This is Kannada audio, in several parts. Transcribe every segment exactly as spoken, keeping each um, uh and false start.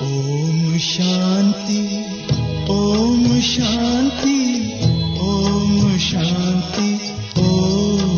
ओम शांति ओम शांति ओम शांति ओम।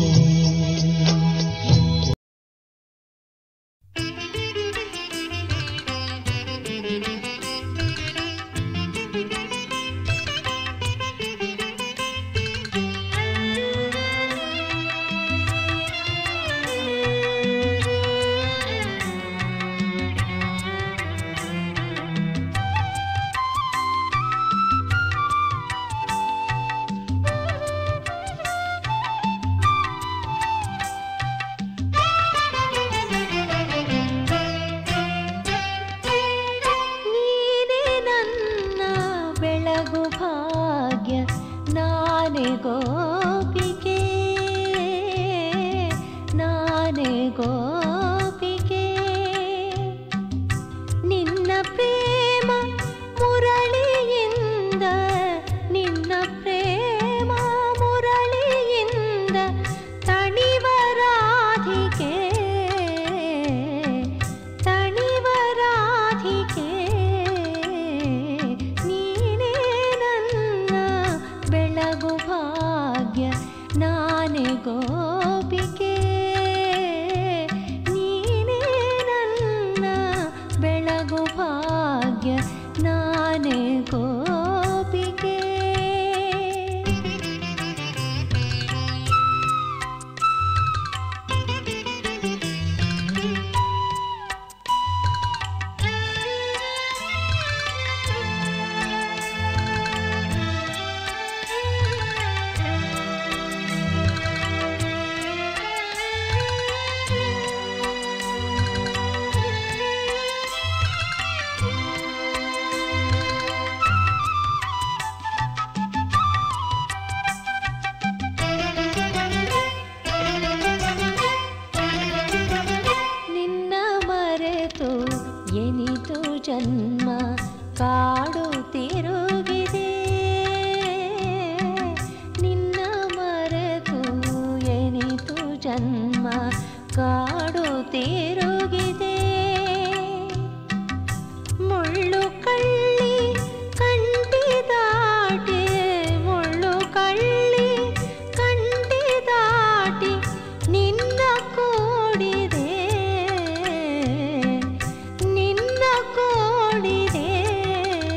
ನಿನ್ನ ಕೋಡಿದೆ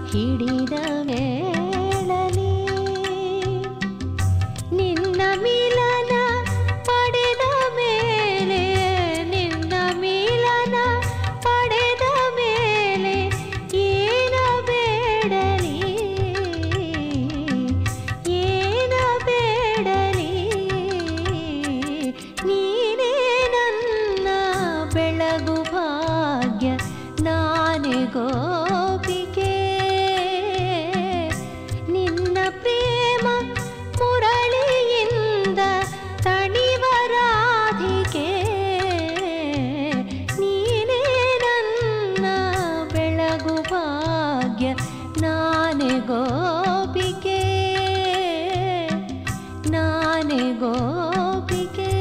ಹಿಡಿದ ವೇಳಲಿ ನಿನ್ನ ಮಿಲನ ಪಡೆದ ಮೇಲೆ ನಿನ್ನ ಮಿಲನ ಪಡೆದ ಮೇಲೆ ಏನ ಬೇಡಲಿ ಏನ ಬೇಡಲಿ ನೀನೇ ನನ್ನ ಬೆಳಗು ಭಾಗ್ಯ ನಾನೇ ಗೋಪಿಕೆ ನಿನ್ನ ಪ್ರೇಮ ಮುರಳಿಯಿಂದ ತಣಿವ ರಾಧಿಕೆ ನೀನೇ ನನ್ನ ಬೆಳಗು ಭಾಗ್ಯ ನಾನೇ ಗೋಪಿಕೆ ನಾನೇ ಗೋಪಿಕೆ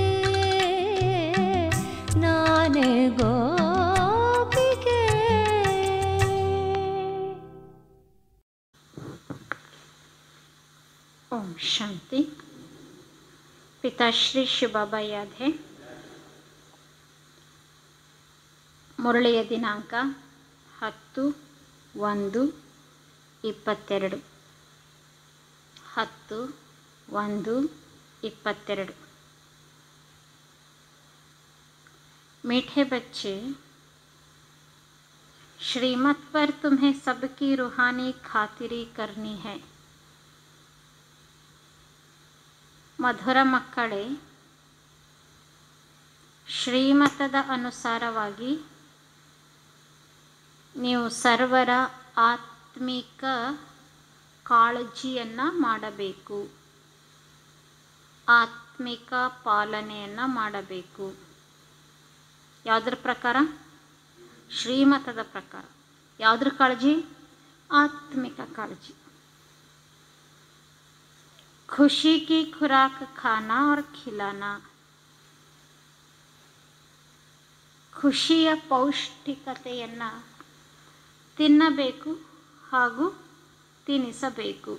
ನಾನೇ ಗೋಪಿಕೆ. ओम शांति. पिताश्री ಶಿವಬಾಬಾ ಯಾದ್ ಹೇ. ಮುರಳಿಯ ದಿನಾಂಕ ಹತ್ತು ಒಂದು ಇಪ್ಪತ್ತೆರಡು ಹತ್ತು ಒಂದು ಇಪ್ಪತ್ತೆರಡು. मीठे बच्चे, श्रीमत पर तुम्हें सबकी रूहानी खातिरी करनी है. ಮಧುರ ಮಕ್ಕಳೇ, ಶ್ರೀಮತದ ಅನುಸಾರವಾಗಿ ನೀವು ಸರ್ವರ ಆತ್ಮಿಕ ಕಾಳಜಿಯನ್ನು ಮಾಡಬೇಕು, ಆತ್ಮಿಕ ಪಾಲನೆಯನ್ನು ಮಾಡಬೇಕು. ಯಾವುದ್ರ ಪ್ರಕಾರ? ಶ್ರೀಮತದ ಪ್ರಕಾರ. ಯಾವುದ್ರ ಕಾಳಜಿ? ಆತ್ಮಿಕ ಕಾಳಜಿ. ಖುಷಿ ಕಿ ಖುರಾಕ್ ಖಾನಾ और ಖಿಲಾನಾ. ಖುಷಿಯ ಪೌಷ್ಟಿಕತೆಯನ್ನು ತಿನ್ನಬೇಕು ಹಾಗೂ ತಿನ್ನಿಸಬೇಕು.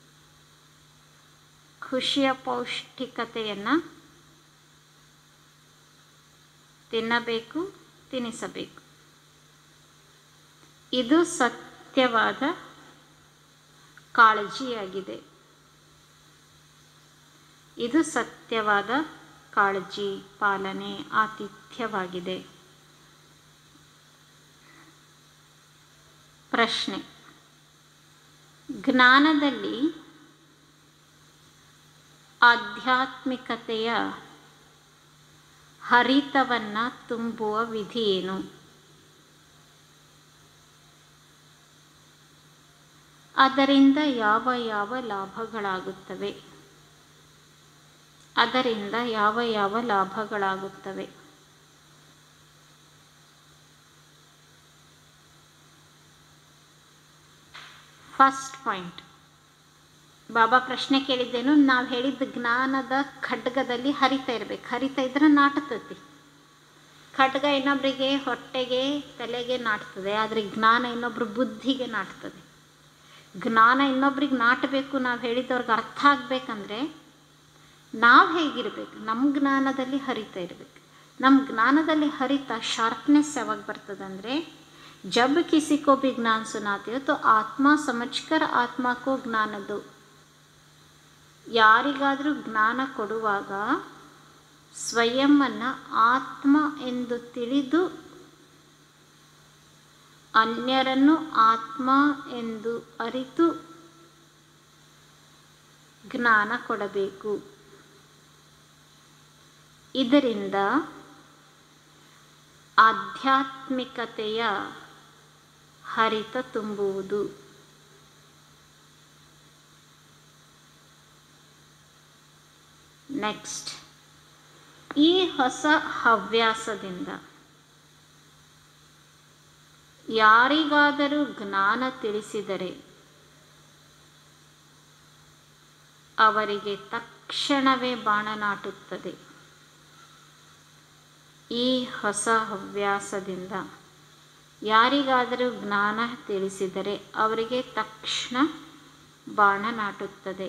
ಖುಷಿಯ ಪೌಷ್ಟಿಕತೆಯನ್ನು ತಿನ್ನಬೇಕು, ತಿನ್ನಿಸಬೇಕು. ಇದು ಸತ್ಯವಾದ ಕಾಳಜಿಯಾಗಿದೆ. ಇದು ಸತ್ಯವಾದ ಕಾಳಜಿ, ಪಾಲನೆ, ಆತಿಥ್ಯವಾಗಿದೆ. ಪ್ರಶ್ನೆ: ಜ್ಞಾನದಲ್ಲಿ ಆಧ್ಯಾತ್ಮಿಕತೆಯ ಹರಿತವನ್ನು ತುಂಬುವ ವಿಧಿ ಏನು? ಅದರಿಂದ ಯಾವ ಯಾವ ಲಾಭಗಳಾಗುತ್ತವೆ? ಅದರಿಂದ ಯಾವ ಯಾವ ಲಾಭಗಳಾಗುತ್ತವೆ? ಫಸ್ಟ್ ಪಾಯಿಂಟ್, ಬಾಬಾ ಪ್ರಶ್ನೆ ಕೇಳಿದ್ದೇನು? ನಾವು ಹೇಳಿದ ಜ್ಞಾನದ ಖಡ್ಗದಲ್ಲಿ ಹರಿತಾ ಇರಬೇಕು. ಹರಿತಾ ಇದ್ರೆ ನಾಟತತಿ. ಖಡ್ಗ ಇನ್ನೊಬ್ಬರಿಗೆ ಹೊಟ್ಟೆಗೆ, ತಲೆಗೆ ನಾಟ್ತದೆ, ಆದರೆ ಜ್ಞಾನ ಇನ್ನೊಬ್ರ ಬುದ್ಧಿಗೆ ನಾಟ್ತದೆ. ಜ್ಞಾನ ಇನ್ನೊಬ್ರಿಗೆ ನಾಟಬೇಕು, ನಾವು ಹೇಳಿದವ್ರಿಗೆ ಅರ್ಥ ಆಗಬೇಕಂದ್ರೆ ನಾವು ಹೇಗಿರಬೇಕು? ನಮ್ಮ ಜ್ಞಾನದಲ್ಲಿ ಹರಿತಾ ಇರಬೇಕು. ನಮ್ಮ ಜ್ಞಾನದಲ್ಲಿ ಹರಿತಾ ಶಾರ್ಪ್ನೆಸ್ ಯಾವಾಗ ಬರ್ತದಂದರೆ, ಜಬ್ ಕಿಸಿ ಕೋ ಭಿ ಜ್ಞಾನ ಸುನಾತೆ ಹೋ ತೋ ಆತ್ಮ ಸಮಜ್ಕರ್ ಆತ್ಮ ಕೋ ಜ್ಞಾನ ದೋ. ಯಾರಿಗಾದರೂ ಜ್ಞಾನ ಕೊಡುವಾಗ ಸ್ವಯಂವನ್ನು ಆತ್ಮ ಎಂದು ತಿಳಿದು ಅನ್ಯರನ್ನು ಆತ್ಮ ಎಂದು ಅರಿತು ಜ್ಞಾನ ಕೊಡಬೇಕು. ಇದರಿಂದ ಆಧ್ಯಾತ್ಮಿಕತೆಯ ಹರಿತ ತುಂಬುವುದು. ನೆಕ್ಸ್ಟ್, ಈ ಹೊಸ ಹವ್ಯಾಸದಿಂದ ಯಾರಿಗಾದರೂ ಜ್ಞಾನ ತಿಳಿಸಿದರೆ ಅವರಿಗೆ ತಕ್ಷಣವೇ ಬಾಣ ನಾಟುತ್ತದೆ. ಈ ಹೊಸ ಹವ್ಯಾಸದಿಂದ ಯಾರಿಗಾದರೂ ಜ್ಞಾನ ತಿಳಿಸಿದರೆ ಅವರಿಗೆ ತಕ್ಷಣ ಬಾಣ ನಾಟುತ್ತದೆ.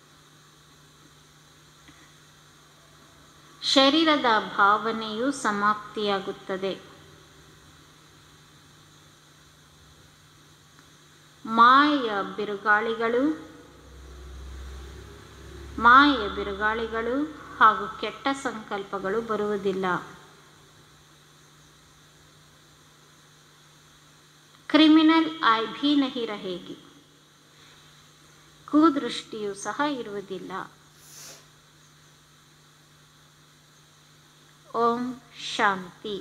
ಶರೀರದ ಭಾವನೆಯು ಸಮಾಪ್ತಿಯಾಗುತ್ತದೆ. ಮಾಯ ಬಿರುಗಾಳಿಗಳು ಮಾಯ ಬಿರುಗಾಳಿಗಳು ಹಾಗೂ ಕೆಟ್ಟ ಸಂಕಲ್ಪಗಳು ಬರುವುದಿಲ್ಲ. ಕ್ರಿಮಿನಲ್ ಐ ಭಿ ನಹಿ ರಹೇಗಿ, ಕುದೃಷ್ಟಿಯೂ ಸಹ ಇರುವುದಿಲ್ಲ. ओम शांति।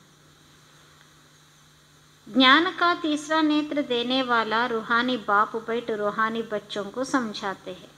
ज्ञान का तीसरा नेत्र देने वाला रूहानी बाप बैठ रूहानी बच्चों को समझाते हैं.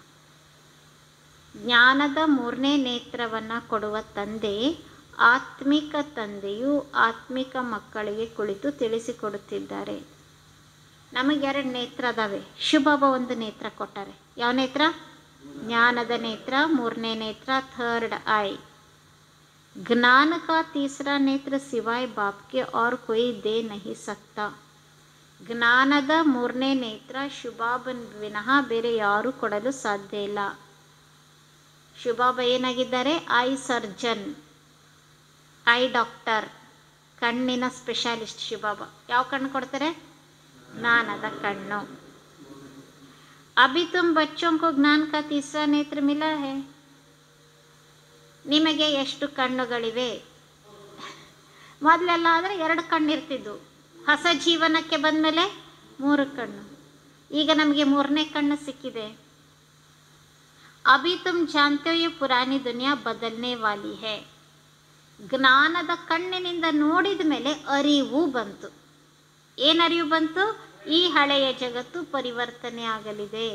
ಜ್ಞಾನದ ಮೂರನೇ ನೇತ್ರವನ್ನು ಕೊಡುವ ತಂದೆ, ಆತ್ಮಿಕ ತಂದೆಯು ಆತ್ಮಿಕ ಮಕ್ಕಳಿಗೆ ಕುಳಿತು ತಿಳಿಸಿಕೊಡುತ್ತಿದ್ದಾರೆ. ನಮಗೆ ಎರಡು ನೇತ್ರ ಅದಾವೆ. ಶಿವಬಾಬಾ ಒಂದು ನೇತ್ರ ಕೊಟ್ಟಾರೆ. ಯಾವ ನೇತ್ರ? ಜ್ಞಾನದ ನೇತ್ರ, ಮೂರನೇ ನೇತ್ರ, ಥರ್ಡ್ ಐ. ज्ञान का तीसरा नेत्र सिवाय बाप के और कोई दे नहीं सकता. ಜ್ಞಾನದ ಮೂರನೇ ನೇತ್ರ ಶಿವಬಾಬನ ವಿನಃ ಬೇರೆ ಯಾರೂ ಕೊಡಲು ಸಾಧ್ಯ ಇಲ್ಲ. ಶಿವಬಾಬಾ ಏನಾಗಿದ್ದಾರೆ? ಐ ಸರ್ಜನ್, ಐ ಡಾಕ್ಟರ್, ಕಣ್ಣಿನ ಸ್ಪೆಷಾಲಿಸ್ಟ್ ಶಿವಬಾಬಾ. ಯಾವ ಕಣ್ಣು ಕೊಡ್ತಾರೆ? ಜ್ಞಾನದ ಕಣ್ಣು. ಅಭಿ ತುಮ್ ಬಚ್ಚೋं को ज्ञान का तीसरा नेत्र मिला है. ನಿಮಗೆ ಎಷ್ಟು ಕಣ್ಣುಗಳಿವೆ? ಮೊದಲೆಲ್ಲ ಆದರೆ ಎರಡು ಕಣ್ಣು ಇರ್ತಿದ್ವು. ಹೊಸ ಜೀವನಕ್ಕೆ ಬಂದಮೇಲೆ ಮೂರು ಕಣ್ಣು. ಈಗ ನಮಗೆ ಮೂರನೇ ಕಣ್ಣು ಸಿಕ್ಕಿದೆ. ಅಭಿ ತುಮ್ ಜಾನ್ತೆ ಹೋ ಯೆ ಪುರಾನಿ ದುನಿಯಾ ಬದಲ್ನೆ ವಾಲಿ ಹೈ. ಜ್ಞಾನದ ಕಣ್ಣಿನಿಂದ ನೋಡಿದ ಮೇಲೆ ಅರಿವು ಬಂತು. ಏನು ಅರಿವು ಬಂತು? ಈ ಹಳೆಯ ಜಗತ್ತು ಪರಿವರ್ತನೆ ಆಗಲಿದೆ.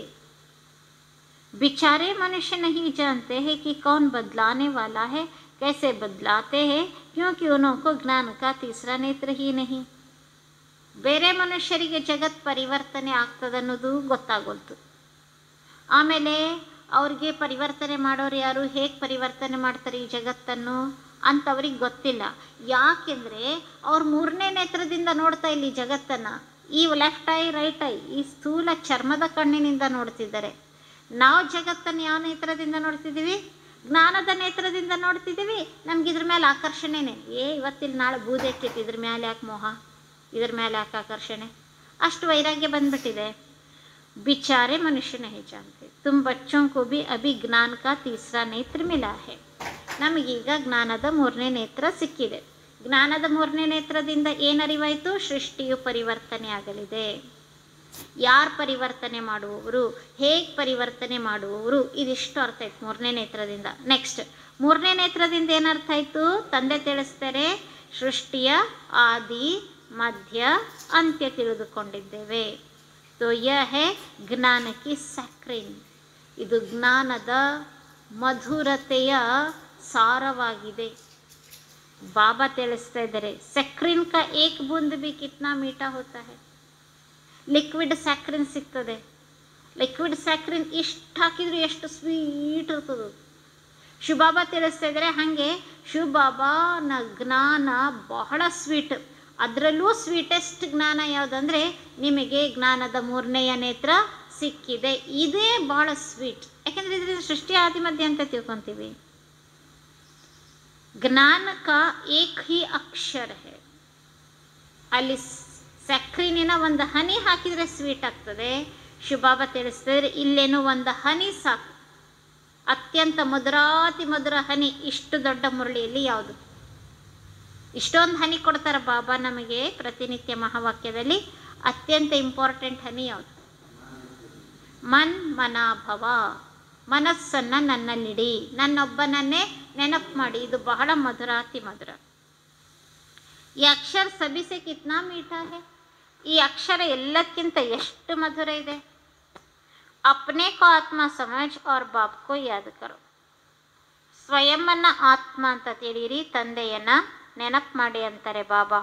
बेचारे मनुष्य नहीं जानते हैं कि कौन बदलाने वाला है, कैसे बदलाते हैं, क्योंकि उनको ज्ञान का तीसरा नेत्र ही नहीं. ಬೇರೆ ಮನುಷ್ಯರಿಗೆ ಜಗತ್ ಪರಿವರ್ತನೆ ಆಗ್ತದನ್ನೋದು ಗೊತ್ತಾಗೋಲ್ತು. ಆಮೇಲೆ ಅವ್ರಿಗೆ ಪರಿವರ್ತನೆ ಮಾಡೋರು ಯಾರು, ಹೇಗೆ ಪರಿವರ್ತನೆ ಮಾಡ್ತಾರೆ ಈ ಜಗತ್ತನ್ನು ಅಂತವ್ರಿಗೆ ಗೊತ್ತಿಲ್ಲ. ಯಾಕೆಂದರೆ ಅವ್ರು ಮೂರನೇ ನೇತ್ರದಿಂದ ನೋಡ್ತಾ ಇಲ್ಲ ಈ ಜಗತ್ತನ್ನು. ಈ ಲೆಫ್ಟ್ ಐ ರೈಟ್ ಐ ಈ ಸ್ಥೂಲ ಚರ್ಮದ ಕಣ್ಣಿನಿಂದ ನೋಡ್ತಿದ್ದಾರೆ. ನಾವು ಜಗತ್ತನ್ನು ಯಾವ ನೇತ್ರದಿಂದ ನೋಡ್ತಿದ್ದೀವಿ? ಜ್ಞಾನದ ನೇತ್ರದಿಂದ ನೋಡ್ತಿದ್ದೀವಿ. ನಮ್ಗೆ ಇದ್ರ ಮೇಲೆ ಆಕರ್ಷಣೆನೇ. ಏ ಇವತ್ತಿಲ್ಲಿ ನಾಳೆ ಬೂದೆ ಎಕ್ಕಿತ್ತು, ಇದ್ರ ಮೇಲೆ ಯಾಕೆ ಮೋಹ, ಇದ್ರ ಮೇಲೆ ಯಾಕೆ ಆಕರ್ಷಣೆ, ಅಷ್ಟು ವೈರಾಗ್ಯ ಬಂದ್ಬಿಟ್ಟಿದೆ. ಬಿಚಾರೆ ಮನುಷ್ಯ ನಹಿ ಜಾನ್ತೆ ತುಮ್ ಬಚ್ಚೋं को भी अभी ज्ञान का तीसरा नेत्र मिला है. ನಮಗೀಗ ಜ್ಞಾನದ ಮೂರನೇ ನೇತ್ರ ಸಿಕ್ಕಿದೆ. ಜ್ಞಾನದ ಮೂರನೇ ನೇತ್ರದಿಂದ ಏನರಿವಾಯಿತು? ಸೃಷ್ಟಿಯು ಪರಿವರ್ತನೆ ಆಗಲಿದೆ. ಯಾರು ಪರಿವರ್ತನೆ ಮಾಡುವವರು, ಹೇಗೆ ಪರಿವರ್ತನೆ ಮಾಡುವವರು, ಇದಿಷ್ಟು ಅರ್ಥ ಆಯ್ತು ಮೂರನೇ ನೇತ್ರದಿಂದ. ನೆಕ್ಸ್ಟ್ ಮೂರನೇ ನೇತ್ರದಿಂದ ಏನರ್ಥ ಆಯಿತು? ತಂದೆ ತಿಳಿಸ್ತಾರೆ, ಸೃಷ್ಟಿಯ ಆದಿ ಮಧ್ಯ ಅಂತ್ಯ ತಿಳಿದುಕೊಂಡಿದ್ದೇವೆ. ತೋ ಯಹ ಹೈ ಜ್ಞಾನ ಕಿ ಸಕ್ರಿನ್. ಇದು ಜ್ಞಾನದ ಮಧುರತೆಯ ಸಾರವಾಗಿದೆ. ಬಾಬಾ ತಿಳಿಸ್ತಾ ಇದ್ದಾರೆ, ಸಕ್ರಿನ್ ಕಾ ಏಕ್ ಬೂಂದ್ ಬಿ ಕಿತ್ನಾ ಮೀಠಾ ಹೋತಾ ಹೈ. ಲಿಕ್ವಿಡ್ ಸ್ಯಾಕ್ರಿನ್ ಸಿಗ್ತದೆ. ಲಿಕ್ವಿಡ್ ಸ್ಯಾಕ್ರಿನ್ ಇಷ್ಟು ಹಾಕಿದ್ರು ಎಷ್ಟು ಸ್ವೀಟ್ ಇರ್ತದೆ. ಶಿವಬಾಬಾ ತಿಳಿಸ್ತಾ ಇದ್ದಾರೆ ಹಾಗೆ ಶಿವಬಾಬಾನ ಜ್ಞಾನ ಬಹಳ ಸ್ವೀಟ್. ಅದರಲ್ಲೂ ಸ್ವೀಟೆಸ್ಟ್ ಜ್ಞಾನ ಯಾವುದಂದರೆ ನಿಮಗೆ ಜ್ಞಾನದ ಮೂರನೆಯ ನೇತ್ರ ಸಿಕ್ಕಿದೆ. ಇದೇ ಭಾಳ ಸ್ವೀಟ್. ಯಾಕೆಂದರೆ ಇದರಿಂದ ಸೃಷ್ಟಿ ಆದಿ ಮಧ್ಯ ಅಂತ ತಿಳ್ಕೊತೀವಿ. ಜ್ಞಾನ ಕಾ ಏಕ್ ಹಿ ಅಕ್ಷರ ಹೈ. ಅಲ್ಲಿ ಸಕ್ರಿನಿನ ಒಂದು ಹನಿ ಹಾಕಿದರೆ ಸ್ವೀಟ್ ಆಗ್ತದೆ. ಶಿವಬಾಬಾ ತಿಳಿಸ್ತಿದ್ರೆ ಇಲ್ಲೇನೋ ಒಂದು ಹನಿ ಸಾಕು. ಅತ್ಯಂತ ಮಧುರಾತಿ ಮಧುರ ಹನಿ ಇಷ್ಟು ದೊಡ್ಡ ಮುರಳಿಯಲ್ಲಿ ಯಾವುದು? ಇಷ್ಟೊಂದು ಹನಿ ಕೊಡ್ತಾರೆ ಬಾಬಾ ನಮಗೆ ಪ್ರತಿನಿತ್ಯ ಮಹಾವಾಕ್ಯದಲ್ಲಿ. ಅತ್ಯಂತ ಇಂಪಾರ್ಟೆಂಟ್ ಹನಿ ಯಾವುದು? ಮನ್ ಮನಾಭವ. ಮನಸ್ಸನ್ನು ನನ್ನಲ್ಲಿಡಿ, ನನ್ನೊಬ್ಬನನ್ನೇ ನೆನಪು ಮಾಡಿ. ಇದು ಬಹಳ ಮಧುರಾತಿ ಮಧುರ. ಈ ಅಕ್ಷರ ಸಭಿ ಸೆ ಕಿತ್ನಾ ಮೀಠಾ ಹೈ. ಈ ಅಕ್ಷರ ಎಲ್ಲಕ್ಕಿಂತ ಎಷ್ಟು ಮಧುರ ಇದೆ. ಅಪ್ನೆ ಕೋ ಆತ್ಮ ಸಮಜ್ ಔರ್ ಬಾಪ್ ಕೋ ಯಾದ್ ಕರೋ. ಸ್ವಯಂನ ಆತ್ಮ ಅಂತ ತಿಳಿಯಿರಿ, ತಂದೆಯನ್ನ ನೆನಪು ಮಾಡಿ ಅಂತಾರೆ ಬಾಬಾ.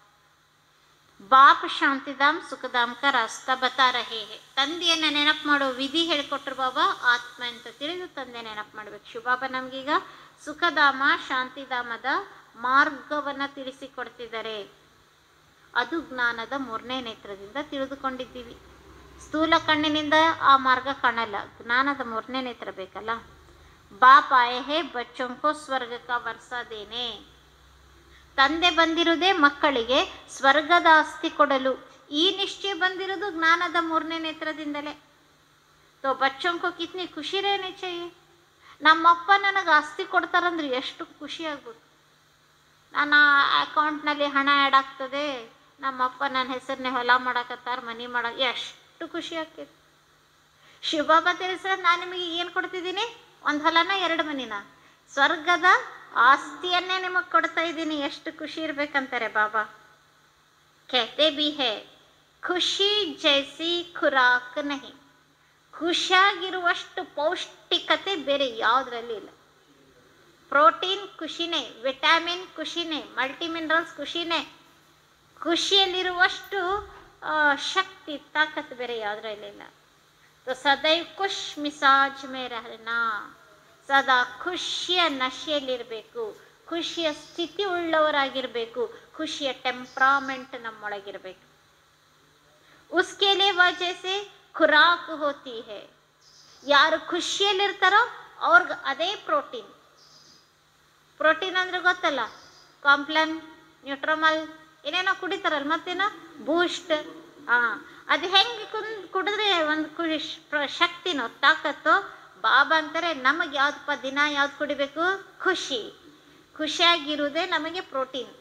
ಬಾಪ್ ಶಾಂತಿಧಾಮ್ ಸುಖಧಾಮ್ ಕ ರಾಸ್ತಾ ಬತಾ ರಹೇ ಹೈ. ತಂದೆಯನ್ನು ನೆನಪು ಮಾಡೋ ವಿಧಿ ಹೇಳಿಕೊಟ್ರು ಬಾಬಾ. ಆತ್ಮ ಅಂತ ತಿಳಿದು ತಂದೆ ನೆನಪು ಮಾಡಬೇಕು. ಶಿವಬಾಬಾ ನಮಗೀಗ ಸುಖಧಾಮ ಶಾಂತಿಧಾಮದ ಮಾರ್ಗವನ್ನು ತಿಳಿಸಿಕೊಡ್ತಿದ್ದಾರೆ. ಅದು ಜ್ಞಾನದ ಮೂರನೇ ನೇತ್ರದಿಂದ ತಿಳಿದುಕೊಂಡಿದ್ದೀವಿ. ಸ್ಥೂಲ ಕಣ್ಣಿನಿಂದ ಆ ಮಾರ್ಗ ಕಾಣಲ್ಲ. ಜ್ಞಾನದ ಮೂರನೇ ನೇತ್ರ ಬೇಕಲ್ಲ. ಬಾಪ್ ಆಯೆ ಹೇ ಬಚ್ಚೋಂ ಕೋ ಸ್ವರ್ಗ ಕಾ ವರ್ಸಾ ದೇನೆ. ತಂದೆ ಬಂದಿರುವುದೇ ಮಕ್ಕಳಿಗೆ ಸ್ವರ್ಗದ ಆಸ್ತಿ ಕೊಡಲು. ಈ ನಿಶ್ಚಯ ಬಂದಿರೋದು ಜ್ಞಾನದ ಮೂರನೇ ನೇತ್ರದಿಂದಲೇ. ತೋ ಬಚ್ಚೋಂಕೋ ಕಿತ್ನಿ ಖುಷಿ ರೇನೆ ಚಾಹಿಯೆ. ನಮ್ಮಪ್ಪ ನನಗೆ ಆಸ್ತಿ ಕೊಡ್ತಾರಂದ್ರೆ ಎಷ್ಟು ಖುಷಿ ಆಗ್ಬೋದು. ನನ್ನ ಅಕೌಂಟ್ನಲ್ಲಿ ಹಣ ಆ್ಯಡ್ ಆಗ್ತದೆ, ನಮ್ಮಪ್ಪ ನನ್ನ ಹೆಸರನ್ನೇ ಹೊಲ ಮಾಡಕತ್ತಾರ, ಮನೆ ಮಾಡ, ಎಷ್ಟು ಖುಷಿ ಆಗ್ತೈತಿ. ಶಿವಬಾಬಾ ತಿಳಿಸ ನಾನು ನಿಮಗೆ ಏನು ಕೊಡ್ತಿದ್ದೀನಿ? ಒಂದು ಹೊಲನ ಎರಡು ಮನಿನ? ಸ್ವರ್ಗದ ಆಸ್ತಿಯನ್ನೇ ನಿಮಗೆ ಕೊಡ್ತಾ ಇದ್ದೀನಿ, ಎಷ್ಟು ಖುಷಿ ಇರ್ಬೇಕಂತಾರೆ ಬಾಬಾ. कहते भी है ಖುಷಿ ಜೈಸಿ ಖುರಾಕ್ ನಹಿ. ಖುಷಿಯಾಗಿರುವಷ್ಟು ಪೌಷ್ಟಿಕತೆ ಬೇರೆ ಯಾವುದರಲ್ಲಿ ಇಲ್ಲ. ಪ್ರೋಟೀನ್ ಖುಷಿನೇ, ವಿಟಮಿನ್ ಖುಷಿನೇ, ಮಲ್ಟಿ ಮಿನರಲ್ಸ್ ಖುಷಿನೇ. ಖುಷಿಯಲ್ಲಿರುವಷ್ಟು ಶಕ್ತಿ ತಾಕತ್ ಬೇರೆ ಯಾವುದರಲ್ಲಿ ಇಲ್ಲ. तो सदैव ಖುಷ್ ಮಿಸಾಜ್ ಮೇ ರಹನಾ. ಸದಾ ಖುಷಿಯ ನಶೆಯಲ್ಲಿರಬೇಕು, ಖುಷಿಯ ಸ್ಥಿತಿ ಉಳ್ಳವರಾಗಿರಬೇಕು, ಖುಷಿಯ ಟೆಂಪ್ರಾಮೆಂಟ್ ನಮ್ಮೊಳಗಿರಬೇಕು. उसके लिए वजह से खुराक होती है. ಯಾರು ಖುಷಿಯಲ್ಲಿರ್ತಾರೋ ಅವ್ರಿಗೆ ಅದೇ ಪ್ರೋಟೀನ್. ಪ್ರೋಟೀನ್ ಅಂದ್ರೆ ಗೊತ್ತಲ್ಲ, ಕಾಂಪ್ಲನ್, ನ್ಯೂಟ್ರಮಲ್, ಏನೇನೋ ಕುಡಿತಾರಲ್ಲ, ಮತ್ತೇನೋ ಬೂಸ್ಟ್. ಹಾಂ, ಅದು ಹೆಂಗೆ ಕುಂದ್ ಕುಡಿದ್ರೆ ಒಂದು ಖುಷಿ ಶಕ್ತಿನೋ ತಾಕತ್ತೋ. ಬಾಬಾ ಅಂತಾರೆ ನಮಗೆ ಯಾವ್ದಪ್ಪ ದಿನ ಯಾವ್ದು ಕುಡಿಬೇಕು? ಖುಷಿ. ಖುಷಿಯಾಗಿರುವುದೇ ನಮಗೆ ಪ್ರೋಟೀನ್.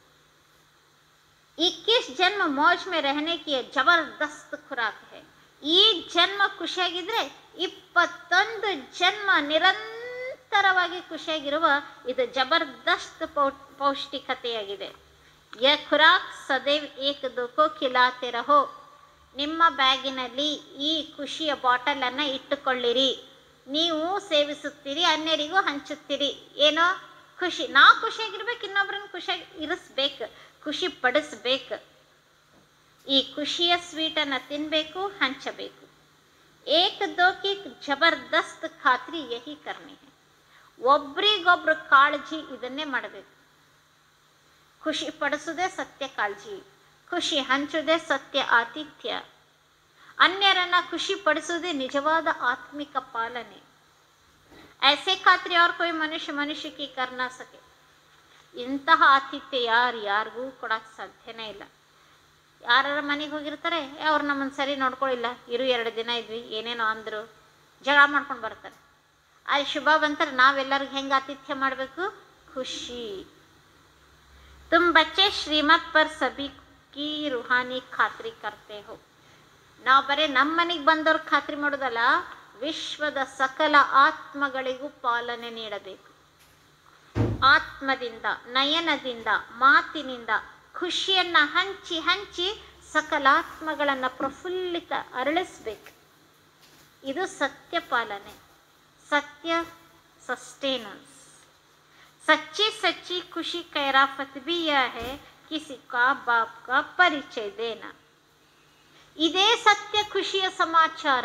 ಇಕ್ಕಿಸ್ ಜನ್ಮ ಮೌಜ್ ಮೇ ರಹನೆ ಕಿ ಜಬರ್ದಸ್ತ್ ಖುರಾಕ್ ಹೈ. ಈ ಜನ್ಮ ಖುಷಿಯಾಗಿದ್ರೆ ಇಪ್ಪತ್ತೊಂದು ಜನ್ಮ ನಿರಂತರವಾಗಿ ಖುಷಿಯಾಗಿರುವ ಇದು ಜಬರ್ದಸ್ತ್ ಪೌ ಪೌಷ್ಟಿಕತೆಯಾಗಿದೆ. ಯ ಖುರಾಕ್ ಸದೈವ್ ಏಕ್ ದೋಕೋ ಖಿಲಾತೆ ರಹೋ. ನಿಮ್ಮ ಬ್ಯಾಗಿನಲ್ಲಿ ಈ ಖುಷಿಯ ಬಾಟಲನ್ನು ಇಟ್ಟುಕೊಳ್ಳಿರಿ. ನೀವು ಸೇವಿಸುತ್ತೀರಿ, ಅನ್ಯರಿಗೂ ಹಂಚುತ್ತೀರಿ. ಏನೋ ಖುಷಿ. ನಾವು ಖುಷಿಯಾಗಿರ್ಬೇಕು, ಇನ್ನೊಬ್ರನ್ನ ಖುಷಿಯಾಗಿ ಇರಿಸ್ಬೇಕು, ಖುಷಿ ಪಡಿಸ್ಬೇಕು. ಈ ಖುಷಿಯ ಸ್ವೀಟನ್ನು ತಿನ್ನಬೇಕು, ಹಂಚಬೇಕು. ಏಕ್ ದೋಕಿ ಜಬರ್ದಸ್ತ್ ಖಾತ್ರಿ ಯಹಿ ಕರ್ನಿ ಹೈ. ಒಬ್ರಿಗೊಬ್ರು ಕಾಳಜಿ ಇದನ್ನೇ ಮಾಡಬೇಕು. ಖುಷಿ ಪಡಿಸೋದೇ ಸತ್ಯ ಕಾಳಜಿ, ಖುಷಿ ಹಂಚೋದೇ ಸತ್ಯ ಆತಿಥ್ಯ, ಅನ್ಯರನ್ನ ಖುಷಿ ಪಡಿಸೋದೇ ನಿಜವಾದ ಆತ್ಮಿಕ ಪಾಲನೆ. ऐसे ಖಾತ್ರಿ और कोई ಮನುಷ್ಯ ಮನುಷ್ಯ ಕಿ ಕರ್ ನಾ ಸಕೆ. ಇಂತಹ ಆತಿಥ್ಯ ಯಾರು ಯಾರಿಗೂ ಕೊಡಕ್ಕೆ ಸಾಧ್ಯನೇ ಇಲ್ಲ. ಯಾರ ಮನೆಗೆ ಹೋಗಿರ್ತಾರೆ, ಅವ್ರು ನಮ್ಮನ್ನು ಸರಿ ನೋಡ್ಕೊಳ್ಳಿಲ್ಲ, ಇರು ಎರಡು ದಿನ ಇದ್ವಿ, ಏನೇನೋ ಅಂದರು, ಜಗಳ ಮಾಡ್ಕೊಂಡು ಬರ್ತಾರೆ. ಅಲ್ಲಿ ಶುಭ ಬಂತಾರೆ, ನಾವೆಲ್ಲರಿಗೂ ಹೆಂಗೆ ಆತಿಥ್ಯ ಮಾಡಬೇಕು? ಖುಷಿ. तुम बच्चे श्रीमत पर सभी की रूहानी खातरी करते हो. ನಾವು ಬರೀ ನಮ್ಮ ಮನೆಗೆ ಬಂದವ್ರ ಖಾತ್ರಿ ಮಾಡೋದಲ್ಲ, ವಿಶ್ವದ ಸಕಲ ಆತ್ಮಗಳಿಗೂ ಪಾಲನೆ ನೀಡಬೇಕು. ಆತ್ಮದಿಂದ, ನಯನದಿಂದ, ಮಾತಿನಿಂದ ಖುಷಿಯನ್ನ ಹಂಚಿ ಹಂಚಿ ಸಕಲ ಆತ್ಮಗಳನ್ನು ಪ್ರಫುಲ್ಲಿತ ಅರಳಿಸ್ಬೇಕು. ಇದು ಸತ್ಯ ಪಾಲನೆ, ಸತ್ಯ ಸಸ್ಟೇನೆನ್ಸ್. सच्ची सच्ची खुशी कैराफत भी यह है किसी का बाप का परिचय देना. ಇದೇ ಸತ್ಯ ಖುಷಿಯ ಸಮಾಚಾರ,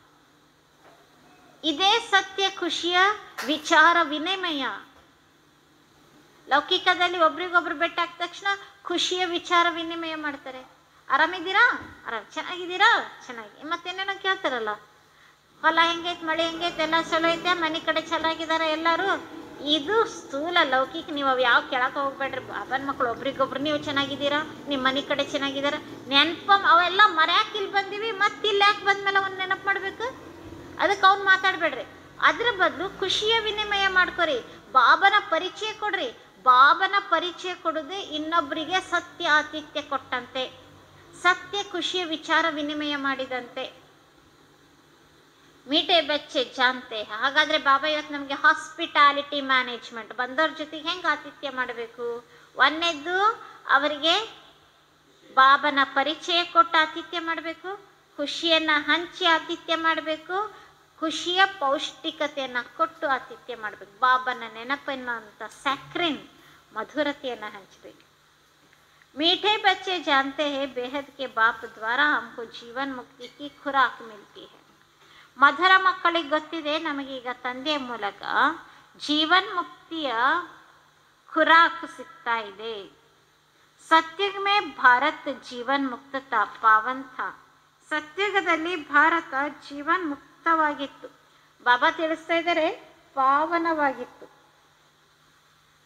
ಇದೇ ಸತ್ಯ ಖುಷಿಯ ವಿಚಾರ ವಿನಿಮಯ. ಲೌಕಿಕದಲ್ಲಿ ಒಬ್ರಿಗೊಬ್ರು ಬೆಟ್ಟ ಆದ ತಕ್ಷಣ ಖುಷಿಯ ವಿಚಾರ ವಿನಿಮಯ ಮಾಡ್ತಾರೆ. ಆರಾಮಿದ್ದೀರಾ? ಆರಾಮ್. ಚೆನ್ನಾಗಿದ್ದೀರಾ? ಚೆನ್ನಾಗಿ. ಮತ್ತೇನೇನೋ ಕೇಳ್ತಾರಲ್ಲ, ಹೊಲ ಹೆಂಗೈತೆ, ಮಳೆ ಹೆಂಗೈತೆ, ಎಲ್ಲ ಚಲೋ ಐತೆ, ಮನೆ ಕಡೆ ಚೆನ್ನಾಗಿದ್ದಾರೆ ಎಲ್ಲರೂ. ಇದು ಸ್ಥೂಲ ಲೌಕಿಕ. ನೀವು ಅವು ಯಾವ ಕೇಳಕ್ಕೆ ಹೋಗ್ಬೇಡ್ರಿ. ಬಾಬನ ಮಕ್ಕಳು ಒಬ್ರಿಗೊಬ್ರು ನೀವು ಚೆನ್ನಾಗಿದ್ದೀರಾ, ನಿಮ್ಮ ಮನೆ ಕಡೆ ಚೆನ್ನಾಗಿದ್ದಾರೆ, ನೆನಪ ಅವೆಲ್ಲ ಮರ್ಯಾಕೆ ಇಲ್ಲಿ ಬಂದೀವಿ, ಮತ್ತೆ ಇಲ್ಲಿ ಯಾಕೆ ಬಂದ್ಮೇಲೆ ಒಂದು ನೆನಪು ಮಾಡಬೇಕು? ಅದಕ್ಕೆ ಅವ್ನು ಮಾತಾಡಬೇಡ್ರಿ. ಅದ್ರ ಬದಲು ಖುಷಿಯ ವಿನಿಮಯ ಮಾಡ್ಕೊರಿ, ಬಾಬನ ಪರಿಚಯ ಕೊಡ್ರಿ. ಬಾಬನ ಪರಿಚಯ ಕೊಡೋದೇ ಇನ್ನೊಬ್ಬರಿಗೆ ಸತ್ಯ ಆತಿಥ್ಯ ಕೊಟ್ಟಂತೆ, ಸತ್ಯ ಖುಷಿಯ ವಿಚಾರ ವಿನಿಮಯ ಮಾಡಿದಂತೆ. ಮೀಟೆ ಬಚ್ಚೆ ಜಾನ್ತೆ. ಹಾಗಾದರೆ ಬಾಬಾ ಇವತ್ತು ನಮಗೆ ಹಾಸ್ಪಿಟಾಲಿಟಿ ಮ್ಯಾನೇಜ್ಮೆಂಟ್, ಬಂದವ್ರ ಜೊತೆಗೆ ಹೆಂಗೆ ಆತಿಥ್ಯ ಮಾಡಬೇಕು? ಒಂದನೇದ್ದು ಅವರಿಗೆ ಬಾಬನ ಪರಿಚಯ ಕೊಟ್ಟು ಆತಿಥ್ಯ ಮಾಡಬೇಕು, ಖುಷಿಯನ್ನು ಹಂಚಿ ಆತಿಥ್ಯ ಮಾಡಬೇಕು, ಖುಷಿಯ ಪೌಷ್ಟಿಕತೆಯನ್ನು ಕೊಟ್ಟು ಆತಿಥ್ಯ ಮಾಡಬೇಕು. ಬಾಬನ ನೆನಪನ್ನಂಥ ಸ್ಯಾಕ್ರಿನ್ ಮಧುರತೆಯನ್ನು ಹಂಚಬೇಕು. मीठे बच्चे जानते हैं बेहद के बाप द्वारा हमको जीवन मुक्ति की खुराक मिलती है. ಮಧುರ ಮಕ್ಕಳಿಗೆ ಗೊತ್ತಿದೆ ನಮಗೀಗ ತಂದೆಯ ಮೂಲಕ ಜೀವನ್ ಮುಕ್ತಿಯ ಖುರಾಕ್ ಸಿಗ್ತಾ ಇದೆ. ಸತ್ಯುಗ ಮೇ ಭಾರತ್ ಜೀವನ್ ಮುಕ್ತ ಪಾವನ್ ಥಾ. ಸತ್ಯುಗದಲ್ಲಿ ಭಾರತ ಜೀವನ್ ಮುಕ್ತವಾಗಿತ್ತು. ಬಾಬಾ ತಿಳಿಸ್ತಾ ಇದ್ದಾರೆ ಪಾವನವಾಗಿತ್ತು.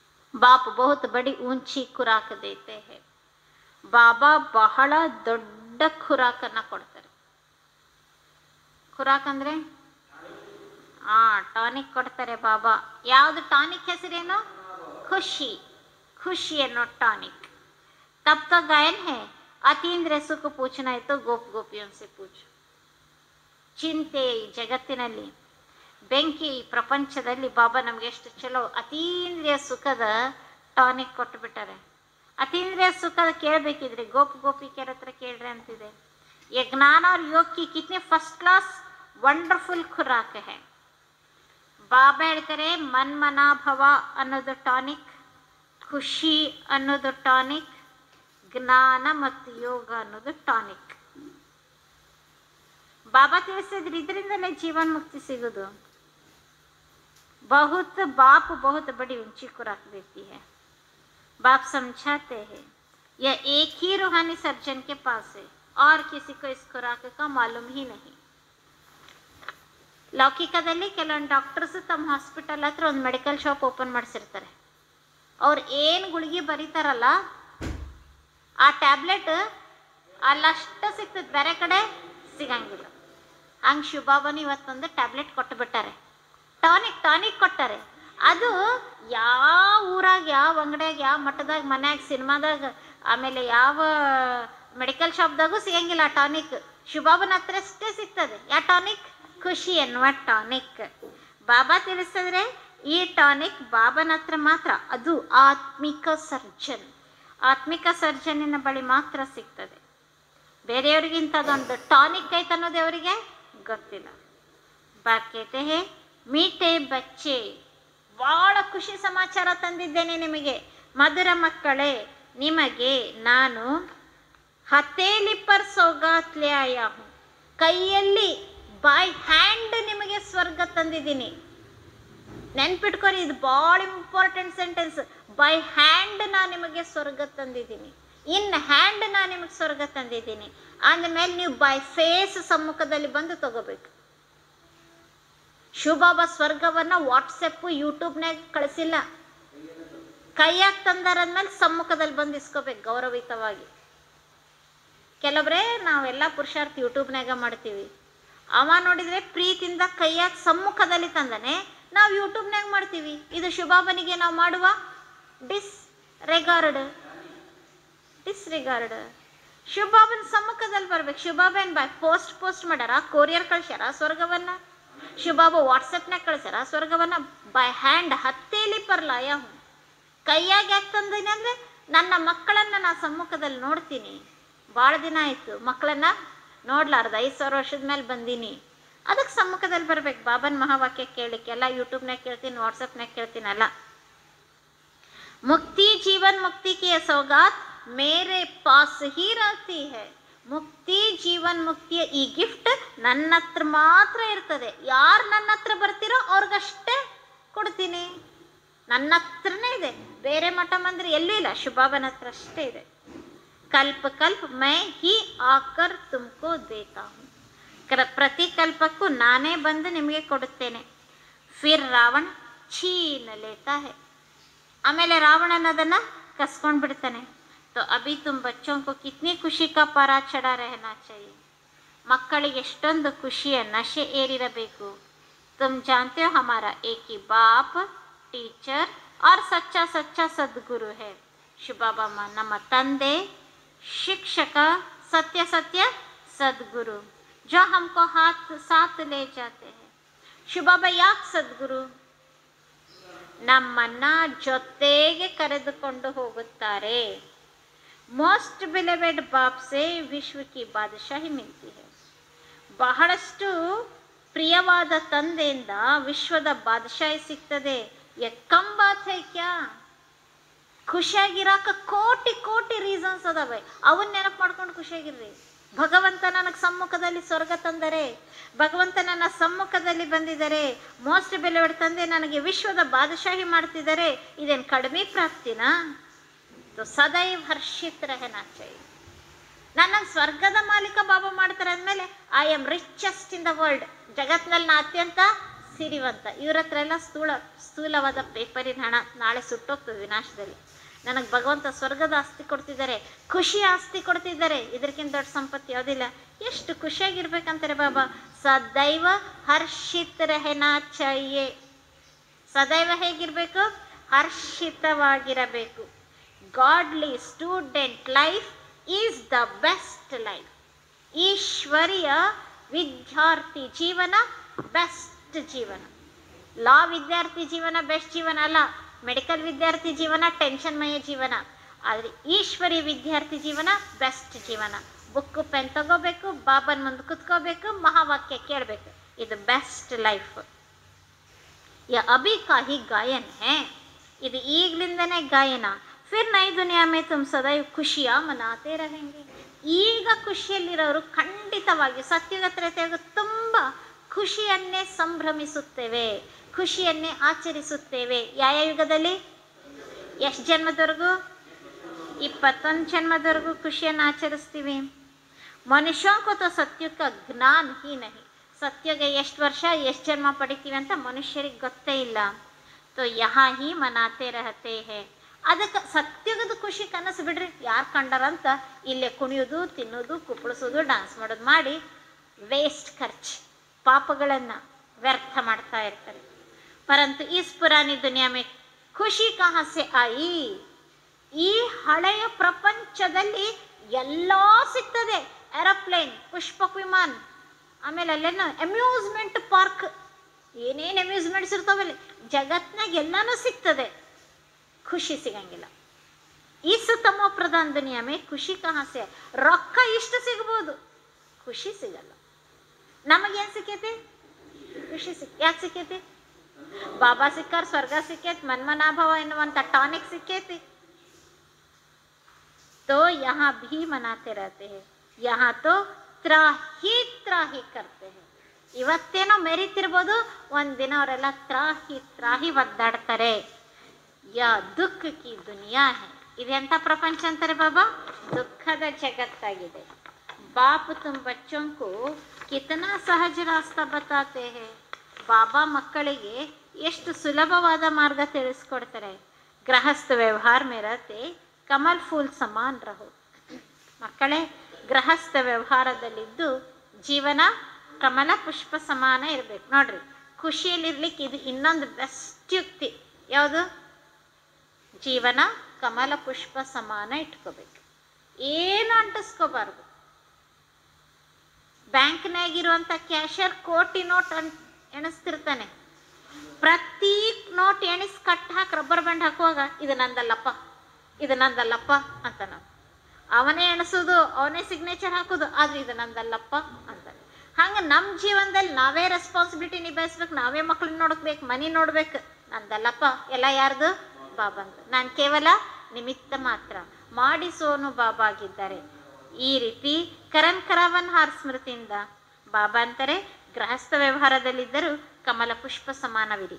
ಬಾಪ್ ಬಹುತ್ ಬಡಿ ಊಂಚಿ ಖುರಾಕ್ ದೇತೆ ಹೈ. ಬಾಬಾ ಬಹಳ ದೊಡ್ಡ ದೊಡ್ಡ ಖುರಾಕನ್ನು ಕೊಡ್ತಾರೆ. ಖುರಾಕ್ ಅಂದರೆ ಹಾಂ ಟಾನಿಕ್ ಕೊಡ್ತಾರೆ ಬಾಬಾ. ಯಾವುದು ಟಾನಿಕ್ ಹೆಸರೇನು? ಖುಷಿ. ಖುಷಿ ಅನ್ನೋ ಟಾನಿಕ್. ತಬ್ ತಕ್ ಗಾಯನ್ ಹೇ ಅತೀಂದ್ರ ಸುಖ ಪೂಚನ ಆಯಿತು ಗೋಪ್ ಗೋಪಿಯನ್ಸೆ ಪೂಜು. ಚಿಂತೆ ಈ ಜಗತ್ತಿನಲ್ಲಿ, ಬೆಂಕಿ ಈ ಪ್ರಪಂಚದಲ್ಲಿ ಬಾಬಾ ನಮ್ಗೆ ಎಷ್ಟು ಚಲೋ ಅತೀಂದ್ರಿಯ ಸುಖದ ಟಾನಿಕ್ ಕೊಟ್ಟುಬಿಟ್ಟಾರೆ. ಅತೀಂದ್ರಿಯ ಸುಖದ ಕೇಳಬೇಕಿದ್ರೆ ಗೋಪ್ ಗೋಪಿಕೆಯರ ಹತ್ರ ಕೇಳ್ರಿ ಅಂತಿದೆ. ये ज्ञान और योग की कितने फर्स्ट क्लास ವಂಡರ್ಫುಲ್ ಖುರಾಕ್ ಹೇ. ಬಾಬಾ ಹೇಳ್ತಾರೆ ಮನ್ಮನಾಭವ ಅನ್ನೋದು ಟಾನಿಕ್, ಖುಷಿ ಅನ್ನೋದು ಟಾನಿಕ್, ಜ್ಞಾನ ಮತ್ತು ಯೋಗ ಅನ್ನೋದು ಟಾನಿಕ್. ಬಾಬಾ ತಿಳಿಸಿದ್ರೆ ಇದರಿಂದಲೇ ಜೀವನ್ ಮುಕ್ತಿ ಸಿಗೋದು. बहुत बाप बहुत बड़ी ऊंची खुराक देती है. बाप समझाते हैं यह एक ही रूहानी सर्जन के पास है और किसी को इस खुराक का मालूम ही नहीं. ಲೌಕಿಕದಲ್ಲಿ ಕೆಲವೊಂದು ಡಾಕ್ಟರ್ಸ್ ತಮ್ಮ ಹಾಸ್ಪಿಟಲ್ ಹತ್ರ ಒಂದು ಮೆಡಿಕಲ್ ಶಾಪ್ ಓಪನ್ ಮಾಡಿಸಿರ್ತಾರೆ. ಅವ್ರು ಏನು ಗುಳಿಗೆ ಬರೀತಾರಲ್ಲ ಆ ಟ್ಯಾಬ್ಲೆಟ್ ಅಲ್ಲಷ್ಟು ಸಿಗ್ತದೆ, ಬೇರೆ ಕಡೆ ಸಿಗಂಗಿಲ್ಲ. ಹಂಗೆ ಶಿವಬಾಬಾನು ಇವತ್ತೊಂದು ಟ್ಯಾಬ್ಲೆಟ್ ಕೊಟ್ಟು ಬಿಟ್ಟಾರೆ, ಟಾನಿಕ್ ಟಾನಿಕ್ ಕೊಟ್ಟಾರೆ. ಅದು ಯಾವ ಊರಾಗ, ಯಾವ ಅಂಗಡಿಯಾಗ, ಯಾವ ಮಠದಾಗ, ಮನ್ಯಾಗ, ಸಿನಿಮಾದಾಗ, ಆಮೇಲೆ ಯಾವ ಮೆಡಿಕಲ್ ಶಾಪ್ದಾಗೂ ಸಿಗಂಗಿಲ್ಲ ಆ ಟಾನಿಕ್. ಶಿವಬಾಬನ ಹತ್ರ ಅಷ್ಟೇ ಸಿಗ್ತದೆ. ಯಾವ ಟಾನಿಕ್? ಖುಷಿ ಎನ್ನುವ ಟಾನಿಕ್. ಬಾಬಾ ತಿಳಿಸಿದ್ರೆ ಈ ಟಾನಿಕ್ ಬಾಬನ ಹತ್ರ ಮಾತ್ರ. ಅದು ಆತ್ಮಿಕ ಸರ್ಜನ್, ಆತ್ಮಿಕ ಸರ್ಜನಿನ ಬಳಿ ಮಾತ್ರ ಸಿಗ್ತದೆ. ಬೇರೆಯವ್ರಿಗೆ ಇಂಥದ್ದೊಂದು ಟಾನಿಕ್ ಐತೆ ಅನ್ನೋದು ಅವರಿಗೆ ಗೊತ್ತಿಲ್ಲ. ಬಾಕೇತೆ ಹೇ ಮೀಟೆ ಬಚ್ಚೆ, ಭಾಳ ಖುಷಿ ಸಮಾಚಾರ ತಂದಿದ್ದೇನೆ ನಿಮಗೆ. ಮಧುರ ಮಕ್ಕಳೇ, ನಿಮಗೆ ನಾನು ಹತೇಲಿ ಪರ್ ಸೌಗಾತ್ ಲೇ ಆಯಾ ಹೂಂ, ಕೈಯಲ್ಲಿ ಬೈ ಹ್ಯಾಂಡ್ ನಿಮಗೆ ಸ್ವರ್ಗ ತಂದಿದ್ದೀನಿ. ನೆನ್ಪಿಟ್ಕೊರಿ, ಇದು ಭಾಳ ಇಂಪಾರ್ಟೆಂಟ್ ಸೆಂಟೆನ್ಸ್. ಬೈ ಹ್ಯಾಂಡ್ ನಾನು ನಿಮಗೆ ಸ್ವರ್ಗ ತಂದಿದ್ದೀನಿ, ಇನ್ ಹ್ಯಾಂಡ್ ನಾನು ನಿಮಗೆ ಸ್ವರ್ಗ ತಂದಿದ್ದೀನಿ. ಅಂದಮೇಲೆ ನೀವು ಬೈ ಫೇಸ್ ಸಮ್ಮುಖದಲ್ಲಿ ಬಂದು ತಗೋಬೇಕು. ಶಿವಬಾಬಾ ಸ್ವರ್ಗವನ್ನು ವಾಟ್ಸಪ್ಪು ಯೂಟ್ಯೂಬ್ನಾಗ ಕಳಿಸಿಲ್ಲ, ಕೈಯಾಗ ತಂದಾರಂದ್ಮೇಲೆ ಸಮ್ಮುಖದಲ್ಲಿ ಬಂದು ಇಸ್ಕೋಬೇಕು ಗೌರವಿತವಾಗಿ. ಕೆಲವರೇ ನಾವೆಲ್ಲ ಪುರುಷಾರ್ಥ ಯೂಟ್ಯೂಬ್ನಾಗ ಮಾಡ್ತೀವಿ. ಅವ ನೋಡಿದರೆ ಪ್ರೀತಿಯಿಂದ ಕೈಯಾಗ ಸಮ್ಮುಖದಲ್ಲಿ ತಂದಾನೆ, ನಾವು ಯೂಟ್ಯೂಬ್ನಾಗ ಮಾಡ್ತೀವಿ. ಇದು ಶಿವಬಾಬನಿಗೆ ನಾವು ಮಾಡುವ ಡಿಸ್ ರೆಗಾರ್ಡ್ ಡಿಸ್ರಿಗಾರ್ಡ್. ಶಿವಬಾಬನ ಸಮ್ಮುಖದಲ್ಲಿ ಬರ್ಬೇಕು. ಶಿವಬಾಬಾ ಏನು ಬೈ ಪೋಸ್ಟ್ ಪೋಸ್ಟ್ ಮಾಡ್ಯಾರ, ಕೊರಿಯರ್ ಕಳ್ಸ್ಯಾರ ಸ್ವರ್ಗವನ್ನು? ಶಿವಬಾಬಾ ವಾಟ್ಸಪ್ನಾಗ ಕಳ್ಸ್ಯಾರ ಸ್ವರ್ಗವನ್ನು? ಬೈ ಹ್ಯಾಂಡ್ ಹತ್ತೇಲಿ ಪರ್ಲಾಯ ಹೂ, ಕೈಯಾಗ ಯಾಕೆ ತಂದೀನಿ ಅಂದರೆ ನನ್ನ ಮಕ್ಕಳನ್ನು ನಾನು ಸಮ್ಮುಖದಲ್ಲಿ ನೋಡ್ತೀನಿ. ಭಾಳ ದಿನ ಆಯಿತು ಮಕ್ಕಳನ್ನು ನೋಡ್ಲಾರ್ದು, ಐದು ಸಾವಿರ ವರ್ಷದ ಮೇಲೆ ಬಂದೀನಿ. ಅದಕ್ಕೆ ಸಮ್ಮುಖದಲ್ಲಿ ಬರ್ಬೇಕು. ಬಾಬನ ಮಹಾವಾಕ್ಯ ಕೇಳಲಿಕ್ಕೆ ಎಲ್ಲ ಯೂಟ್ಯೂಬ್ನಾಗ ಕೇಳ್ತೀನಿ, ವಾಟ್ಸಪ್ನಾಗ ಕೇಳ್ತೀನಿ ಅಲ್ಲ. ಮುಕ್ತಿ ಜೀವನ್ ಮುಕ್ತಿ ಕಿ ಸೌಗಾತ್ ಮೇರೆ ಪಾಸ್ ಹಿ रहती है. ಮುಕ್ತಿ ಜೀವನ್ ಮುಕ್ತಿಯ ಈ ಗಿಫ್ಟ್ ನನ್ನ ಹತ್ರ ಮಾತ್ರ ಇರ್ತದೆ. ಯಾರು ನನ್ನ ಹತ್ರ ಬರ್ತೀರೋ ಅವ್ರಿಗಷ್ಟೇ ಕೊಡ್ತೀನಿ. ನನ್ನ ಹತ್ರನೇ ಇದೆ, ಬೇರೆ ಮಠ ಮಂದಿರ ಎಲ್ಲೂ ಇಲ್ಲ, ಶಿವಬಾಬನ ಹತ್ರ ಅಷ್ಟೇ ಇದೆ. ಕಲ್ಪ ಕಲ್ಪ ಮೈ ಹಿ ಆಕರ್ ತುಮಕೋ ದೇತಾ ಹೂಂ, ಪ್ರತಿ ಕಲ್ಪಕ್ಕೂ ನಾನೇ ಬಂದು ನಿಮಗೆ ಕೊಡುತ್ತೇನೆ. ಫಿರ್ ರಾವಣ ಛೀನ್ ಲೇತಾ ಹೈ, ಆಮೇಲೆ ರಾವಣನದನ್ನು ಕಸ್ಕೊಂಡು ಬಿಡ್ತಾನೆ. तो अभी तुम बच्चों को कितनी खुशी का पारा चढ़ा रहना चाहिए. ಮಕ್ಕಳಿಗೆ ಎಷ್ಟೊಂದು ಖುಷಿಯ ನಶೆ ಏರಿರಬೇಕು. तुम जानते हो हमारा एक ही बाप टीचर और सच्चा सच्चा सद्गुरु है. ಶಿವಬಾಬಾ ನಮ್ಮ ತಂದೆ, ಶಿಕ್ಷಕ, ಸತ್ಯ ಸತ್ಯ ಸದ್ಗುರು, जो हमको हाथ साथ ले जाते हैं. ಶಿವಬಾಬಾ ಯಾಕೆ ಸದ್ಗುರು? ನಮ್ಮನ್ನ ಜೊತೆಗೆ ಕರೆದುಕೊಂಡು ಹೋಗುತ್ತಾರೆ. ಮೋಸ್ಟ್ ಬಿಲೆವೆಡ್ ಬಾಪ್ ಸೇ ವಿಶ್ವ ಕಿ ಬಾದಶಾಹಿ ಮಿಲ್ತಿ ಹೈ. ಬಹಳಷ್ಟು ಪ್ರಿಯವಾದ ತಂದೆಯಿಂದ ವಿಶ್ವದ ಬಾದಶಾಹಿ ಸಿಗ್ತದೆ. ಎಕ್ಕಂ ಬಾತ್ ಹೈ ಕ್ಯಾ? ಖುಷಿಯಾಗಿರಾಕ ಕೋಟಿ ಕೋಟಿ ರೀಸನ್ಸ್ ಅದಾವೆ, ಅವನ್ನ ನೆನಪು ಮಾಡ್ಕೊಂಡು ಖುಷಿಯಾಗಿರ್ರಿ. ಭಗವಂತ ನನಗೆ ಸಮ್ಮುಖದಲ್ಲಿ ಸ್ವರ್ಗ ತಂದರೆ, ಭಗವಂತ ನನ್ನ ಸಮ್ಮುಖದಲ್ಲಿ ಬಂದಿದ್ದಾರೆ, ಮೋಸ್ಟ್ ಬೆಲೆವಡ್ ತಂದೆ ನನಗೆ ವಿಶ್ವದ ಬಾದಶಾಹಿ ಮಾಡ್ತಿದ್ದಾರೆ. ಇದೇನು ಕಡಿಮೆ ಪ್ರಾಪ್ತಿನಾ? तो ಸದೈವ್ ಹರ್ಷಿತ್ ರಹನಾ ಚಾಹಿಯೆ. ನನ್ನ ಸ್ವರ್ಗದ ಮಾಲೀಕ ಬಾಬಾ ಮಾಡ್ತಾರೆ ಅಂದಮೇಲೆ I am richest in the world, ಜಗತ್ತಿನಲ್ಲಿ ನಾ ಅತ್ಯಂತ ಸಿರಿವಂತ. ಇವ್ರ ಹತ್ರ ಎಲ್ಲ ಸ್ಥೂಲ ಸ್ಥೂಲವಾದ ಪೇಪರಿನ ಹಣ ನಾಳೆ ಸುಟ್ಟೋಗ್ತದೆ ವಿನಾಶದಲ್ಲಿ. ನನಗೆ ಭಗವಂತ ಸ್ವರ್ಗದ ಆಸ್ತಿ ಕೊಡ್ತಿದ್ದಾರೆ, ಖುಷಿ ಆಸ್ತಿ ಕೊಡ್ತಿದ್ದಾರೆ, ಇದಕ್ಕಿಂತ ದೊಡ್ಡ ಸಂಪತ್ತು ಯಾವುದಿಲ್ಲ. ಎಷ್ಟು ಖುಷಿಯಾಗಿರ್ಬೇಕಂತಾರೆ ಬಾಬಾ. ಸದೈವ ಹರ್ಷಿತ್ ರೆಹನಾ ಚಾಹಿಯೆ. ಸದೈವ ಹೇಗಿರಬೇಕು? ಹರ್ಷಿತವಾಗಿರಬೇಕು. Godly student life is the best life. ಈಶ್ವರಿಯ ವಿದ್ಯಾರ್ಥಿ ಜೀವನ ಬೆಸ್ಟ್ ಜೀವನ. ಲಾ ವಿದ್ಯಾರ್ಥಿ ಜೀವನ ಬೆಸ್ಟ್ ಜೀವನ ಅಲ್ಲ, ಮೆಡಿಕಲ್ ವಿದ್ಯಾರ್ಥಿ ಜೀವನ ಟೆನ್ಷನ್ಮಯ ಜೀವನ. ಆದರೆ ಈಶ್ವರಿ ವಿದ್ಯಾರ್ಥಿ ಜೀವನ ಬೆಸ್ಟ್ ಜೀವನ. ಬುಕ್ಕು ಪೆನ್ ತಗೋಬೇಕು, ಬಾಬನ್ ಮುಂದೆ ಕುತ್ಕೋಬೇಕು, ಮಹಾವಾಕ್ಯ ಕೇಳಬೇಕು. ಇದು ಬೆಸ್ಟ್ ಲೈಫ್. ಯ ಅಭಿ ಕಾ ಹಿ ಗಾಯನ್ ಹೇ, ಇದು ಈಗಲಿಂದನೇ ಗಾಯನ. ಫಿರ್ ನೈ ದುನಿಯಾ ಮೇ ತುಮ್ ಸದೈವ್ ಖುಷಿಯಾ ಮನಾತೆ रहेंगे. ಈಗ ಖುಷಿಯಲ್ಲಿರೋರು ಖಂಡಿತವಾಗಿ ಸತ್ಯುಗ ತ್ರೇತಯುಗ ತುಂಬ ಖುಷಿಯನ್ನೇ ಸಂಭ್ರಮಿಸುತ್ತೇವೆ, ಖುಷಿಯನ್ನೇ ಆಚರಿಸುತ್ತೇವೆ. ಯಾವ ಯುಗದಲ್ಲಿ? ಎಷ್ಟು ಜನ್ಮದವರೆಗೂ? ಇಪ್ಪತ್ತೊಂದು ಜನ್ಮದವರೆಗೂ ಖುಷಿಯನ್ನು ಆಚರಿಸ್ತೀವಿ. ಮನುಷ್ಯೋं को तो सत्युग का ज्ञान ही नहीं. ಸತ್ಯುಗ ಎಷ್ಟು ವರ್ಷ ಎಷ್ಟು ಜನ್ಮ ಪಡಿತೀವಿ ಅಂತ ಮನುಷ್ಯರಿಗೆ ಗೊತ್ತೇ ಇಲ್ಲ. ತೋ ಯಹಾ ಹಿ ಮನಾತೆ ರಹತೆ ಹೇ. ಅದಕ್ಕೆ ಸತ್ಯುಗದ ಖುಷಿ ಕನಸು ಬಿಡ್ರಿ, ಯಾರು ಕಂಡಾರಂತ ಇಲ್ಲೇ ಕುಣಿಯೋದು, ತಿನ್ನೋದು, ಕುಪ್ಪಳಿಸೋದು, ಡ್ಯಾನ್ಸ್ ಮಾಡೋದು ಮಾಡಿ ವೇಸ್ಟ್ ಖರ್ಚು, ಪಾಪಗಳನ್ನು ವ್ಯರ್ಥ ಮಾಡ್ತಾ ಇರ್ತಾರೆ. ಪರಂತು ಇಸ್ ಪುರಾನಿ ದುನಿಯಾ ಮೇ ಖುಷಿ ಕಹಾ ಸೆ ಆಯಿ. ಈ ಹಳೆಯ ಪ್ರಪಂಚದಲ್ಲಿ ಎಲ್ಲ ಸಿಗ್ತದೆ. ಏರೋಪ್ಲೇನ್, ಪುಷ್ಪಕ ವಿಮಾನ, ಆಮೇಲೆ ಅಲ್ಲೇನು ಅಮ್ಯೂಸ್ಮೆಂಟ್ ಪಾರ್ಕ್, ಏನೇನು ಅಮ್ಯೂಸ್ಮೆಂಟ್ಸ್ ಇರ್ತಾವಲ್ಲಿ ಜಗತ್ನಾಗ ಎಲ್ಲನೂ ಸಿಗ್ತದೆ. ಖುಷಿ ಸಿಗಂಗಿಲ್ಲ. ಇಸ್ ತಮೋ ಪ್ರಧಾನ ದುನಿಯಾ ಮೇ ಖುಷಿ ಕಹಾಸೆ. ರೊಕ್ಕ ಇಷ್ಟು ಸಿಗ್ಬೋದು, ಖುಷಿ ಸಿಗಲ್ಲ. ನಮಗೇನು ಸಿಕ್ಕೈತಿ? ಖುಷಿ ಸಿಕ್ ಯಾಕೆ ಸಿಕ್ಕೈತಿ? ಬಾಬಾ ಸಿಕ್ಕಾರ್, ಸ್ವರ್ಗ ಸಿಕ್ಕೈತಿ, ಮನ್ಮನಾಭವ ಎನ್ನುವಂಥ ಟಾನಿಕ್ ಸಿಕ್ಕೈತಿ. तो यहाँ भी मनाते रहते हैं, यहाँ तो त्राही त्राही करते हैं. ಇವತ್ತೇನೋ ಮೆರಿತಿರ್ಬೋದು, ಒಂದಿನ ಅವರೆಲ್ಲ ತ್ರಾಹಿ ತ್ರಾಹಿ ಒದ್ದಾಡ್ತಾರೆ. ಯಾ ದುಃಖ ಕಿ ದುನಿಯಾ ಹೈ. ಇದೆಂಥ ಪ್ರಪಂಚ ಅಂತಾರೆ ಬಾಬಾ? ದುಃಖದ ಜಗತ್ತಾಗಿದೆ. ಬಾಪ್ ತುಮ್ ಬಚ್ಚೋಂ ಕೋ ಕಿತನಾ ಸಹಜ ರಾಸ್ತಾ ಬತಾತೆ ಹೈ. ಬಾಬಾ ಮಕ್ಕಳಿಗೆ ಎಷ್ಟು ಸುಲಭವಾದ ಮಾರ್ಗ ತಿಳಿಸ್ಕೊಡ್ತಾರೆ. ಗೃಹಸ್ಥ ವ್ಯವಹಾರ ಮೇರತೆ ಕಮಲ್ ಫೂಲ್ ಸಮಾನ್ ರಹೋ. ಮಕ್ಕಳೇ, ಗೃಹಸ್ಥ ವ್ಯವಹಾರದಲ್ಲಿದ್ದು ಜೀವನ ಕಮಲ ಪುಷ್ಪ ಸಮಾನ ಇರಬೇಕು. ನೋಡ್ರಿ, ಖುಷಿಯಲ್ಲಿರ್ಲಿಕ್ಕೆ ಇದು ಇನ್ನೊಂದು ಬೆಸ್ಟ್ ಯುಕ್ತಿ. ಯಾವುದು? ಜೀವನ ಕಮಲ ಪುಷ್ಪ ಸಮಾನ ಇಟ್ಕೋಬೇಕು, ಏನು ಅಂಟಿಸ್ಕೋಬಾರ್ದು. ಬ್ಯಾಂಕ್ನಾಗಿರುವಂಥ ಕ್ಯಾಶಿಯರ್ ಕೋಟಿ ನೋಟ್ ಅನ್ ಎಣಿಸ್ತಿರ್ತಾನೆ. ಪ್ರತಿ ನೋಟ್ ಎಣಿಸ್ ಕಟ್ ಹಾಕಿ ರಬ್ಬರ್ ಬ್ಯಾಂಡ್ ಹಾಕುವಾಗ ಇದು ನಂದಲ್ಲಪ್ಪ, ಇದು ನಂದಲ್ಲಪ್ಪ ಅಂತ ನಾವು ಅವನೇ ಎಣಿಸೋದು, ಅವನೇ ಸಿಗ್ನೇಚರ್ ಹಾಕೋದು, ಆದ್ರೆ ಇದು ನಂದಲ್ಲಪ್ಪ ಅಂತಾನೆ. ಹಂಗೆ ನಮ್ಮ ಜೀವನದಲ್ಲಿ ನಾವೇ ರೆಸ್ಪಾನ್ಸಿಬಿಲಿಟಿ ನಿಭಾಯಿಸ್ಬೇಕು, ನಾವೇ ಮಕ್ಳನ್ನ ನೋಡ್ಬೇಕು, ಮನೆ ನೋಡ್ಬೇಕು. ನಂದಲ್ಲಪ್ಪ, ಎಲ್ಲ ಯಾರ್ದು? ಬಾಬಂದು. ನಾನು ಕೇವಲ ನಿಮಿತ್ತ ಮಾತ್ರ. ಮಾಡಿಸೋನು ಬಾಬಾ ಆಗಿದ್ದಾರೆ. ಈ ರೀತಿ ಕರಣ್ ಕರಾವನ್ ಹಾರ್ ಸ್ಮೃತಿಯಿಂದ ಬಾಬಾ ಅಂತಾರೆ, ಗೃಹಸ್ಥ ವ್ಯವಹಾರದಲ್ಲಿದ್ದರೂ ಕಮಲ ಪುಷ್ಪ ಸಮಾನವಿರಿ.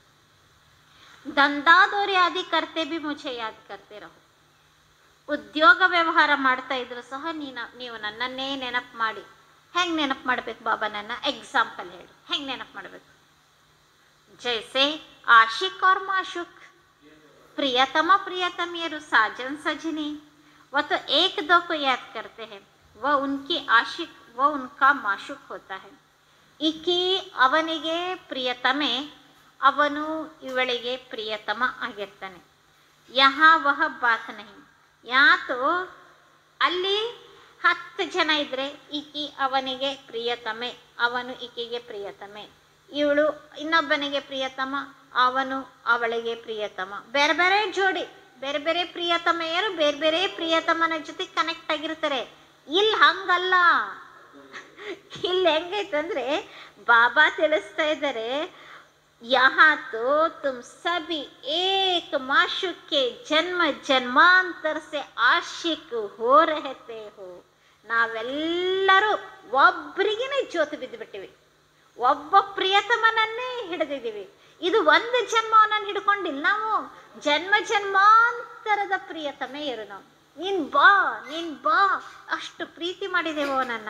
ದಂದಾದೋರಿ ಆದಿ ಕರ್ತೆ ಬಿ ಮುझे ಯಾದ್ ಕರ್ತೆ ರಹೋ. ಉದ್ಯೋಗ ವ್ಯವಹಾರ ಮಾಡ್ತಾ ಇದ್ರು ಸಹ ನೀನು ನೀವು ನನ್ನನ್ನೇ ನೆನಪು ಮಾಡಿ. ಹೆಂಗೆ ನೆನಪು ಮಾಡ್ಬೇಕು ಬಾಬಾ? ನನ್ನ ಎಕ್ಸಾಂಪಲ್ ಹೇಳಿ, ಹೆಂಗೆ ನೆನಪು ಮಾಡಬೇಕು? ಜೈಸೆ ಆಶಿಕ್ और माशुक, प्रियतम प्रियतमियರು, साजन सजनी, वह तो एक दो को याद करते हैं, वह उनकी आशिक, वह उनका माशुक होता है. ಈಕಿ ಅವನಿಗೆ ಪ್ರಿಯತಮೆ, ಅವನು ಇವಳಿಗೆ ಪ್ರಿಯತಮ ಆಗಿರ್ತಾನೆ. ಯಹಾ ವಹ ಬಾತ್ ನಹಿ. ಯಾತೋ ಅಲ್ಲಿ ಹತ್ತು ಜನ ಇದ್ರೆ ಈಕಿ ಅವನಿಗೆ ಪ್ರಿಯತಮೆ, ಅವನು ಈಕೆಗೆ ಪ್ರಿಯತಮೆ, ಇವಳು ಇನ್ನೊಬ್ಬನಿಗೆ ಪ್ರಿಯತಮ, ಅವನು ಅವಳಿಗೆ ಪ್ರಿಯತಮ. ಬೇರೆ ಬೇರೆ ಜೋಡಿ, ಬೇರೆ ಬೇರೆ ಪ್ರಿಯತಮೆಯರು ಬೇರೆ ಬೇರೆ ಪ್ರಿಯತಮನ ಜೊತೆ ಕನೆಕ್ಟ್ ಆಗಿರ್ತಾರೆ. ಇಲ್ಲಿ ಹಂಗಲ್ಲ. ಇಲ್ಲಿ ಹೆಂಗೈತಂದ್ರೆ ಬಾಬಾ ತಿಳಿಸ್ತಾ ಇದ್ದಾರೆ, यहाँ तो तुम सभी एक माशुक के जन्म जन्मांतर से आशिक हो रहते हो. ನಾವೆಲ್ಲರೂ ಒಬ್ಬರಿಗೇನೆ ಜ್ಯೋತಿ ಬಿದ್ದು ಬಿಟ್ಟಿವಿ, ಒಬ್ಬ ಪ್ರಿಯತಮನನ್ನೇ ಹಿಡಿದಿದ್ದೀವಿ. ಇದು ಒಂದು ಜನ್ಮವನ್ನ ಹಿಡ್ಕೊಂಡಿಲ್ಲ ನಾವು, ಜನ್ಮ ಜನ್ಮಾಂತರದ ಪ್ರಿಯತಮೆ ಇರು ನಾವು. ನೀನ್ ಬಾ, ನೀನ್ ಬಾ, ಅಷ್ಟು ಪ್ರೀತಿ ಮಾಡಿದೆವೋ ನನ್ನ.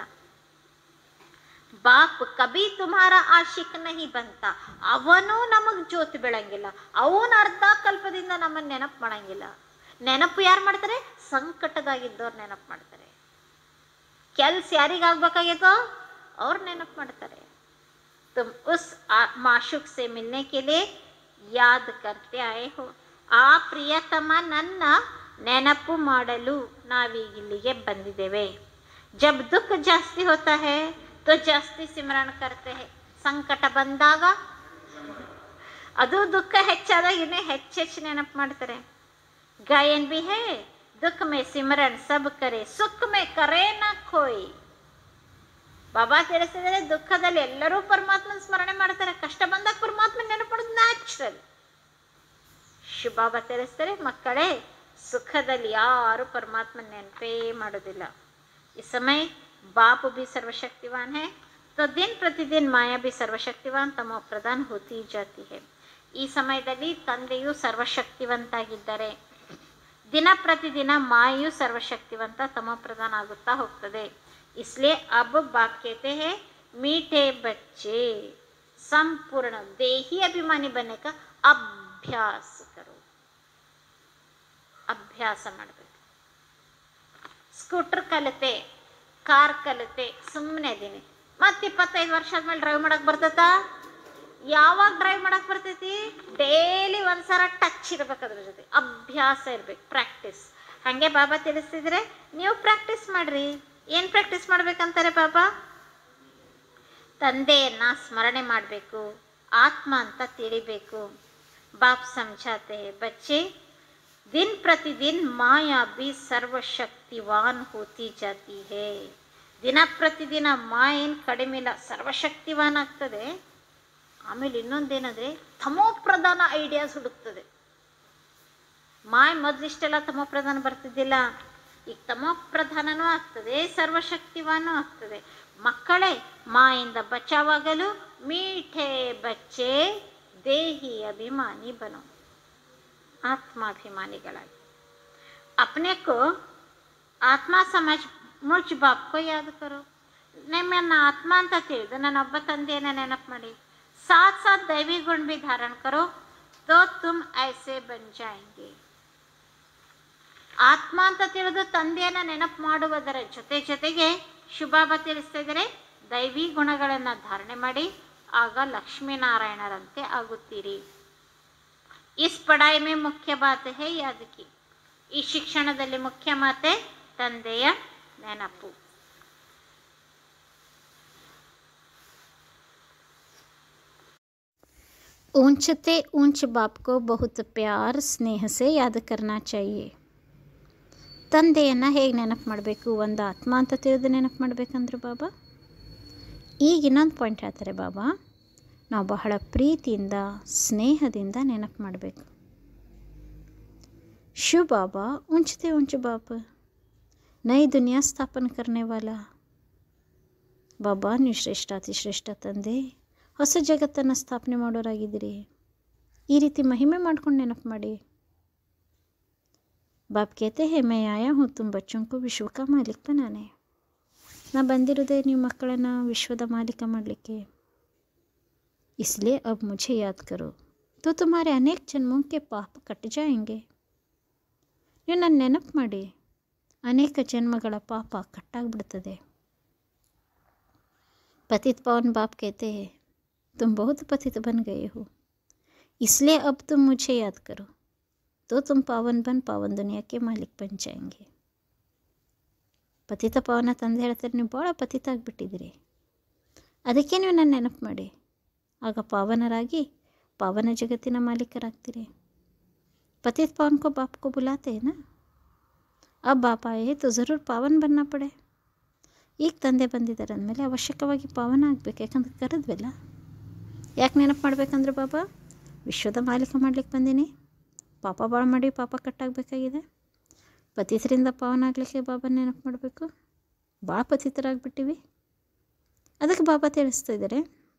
ಬಾಪ್ ಕಬಿ ತುಮಾರ ಆಶಿಕ್ ನಹಿ ಬಂತ. ಅವನು ನಮಗ್ ಜ್ಯೋತಿ ಬೆಳಂಗಿಲ್ಲ, ಅವನು ಅರ್ಧ ಕಲ್ಪದಿಂದ ನಮ್ಮನ್ನ ನೆನಪು ಮಾಡಂಗಿಲ್ಲ. ನೆನಪು ಯಾರು ಮಾಡ್ತಾರೆ? ಸಂಕಟದಾಗಿದ್ದವ್ರು ನೆನಪು ಮಾಡ್ತಾರೆ. ಕೆಲ್ಸ ಯಾರಿಗಾಗಬೇಕಾಗಿತ್ತೋ ಅವ್ರು ನೆನಪು ಮಾಡ್ತಾರೆ. तुम उस माशूक से मिलने के लिए याद करते आए हो. ಆ ಪ್ರಿಯತಮ ನನ್ನ ನೆನಪು ಮಾಡಲು ನಾವೀಗಿಲ್ಲಿಗೆ ಬಂದಿದ್ದೇವೆ. जब दुख ಜಾಸ್ತಿ होता है तो ಜಾಸ್ತಿ ಸಿಮರನ್ करते हैं. ಸಂಕಟ ಬಂದಾಗ ಅದು ದುಃಖ ಹೆಚ್ಚಾದಾಗ ಇನ್ನೂ ಹೆಚ್ಚೆಚ್ಚು ನೆನಪು ಮಾಡ್ತಾರೆ. ಗಾಯನ್ भी है दुख में सिमरन सब करे सुख में करे ना कोई. ಬಾಬಾ ತಿಳಿಸಿದರೆ ದುಃಖದಲ್ಲಿ ಎಲ್ಲರೂ ಪರಮಾತ್ಮನ ಸ್ಮರಣೆ ಮಾಡ್ತಾರೆ, ಕಷ್ಟ ಬಂದಾಗ ಪರಮಾತ್ಮ ನೆನಪಡೋದು ನ್ಯಾಚುರಲ್. ಶಿವಬಾಬಾ ತಿಳಿಸ್ತಾರೆ, ಮಕ್ಕಳೇ ಸುಖದಲ್ಲಿ ಯಾರು ಪರಮಾತ್ಮನ ನೆನಪೇ ಮಾಡೋದಿಲ್ಲ. ಈ ಸಮಯ बाप भी सर्वशक्तिवान है तो दिन प्रतिदिन माया भी सर्वशक्तिवान तमो प्रधान होती जाती है. ಈ ಸಮಯದಲ್ಲಿ ತಂದೆಯು ಸರ್ವಶಕ್ತಿವಂತಾಗಿದ್ದಾರೆ, ದಿನ ಪ್ರತಿದಿನ ಮಾಯೆಯು ಸರ್ವಶಕ್ತಿವಂತ ತಮೋ ಪ್ರಧಾನ ಆಗುತ್ತಾ ಹೋಗ್ತದೆ. इसलिए अब बाप कहते हैं मीठे बच्चे संपूर्ण देही अभिमानी बनने का अभ्यास करो. अभ्यास ಮಾಡಬೇಕು. ಸ್ಕೂಟರ್ ಕಲಿತೆ, ಕಾರ್ ಕಲಿತೆ, ಸುಮ್ಮನೆ ಇದೀನಿ, ಮತ್ತೆ ಇಪ್ಪತ್ತೈದು ವರ್ಷ ಆದ್ಮೇಲೆ ಡ್ರೈವ್ ಮಾಡಕ್ಕೆ ಬರ್ತೈತಾ? ಯಾವಾಗ ಡ್ರೈವ್ ಮಾಡಕ್ಕೆ ಬರ್ತೈತಿ? ಡೈಲಿ ಒಂದ್ಸಲ ಟಚ್ ಇರ್ಬೇಕು, ಅದ್ರ ಜೊತೆ ಅಭ್ಯಾಸ ಇರ್ಬೇಕು, ಪ್ರಾಕ್ಟೀಸ್. ಹಾಗೆ ಬಾಬಾ ತಿಳಿಸ್ತಿದ್ರೆ ನೀವು ಪ್ರಾಕ್ಟೀಸ್ ಮಾಡ್ರಿ. ಏನು ಪ್ರಾಕ್ಟೀಸ್ ಮಾಡ್ಬೇಕಂತಾರೆ ಬಾಬಾ? ತಂದೆಯನ್ನ ಸ್ಮರಣೆ ಮಾಡಬೇಕು, ಆತ್ಮ ಅಂತ ತಿಳಿಬೇಕು. ಬಾಪ್ ಸಮझाते हैं बच्चे दिन प्रतिदिन माया भी सर्वशक्तिवान होती जाती है. ದಿನ ಪ್ರತಿದಿನ ಮಾಯ ಏನು ಕಡಿಮೆ ಇಲ್ಲ, ಸರ್ವಶಕ್ತಿವಾನ್ ಆಗ್ತದೆ. ಆಮೇಲೆ ಇನ್ನೊಂದೇನಂದರೆ ತಮೋ ಪ್ರಧಾನ ಐಡಿಯಾಸ್ ಹುಡುಕ್ತದೆ. ಮಾಯ ಮೊದಲಿಷ್ಟೆಲ್ಲ ತಮೋ ಪ್ರಧಾನ ಬರ್ತಿದ್ದಿಲ್ಲ, ಈಗ ತಮೋ ಪ್ರಧಾನನೂ ಆಗ್ತದೆ, ಸರ್ವಶಕ್ತಿವಾನೂ ಆಗ್ತದೆ. ಮಕ್ಕಳೇ ಮಾಯಿಂದ ಬಚಾವಾಗಲು ಮೀಠೆ ಬಚ್ಚೆ ದೇಹಿ ಅಭಿಮಾನಿ ಬನೋ, ಆತ್ಮಾಭಿಮಾನಿಗಳಾಗಿ. अपने को ಆತ್ಮ ಸಮझ ಮುझ ಬಾಪ್ ಕೋ ಯಾದ್ ಕರೋ. ನಿಮ್ಮನ್ನ ಆತ್ಮ ಅಂತ ತಿಳಿದು ನನ್ನ ಒಬ್ಬ ತಂದೆಯನ್ನು ನೆನಪು ಮಾಡಿ. ಸಾಥ್ ಸಾಥ್ ದೈವಿ ಗುಣ ಭಿ ಧಾರಣ ಕರೋ ತೋ ತುಮ್ ಐಸೆ ಬನ್ ಜಾಯೆಂಗೆ. ಆತ್ಮ ಅಂತ ತಿಳಿದು ತಂದೆಯನ್ನು ನೆನಪು ಮಾಡುವುದರ ಜೊತೆ ಜೊತೆಗೆ ಶುಭಾಬಾ ತಿಳಿಸ್ತಾ ಇದ್ದಾರೆ ದೈವಿ ಗುಣಗಳನ್ನು ಧಾರಣೆ ಮಾಡಿ, ಆಗ ಲಕ್ಷ್ಮೀನಾರಾಯಣರಂತೆ ಆಗುತ್ತೀರಿ. ಇಸ್ ಪಢಾಯಿ ಮೇ ಮುಖ್ಯ ಬಾತ್ ಹೇ ಯಾದ್ ಕಿ. ಈ ಶಿಕ್ಷಣದಲ್ಲಿ ಮುಖ್ಯ ಮಾತೆ ತಂದೆಯ ನೆನಪು. ऊंचते ऊंच बाप को बहुत प्यार स्नेह से याद करना चाहिए. ತಂದೆಯನ್ನು ಹೇಗೆ ನೆನಪು ಮಾಡಬೇಕು? ಒಂದು ಆತ್ಮ ಅಂತ ತಿಳಿದು ನೆನಪು ಮಾಡಬೇಕಂದ್ರೆ ಬಾಬಾ ಈಗ ಇನ್ನೊಂದು ಪಾಯಿಂಟ್ ಹೇಳ್ತಾರೆ ಬಾಬಾ, ನಾವು ಬಹಳ ಪ್ರೀತಿಯಿಂದ ಸ್ನೇಹದಿಂದ ನೆನಪು ಮಾಡಬೇಕು. ಶಿವ ಬಾಬಾ ಉಂಚತೆ ಉಂಚ ಬಾಪ ನೈ ದುನಿಯಾ ಸ್ಥಾಪನೆ ಕರ್ನೆ ವಾಲಾ. ಬಾಬಾ ನೀವು ಶ್ರೇಷ್ಠಾತಿ ಶ್ರೇಷ್ಠ ತಂದೆ, ಹೊಸ ಜಗತ್ತನ್ನು ಸ್ಥಾಪನೆ ಮಾಡೋರಾಗಿದ್ದೀರಿ. ಈ ರೀತಿ ಮಹಿಮೆ ಮಾಡ್ಕೊಂಡು ನೆನಪು ಮಾಡಿ. बाप कहते हैं मैं आया हूँ तुम बच्चों को विश्व का मालिक बनाने. ನಾ ಬಂದಿರೋದೇ ನೀವು ಮಕ್ಕಳನ್ನು ವಿಶ್ವದ ಮಾಲೀಕ ಮಾಡಲಿಕ್ಕೆ. इसलिए अब मुझे याद करो तो तुम्हारे अनेक जन्मों के पाप कट जाएंगे. ನೀವು ನನ್ನ ನೆನಪು ಮಾಡಿ, ಅನೇಕ ಜನ್ಮಗಳ ಪಾಪ ಕಟ್ಟಾಗ್ಬಿಡ್ತದೆ. पतित पावन बाप कहते हैं तुम बहुत पतित बन गए हो, इसलिए अब तुम मुझे याद करो तो तुम पावन बन पावन दुनिया के मालिक बन जाएंगे. ಪತಿತ ಪಾವನ ತಂದೆ ಹೇಳ್ತಾರೆ, ನೀವು ಭಾಳ ಪತಿತ ಆಗಿಬಿಟ್ಟಿದ್ದೀರಿ, ಅದಕ್ಕೆ ನೀವು ನನ್ನ ನೆನಪು ಮಾಡಿ, ಆಗ ಪಾವನರಾಗಿ ಪಾವನ ಜಗತ್ತಿನ ಮಾಲೀಕರಾಗ್ತೀರಿ. पतित पावन को बाप को बुलाते हैं ना, अब बाप आए तो ज़रूर पावन बनना पड़े. ಈಗ ತಂದೆ ಬಂದಿದ್ದಾರೆ ಅಂದಮೇಲೆ ಅವಶ್ಯಕವಾಗಿ ಪಾವನ ಆಗಬೇಕು, ಯಾಕಂದ್ರೆ ಕರೆದ್ವಲ್ಲ. ಯಾಕೆ ನೆನಪು ಮಾಡಬೇಕಂದ್ರೆ ಬಾಬಾ ವಿಶ್ವದ ಮಾಲೀಕ ಮಾಡ್ಲಿಕ್ಕೆ ಬಂದೀನಿ, ಪಾಪ ಭಾಳ ಮಾಡಿ ಪಾಪ ಕಟ್ಟಾಗಬೇಕಾಗಿದೆ. ಪತಿತರಿಂದ ಪಾವನ ಆಗಲಿಕ್ಕೆ ಬಾಬಾ ನೆನಪು ಮಾಡಬೇಕು. ಭಾಳ ಪತಿತರಾಗ್ಬಿಟ್ಟಿವಿ, ಅದಕ್ಕೆ ಬಾಬಾ ತಿಳಿಸ್ತಾ ಇದ್ದಾರೆ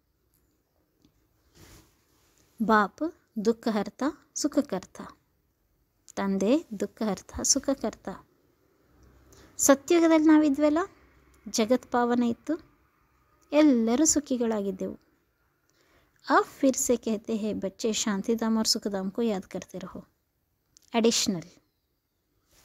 ಬಾಪ್ ದುಃಖ ಹರ್ತ ಸುಖ ಕರ್ತ. ತಂದೆ ದುಃಖ ಹರ್ತ ಸುಖ ಕರ್ತ. ಸತ್ಯುಗದಲ್ಲಿ ನಾವಿದ್ವಲ್ಲ, ಜಗತ್ ಪಾವನ ಇತ್ತು, ಎಲ್ಲರೂ ಸುಖಿಗಳಾಗಿದ್ದೆವು. अब फिर से कहते हैं बच्चे शांतिधाम और सुखधाम को याद करते रहो. एडिशनल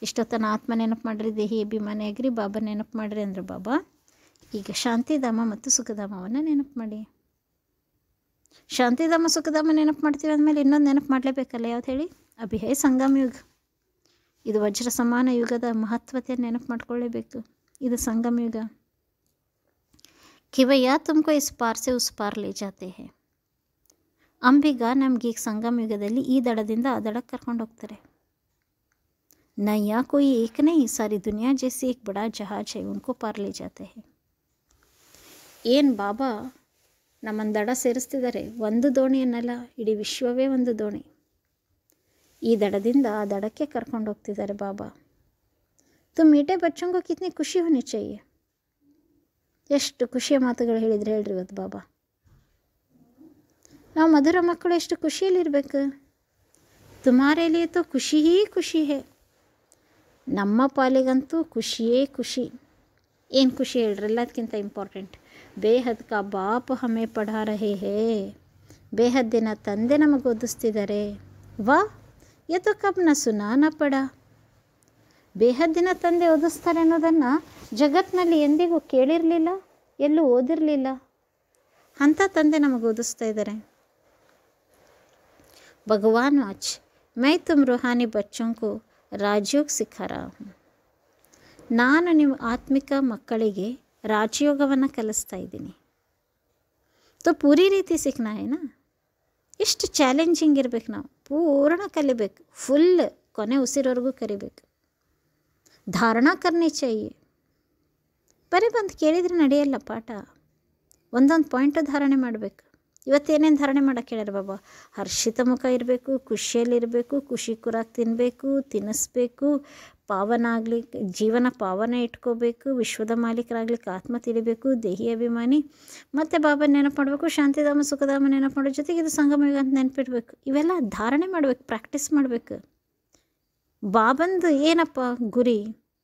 ಇಷ್ಟೊತ್ತನ ಆತ್ಮ ನೆನಪು ಮಾಡಿರಿ, ದೇಹಿ ಅಭಿಮಾನಿ ಆಗಿರಿ, ಬಾಬಾ ನೆನಪು ಮಾಡಿರಿ ಅಂದ್ರೆ ಬಾಬಾ. ಈಗ ಶಾಂತಿಧಾಮ ಮತ್ತು ಸುಖಧಾಮವನ್ನು ನೆನಪು ಮಾಡಿ. ಶಾಂತಿಧಾಮ ಸುಖಧಾಮ ನೆನಪು ಮಾಡ್ತೀವಿ ಅಂದಮೇಲೆ ಇನ್ನೊಂದು ನೆನಪು ಮಾಡಲೇಬೇಕಲ್ಲ, ಯಾವ್ದು ಹೇಳಿ? ಅಭಿಹಯ ಸಂಗಮ ಯುಗ. ಇದು ವಜ್ರ ಸಮಾನ ಯುಗದ ಮಹತ್ವತೆ ನೆನಪು ಮಾಡ್ಕೊಳ್ಳೇಬೇಕು. ಇದು ಸಂಗಮ ಯುಗ. ಕಿವಯ್ಯ ತುಮಕೋ ಇಸ್ ಪಾರ್ ಸೆ ಉಸ್ ಪಾರ್ ಲೇ ಜಾತೆ ಹೇ. ಅಂಬಿಗ ನಮ್ಗೆ ಈಗ ಸಂಗಮ ಯುಗದಲ್ಲಿ ಈ ದಡದಿಂದ ಆ ದಡಕ್ಕೆ ಕರ್ಕೊಂಡು ಹೋಗ್ತಾರೆ. ನಯ್ಯ ಕೋಯಿ ಏಕ ನೈ, ಸಾರಿ ದುನಿಯಾ ಜೈಸಿ ಏಕ್ ಬಡಾ ಜಹಾಜ್ ಹೈ, ಉನ್ಕೋ ಪಾರ್ ಲೇ ಜಾತೆ ಹೇ. ಏನು ಬಾಬಾ ನಮ್ಮನ್ನು ದಡ ಸೇರಿಸ್ತಿದ್ದಾರೆ. ಒಂದು ದೋಣಿಯನ್ನಲ್ಲ, ಇಡೀ ವಿಶ್ವವೇ ಒಂದು ದೋಣಿ. ಈ ದಡದಿಂದ ಆ ದಡಕ್ಕೆ ಕರ್ಕೊಂಡು ಹೋಗ್ತಿದ್ದಾರೆ ಬಾಬಾ. ತು ಮೀಟೆ ಬಚ್ಚಂಗೋ ಕಿತ್ನಿ ಖುಷಿ ಹೋನಿ ಚಾಹಿಯೆ. ಎಷ್ಟು ಖುಷಿಯ ಮಾತುಗಳು ಹೇಳಿದ್ರೆ ಹೇಳ್ರಿ ಇವತ್ತು ಬಾಬಾ. ನಾವು ಮಧುರ ಮಕ್ಕಳು ಎಷ್ಟು ಖುಷಿಯಲ್ಲಿರಬೇಕು. ತುಮಾರೇ ಲಿಯೇ ತೋ ಖುಷಿ ಹೀ ಖುಷಿ ಹೇ. ನಮ್ಮ ಪಾಲಿಗಂತೂ ಖುಷಿಯೇ ಖುಷಿ. ಏನು ಖುಷಿ ಹೇಳ್ರಿ? ಎಲ್ಲದಕ್ಕಿಂತ ಇಂಪಾರ್ಟೆಂಟ್, ಬೇಹದ್ ಕಾ ಬಾಪ್ ಹಮೇ ಪಢಾ ರಹೇ ಹೇ. ಬೇಹದ್ದಿನ ತಂದೆ ನಮಗೆ ಓದಿಸ್ತಿದ್ದಾರೆ. ವಾ ಯತೋ ಕಬ್ ನ ಸುನಾ ನ ಪಡ. ಬೇಹದ್ದಿನ ತಂದೆ ಓದಿಸ್ತಾರೆ ಅನ್ನೋದನ್ನು ಜಗತ್ತಿನಲ್ಲಿ ಎಂದಿಗೂ ಕೇಳಿರಲಿಲ್ಲ, ಎಲ್ಲೂ ಓದಿರಲಿಲ್ಲ. ಅಂಥ ತಂದೆ ನಮಗೆ ಓದಿಸ್ತಾ ಇದ್ದಾರೆ. ಭಗವಾನ್ ವಾಚ್ ಮೈ ತುಮ್ ರೂಹಾನಿ ಬಚ್ಚೋಂಕು ರಾಜಯೋಗ ಸಿಖಾ ರಹಾ ಹೂಂ. ನಾನು ನಿಮ್ಮ ಆತ್ಮಿಕ ಮಕ್ಕಳಿಗೆ ರಾಜಯೋಗವನ್ನು ಕಲಿಸ್ತಾ ಇದ್ದೀನಿ. ತೋ ಪೂರಿ ರೀತಿ ಸಿಕ್ನಾ ಏನಾ. ಎಷ್ಟು ಚಾಲೆಂಜಿಂಗ್ ಇರಬೇಕು, ನಾವು ಪೂರ್ಣ ಕಲಿಬೇಕು, ಫುಲ್ ಕೊನೆ ಉಸಿರವರೆಗೂ ಕಲಿಬೇಕು. ಧಾರಣಾ ಕರ್ನಿ ಚಾಹಿಯೆ. ಬರೀ ಬಂದು ಕೇಳಿದರೆ ನಡೆಯಲ್ಲ ಪಾಠ. ಒಂದೊಂದು ಪಾಯಿಂಟು ಧಾರಣೆ ಮಾಡಬೇಕು. ಇವತ್ತೇನೇನು ಧಾರಣೆ ಮಾಡೋಕ್ಕೆ ಹೇಳ್ಯಾರ ಬಾಬಾ? ಹರ್ಷಿತ ಮುಖ ಇರಬೇಕು, ಖುಷಿಯಲ್ಲಿರಬೇಕು, ಖುಷಿ ಕುರಾಕ್ ತಿನ್ನಬೇಕು, ತಿನ್ನಿಸ್ಬೇಕು, ಪಾವನ ಆಗ್ಲಿಕ್ಕೆ ಜೀವನ ಪಾವನ ಇಟ್ಕೋಬೇಕು, ವಿಶ್ವದ ಮಾಲೀಕರಾಗ್ಲಿಕ್ಕೆ ಆತ್ಮ ತಿಳಿಬೇಕು, ದೇಹಿ ಅಭಿಮಾನಿ. ಮತ್ತು ಬಾಬಾ ನೆನಪು ಮಾಡಬೇಕು, ಶಾಂತಿಧಾಮ ಸುಖಧಾಮ ನೆನಪು ಮಾಡೋ ಜೊತೆಗೆ ಇದು ಸಂಗಮ ಯುಗ ಅಂತ ನೆನಪಿಡ್ಬೇಕು. ಇವೆಲ್ಲ ಧಾರಣೆ ಮಾಡಬೇಕು, ಪ್ರಾಕ್ಟೀಸ್ ಮಾಡಬೇಕು. ಬಾಬಂದು ಏನಪ್ಪ ಗುರಿ?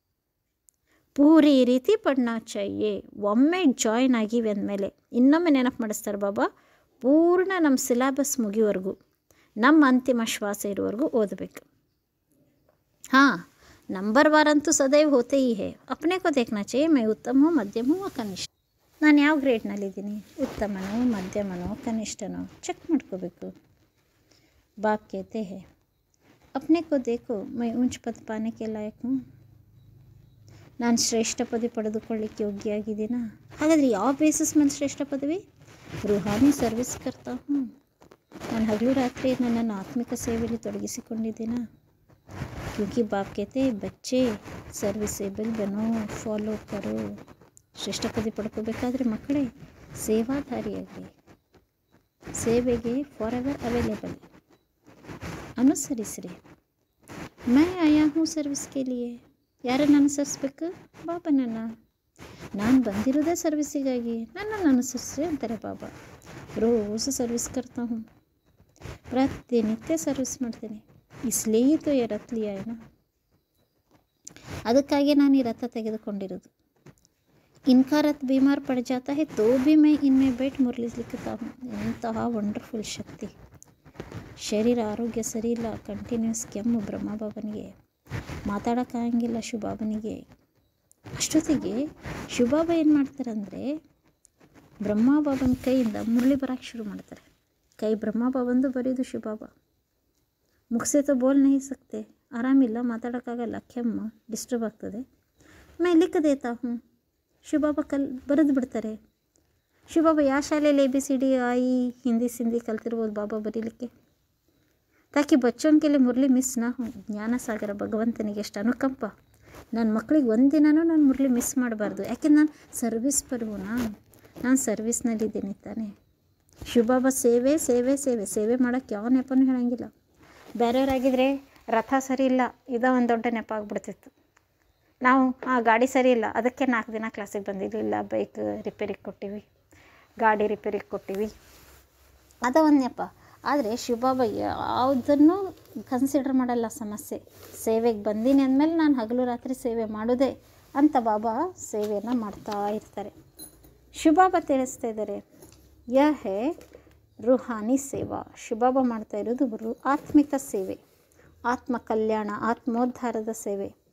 ಪೂರಿ ರೀತಿ ಪಡ್ನಾ ಚಾಹಿಯೆ. ಒಮ್ಮೆ ಜಾಯ್ನ್ ಆಗಿವೆ ಅಂದಮೇಲೆ ಇನ್ನೊಮ್ಮೆ ನೆನಪು ಮಾಡಿಸ್ತಾರೆ ಬಾಬಾ. ಪೂರ್ಣ ನಮ್ಮ ಸಿಲೆಬಸ್ ಮುಗಿಯುವವರೆಗೂ, ನಮ್ಮ ಅಂತಿಮ ಶ್ವಾಸ ಇರುವವರೆಗೂ ಓದಬೇಕು. ಹಾಂ, ನಂಬರ್ ವಾರ್ ಅಂತೂ ಸದೈವ್ ಹೋತೆ ಹಿ ಹೇ. ಅಪ್ನೆ ಕೋ ದೇಖ್ನಾ ಚಾಹಿಯೆ ಮೈ ಉತ್ತಮ ಹೋ, ಮಧ್ಯಮ ಹೋ, ಕನಿಷ್ಠ. ನಾನು ಯಾವ ಗ್ರೇಡ್ನಲ್ಲಿದ್ದೀನಿ, ಉತ್ತಮನೋ, ಮಧ್ಯಮನೋ, ಕನಿಷ್ಠನೋ ಚೆಕ್ ಮಾಡ್ಕೋಬೇಕು. ಬಾಪ್ ಕೇತೆ ಹೇ ಅಪ್ನೆ ಕೋ ದೇಖೋ ಮೈ ಊಂಚ್ ಪದ ಪಾನೆ ಕೆ ಲಾಯಕ್ ಹೂಂ. ನಾನು ಶ್ರೇಷ್ಠ ಪದವಿ ಪಡೆದುಕೊಳ್ಳಿಕ್ಕೆ ಯೋಗ್ಯ ಆಗಿದ್ದೀನಾ? ಹಾಗಾದರೆ ಯಾವ ಬೇಸಿಸ್ ಮೇಲೆ ಶ್ರೇಷ್ಠ ಪದವಿ? ರೂಹಾನಿ ಸರ್ವಿಸ್ ಕರ್ತಾ ಹೂಂ. ನಾನು ಹಗಲು ರಾತ್ರಿ ನನ್ನನ್ನು ಆತ್ಮಿಕ ಸೇವೆಯಲ್ಲಿ ತೊಡಗಿಸಿಕೊಂಡಿದ್ದೀನಾ? ಕ್ಯೂಂಕಿ ಬಾಪ್ ಕೇತೆ ಬಚ್ಚೆ ಸರ್ವಿಸೇಬಲ್ ಬನೋ, ಫಾಲೋ ಕರೋ. ಶ್ರೇಷ್ಠ ಪದವಿ ಪಡ್ಕೋಬೇಕಾದ್ರೆ ಮಕ್ಕಳೇ ಸೇವಾಧಾರಿಯಾಗಿ, ಸೇವೆಗೆ ಫಾರ್ ಎವರ್ ಅವೈಲೇಬಲ್, ಅನುಸರಿಸ್ರಿ. ಮೈ ಆಯಾ ಹೂಂ ಸರ್ವಿಸ್ಗೆ ಲಿಯೇ. ಯಾರನ್ನು ಅನುಸರಿಸ್ಬೇಕು? ಬಾಬನನ್ನು. ನಾನು ಬಂದಿರೋದೇ ಸರ್ವಿಸಿಗಾಗಿ, ನನ್ನನ್ನು ಅನುಸರಿಸ್ರಿ ಅಂತಾರೆ ಬಾಬಾ. ರೋಸು ಸರ್ವಿಸ್ ಕರ್ತಾ ಹೂಂ. ಪ್ರತಿನಿತ್ಯ ಸರ್ವಿಸ್ ಮಾಡ್ತೀನಿ. ಇಸ್ಲಿಯೇ ತೋ ಯೇ ರಥ ಲಿಯಾ ಏನಾ. ಅದಕ್ಕಾಗಿ ನಾನು ಈ ರಥ ತೆಗೆದುಕೊಂಡಿರೋದು. ಇನ್ಕಾ ರಥ ಬೀಮಾರ್ ಪಡ ಜಾತಾ ಹೈ ತೋ ಭಿ ಮೈ ಇನ್ಮೇ ಬೇಟ್ ಮುರಳಿ ಲಿಖತಾ ಹೂಂ. ಎಂತಹ ವಂಡರ್ಫುಲ್ ಶಕ್ತಿ. ಶರೀರ ಆರೋಗ್ಯ ಸರಿ ಇಲ್ಲ, ಕಂಟಿನ್ಯೂಸ್ ಕೆಮ್ಮು ಬ್ರಹ್ಮ ಬಾಬನಿಗೆ, ಮಾತಾಡೋಕ್ಕಾಗಂಗಿಲ್ಲ ಶಿವಬಾಬನಿಗೆ. ಅಷ್ಟೊತ್ತಿಗೆ ಶಿವಬಾಬಾ ಏನು ಮಾಡ್ತಾರಂದರೆ, ಬ್ರಹ್ಮ ಬಾಬನ ಕೈಯಿಂದ ಮುರಳಿ ಬರೋಕ್ಕೆ ಶುರು ಮಾಡ್ತಾರೆ. ಕೈ ಬ್ರಹ್ಮ ಬಾಬಂದು ಬರೆಯೋದು ಶಿವಬಾಬಾ. ಮುಗಿಸೇ ತೋ ಬೋಲ್ ನಹೀ ಸಕ್ತೆ, ಆರಾಮಿಲ್ಲ, ಮಾತಾಡೋಕ್ಕಾಗಲ್ಲ, ಕೆಮ್ಮು ಡಿಸ್ಟರ್ಬ್ ಆಗ್ತದೆ. ಮೈ ಲಿಖ ದೇತಾ ಹೂಂ. ಶಿವಬಾಬಾ ಕಲ್ ಬರೆದು ಬಿಡ್ತಾರೆ. ಶಿವಬಾಬಾ ಯಾವ ಶಾಲೆಯಲ್ಲಿ ಎ ಬಿ ಸಿ ಡಿ ಆಯಿ ಹಿಂದಿ ಸಿಂಧಿ ಕಲ್ತಿರ್ಬೋದು ಬಾಬಾ ಬರೀಲಿಕ್ಕೆ. ತಾಕಿ ಬಚ್ಚೋಂಕೆಲೆ ಮುರಳಿ ಮಿಸ್ ನಾ ಹೋ. ಜ್ಞಾನಸಾಗರ ಭಗವಂತನಿಗೆ ಎಷ್ಟು ಅನುಕಂಪ. ನನ್ನ ಮಕ್ಕಳಿಗೆ ಒಂದಿನನೂ ನಾನು ಮುರಳಿ ಮಿಸ್ ಮಾಡಬಾರ್ದು. ಯಾಕೆ ನಾನು ಸರ್ವಿಸ್ ಪರ್ವನಾ, ನಾನು ಸರ್ವಿಸ್ನಲ್ಲಿದ್ದೀನಿ ತಾನೇ. ಶಿವಬಾಬಾ ಸೇವೆ ಸೇವೆ ಸೇವೆ ಸೇವೆ ಮಾಡೋಕ್ಕೆ ಯಾವ ನೆಪನೂ ಹೇಳೋಂಗಿಲ್ಲ. ಬೇರೆಯವರಾಗಿದ್ದರೆ ರಥ ಸರಿ ಇಲ್ಲ, ಇದೋ ಒಂದು ದೊಡ್ಡ ನೆಪ ಆಗ್ಬಿಡ್ತಿತ್ತು. ನಾವು ಆ ಗಾಡಿ ಸರಿ ಇಲ್ಲ, ಅದಕ್ಕೆ ನಾಲ್ಕು ದಿನ ಕ್ಲಾಸಿಗೆ ಬಂದಿರಲಿಲ್ಲ, ಬೈಕ್ ರಿಪೇರಿಗೆ ಕೊಟ್ಟಿವಿ, ಗಾಡಿ ರಿಪೇರಿಗೆ ಕೊಟ್ಟಿವಿ, ಅದ ಒಂದು ನೆಪ. ಆದರೆ ಶಿವಬಾಬಾ ಯಾವುದನ್ನು ಕನ್ಸಿಡರ್ ಮಾಡಲ್ಲ ಸಮಸ್ಯೆ. ಸೇವೆಗೆ ಬಂದೀನಿ ಅಂದಮೇಲೆ ನಾನು ಹಗಲು ರಾತ್ರಿ ಸೇವೆ ಮಾಡೋದೇ ಅಂತ ಬಾಬಾ ಸೇವೆಯನ್ನು ಮಾಡ್ತಾ ಇರ್ತಾರೆ. ಶಿವಬಾಬಾ ತಿಳಿಸ್ತಾ ಇದ್ದಾರೆ, ಯ ಹೇ ರೂಹಾನಿ ಸೇವಾ. ಶಿವಬಾಬಾ ಮಾಡ್ತಾ ಇರೋದು ರು ಆತ್ಮಿಕ ಸೇವೆ, ಆತ್ಮ ಕಲ್ಯಾಣ, ಆತ್ಮೋದ್ಧಾರದ ಸೇವೆ.